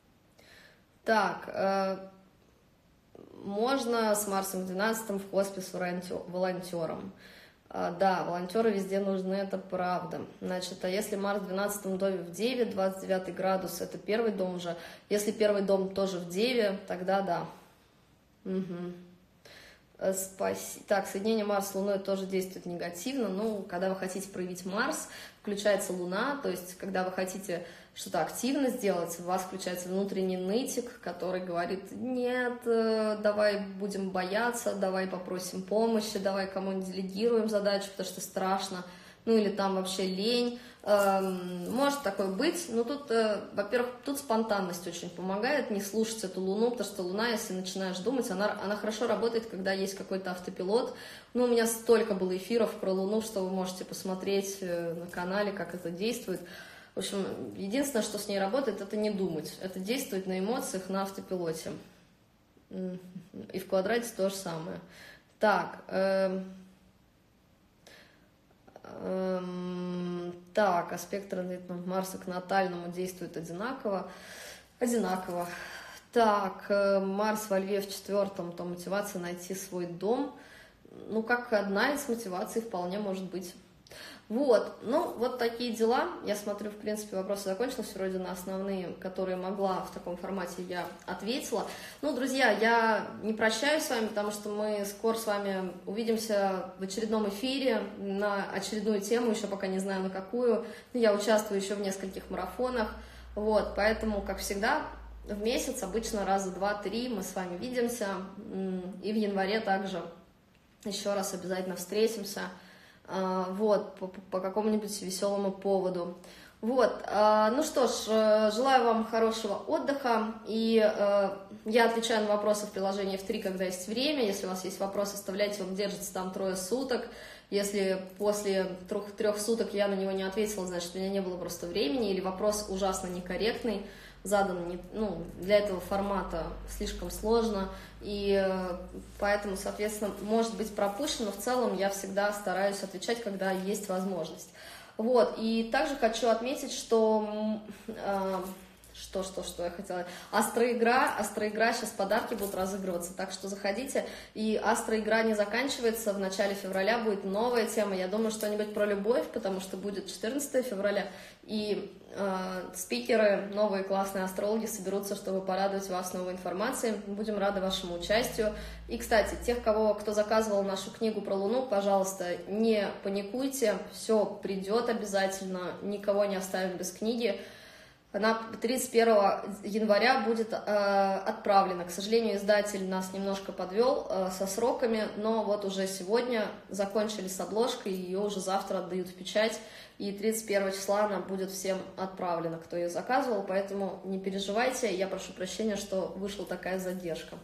Так, можно с Марсом в двенадцатом в хоспис волонтером. Да, волонтеры везде нужны, это правда. Значит, а если Марс в двенадцатом доме в Деве, двадцать девятый градус, это первый дом уже. Если первый дом тоже в Деве, тогда да. Угу. Спаси... Так, соединение Марса с Луной тоже действует негативно. Ну, когда вы хотите проявить Марс, включается Луна, то есть, когда вы хотите что-то активно сделать, у вас включается внутренний нытик, который говорит: нет, давай будем бояться, давай попросим помощи, давай кому-нибудь делегируем задачу, потому что страшно, ну или там вообще лень. Может такое быть, но тут, во-первых, тут спонтанность очень помогает, не слушать эту Луну, потому что Луна, если начинаешь думать, она, она хорошо работает, когда есть какой-то автопилот. Ну, у меня столько было эфиров про Луну, что вы можете посмотреть на канале, как это действует. В общем, единственное, что с ней работает, это не думать. Это действует на эмоциях, на автопилоте. И в квадрате то же самое. Так. Эм, эм, Так, аспект транзитного Марса к натальному действует одинаково. Одинаково. Так, Марс во Льве в четвертом, то мотивация найти свой дом. Ну, как одна из мотиваций вполне может быть. Вот, ну, вот такие дела. Я смотрю, в принципе, вопросы закончились, вроде на основные, которые могла в таком формате, я ответила. Ну, друзья, я не прощаюсь с вами, потому что мы скоро с вами увидимся в очередном эфире на очередную тему, еще пока не знаю на какую. Я участвую еще в нескольких марафонах, вот, поэтому, как всегда, в месяц, обычно раза два-три мы с вами видимся, и в январе также еще раз обязательно встретимся. Вот, по, по какому-нибудь веселому поводу. Вот, ну что ж, желаю вам хорошего отдыха, и я отвечаю на вопросы в приложении эф три, когда есть время. Если у вас есть вопросы, оставляйте, он держится там трое суток. Если после трех, трех суток я на него не ответила, значит, у меня не было просто времени, или вопрос ужасно некорректный, задан не, ну, для этого формата слишком сложно, и поэтому, соответственно, может быть пропущено, но в целом я всегда стараюсь отвечать, когда есть возможность. Вот, и также хочу отметить, что... Э, Что, что, что я хотела? Астроигра, Астроигра, сейчас подарки будут разыгрываться, так что заходите. И Астроигра не заканчивается, в начале февраля будет новая тема. Я думаю, что-нибудь про любовь, потому что будет четырнадцатое февраля. И э, спикеры, новые классные астрологи соберутся, чтобы порадовать вас новой информацией. Будем рады вашему участию. И, кстати, тех, кого, кто заказывал нашу книгу про Луну, пожалуйста, не паникуйте, все придет обязательно, никого не оставим без книги. Она тридцать первого января будет э, отправлена. К сожалению, издатель нас немножко подвел э, со сроками, но вот уже сегодня закончили с обложкой, ее уже завтра отдают в печать, и тридцать первого числа она будет всем отправлена, кто ее заказывал, поэтому не переживайте, я прошу прощения, что вышла такая задержка.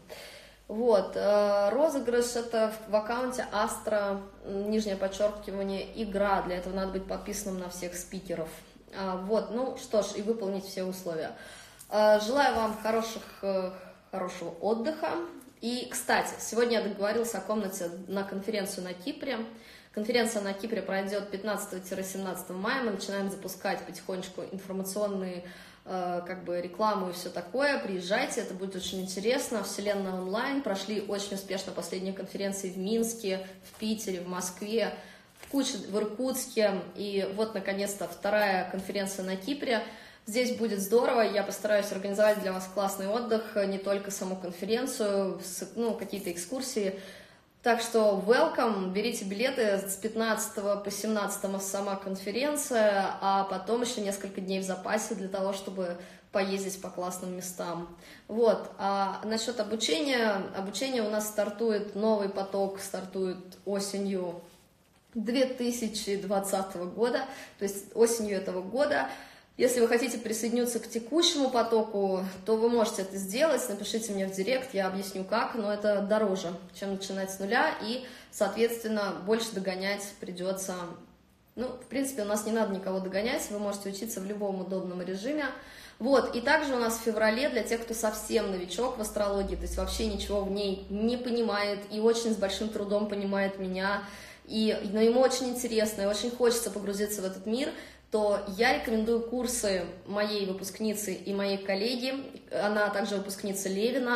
Вот, э, розыгрыш это в, в аккаунте Астро, нижнее подчеркивание, игра, для этого надо быть подписанным на всех спикеров. Вот, ну что ж, и выполнить все условия. Желаю вам хороших, хорошего отдыха. И, кстати, сегодня я договорилась о комнате на конференцию на Кипре. Конференция на Кипре пройдет пятнадцатого-семнадцатого мая. Мы начинаем запускать потихонечку информационные, как бы, рекламу и все такое. Приезжайте, это будет очень интересно. Вселенная онлайн. Прошли очень успешно последние конференции в Минске, в Питере, в Москве, куча в Иркутске, и вот, наконец-то, вторая конференция на Кипре. Здесь будет здорово, я постараюсь организовать для вас классный отдых, не только саму конференцию, ну, какие-то экскурсии. Так что welcome, берите билеты, с пятнадцатого по семнадцатое сама конференция, а потом еще несколько дней в запасе для того, чтобы поездить по классным местам. Вот, а насчет обучения, обучение у нас стартует, новый поток стартует осенью две тысячи двадцатого года, то есть осенью этого года. Если вы хотите присоединиться к текущему потоку, то вы можете это сделать, напишите мне в директ, я объясню как, но это дороже, чем начинать с нуля, и, соответственно, больше догонять придется. Ну, в принципе, у нас не надо никого догонять, вы можете учиться в любом удобном режиме. Вот, и также у нас в феврале для тех, кто совсем новичок в астрологии, то есть вообще ничего в ней не понимает и очень с большим трудом понимает меня, и, но ему очень интересно и очень хочется погрузиться в этот мир, то я рекомендую курсы моей выпускницы и моей коллеги, она также выпускница Левина,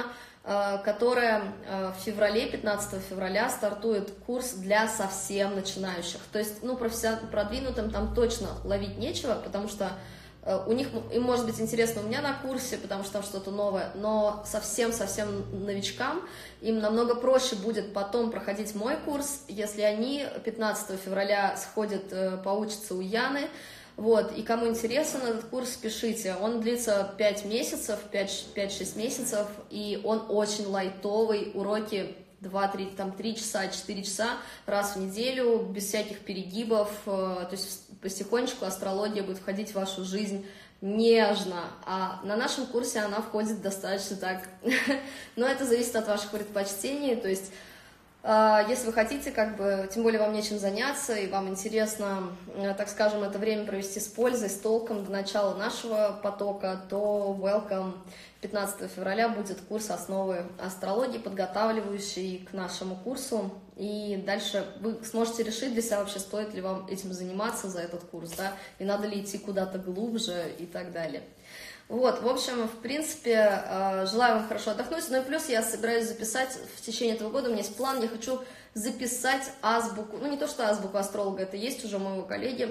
которая в феврале, пятнадцатого февраля стартует курс для совсем начинающих. То есть, ну, продвинутым там точно ловить нечего, потому что у них, им может быть интересно у меня на курсе, потому что там что-то новое, но совсем-совсем новичкам им намного проще будет потом проходить мой курс, если они пятнадцатого февраля сходят, поучатся у Яны. Вот, и кому интересен этот курс, пишите. Он длится пять месяцев, пять-шесть месяцев, и он очень лайтовый, уроки два-три, там, три часа, четыре часа раз в неделю, без всяких перегибов, то есть потихонечку астрология будет входить в вашу жизнь нежно, а на нашем курсе она входит достаточно так, но это зависит от ваших предпочтений, то есть Если вы хотите, как бы, тем более вам нечем заняться, и вам интересно, так скажем, это время провести с пользой, с толком до начала нашего потока, то welcome. пятнадцатого февраля будет курс «Основы астрологии», подготавливающий к нашему курсу. И дальше вы сможете решить для себя вообще, стоит ли вам этим заниматься за этот курс, да, и надо ли идти куда-то глубже и так далее. Вот, в общем, в принципе, желаю вам хорошо отдохнуть. Ну и плюс я собираюсь записать в течение этого года, у меня есть план, я хочу записать азбуку, ну не то, что азбуку астролога, это есть уже у моего коллеги,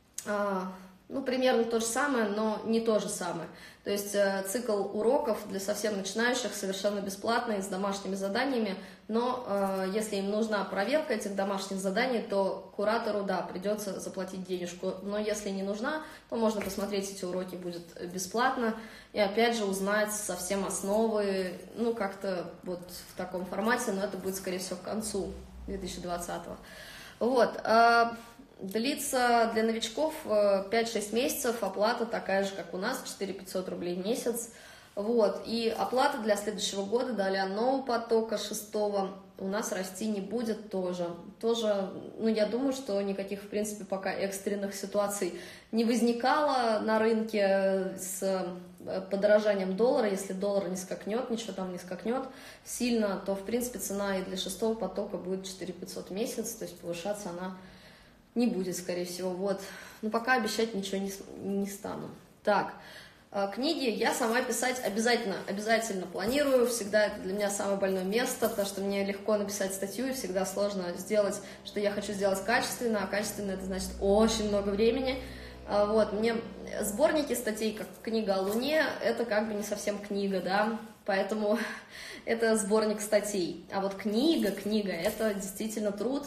ну, примерно то же самое, но не то же самое. То есть цикл уроков для совсем начинающих совершенно бесплатный, с домашними заданиями, но э, если им нужна проверка этих домашних заданий, то куратору, да, придется заплатить денежку. Но если не нужна, то можно посмотреть эти уроки, будет бесплатно. И опять же узнать совсем основы, ну, как-то вот в таком формате, но это будет, скорее всего, к концу две тысячи двадцатого. Вот. Э, Длится для новичков пять-шесть месяцев, оплата такая же, как у нас, четыре тысячи пятьсот рублей в месяц. Вот. И оплата для следующего года, для нового потока шестого, у нас расти не будет тоже. Тоже, ну, я думаю, что никаких, в принципе, пока экстренных ситуаций не возникало на рынке с подорожанием доллара. Если доллар не скакнет, ничего там не скакнет сильно, то, в принципе, цена и для шестого потока будет четыре тысячи пятьсот в месяц, то есть повышаться она не будет, скорее всего, вот. Но пока обещать ничего не, не стану. Так, книги я сама писать обязательно, обязательно планирую. Всегда это для меня самое больное место, потому что мне легко написать статью, и всегда сложно сделать, что я хочу сделать качественно, а качественно это значит очень много времени. Вот, мне сборники статей, как книга о Луне, это как бы не совсем книга, да, поэтому это сборник статей. А вот книга, книга, это действительно труд,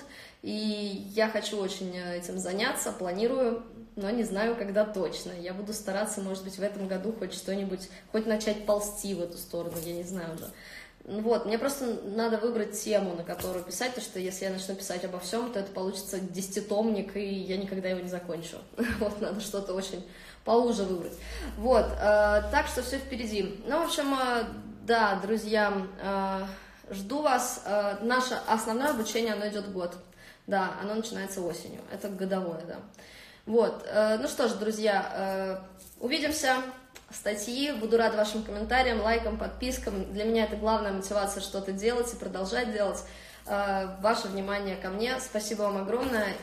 и я хочу очень этим заняться, планирую, но не знаю, когда точно. Я буду стараться, может быть, в этом году хоть что-нибудь, хоть начать ползти в эту сторону, я не знаю уже. Вот, мне просто надо выбрать тему, на которую писать, потому что если я начну писать обо всем, то это получится десятитомник, и я никогда его не закончу. Вот, надо что-то очень поуже выбрать. Вот, э, так что все впереди. Ну, в общем, э, да, друзья, э, жду вас. Э, наше основное обучение, оно идет год. Да, оно начинается осенью. Это годовое, да. Вот, э, ну что ж, друзья, э, увидимся. Статьи, буду рада вашим комментариям, лайкам, подпискам. Для меня это главная мотивация что-то делать и продолжать делать. Ваше внимание ко мне. Спасибо вам огромное.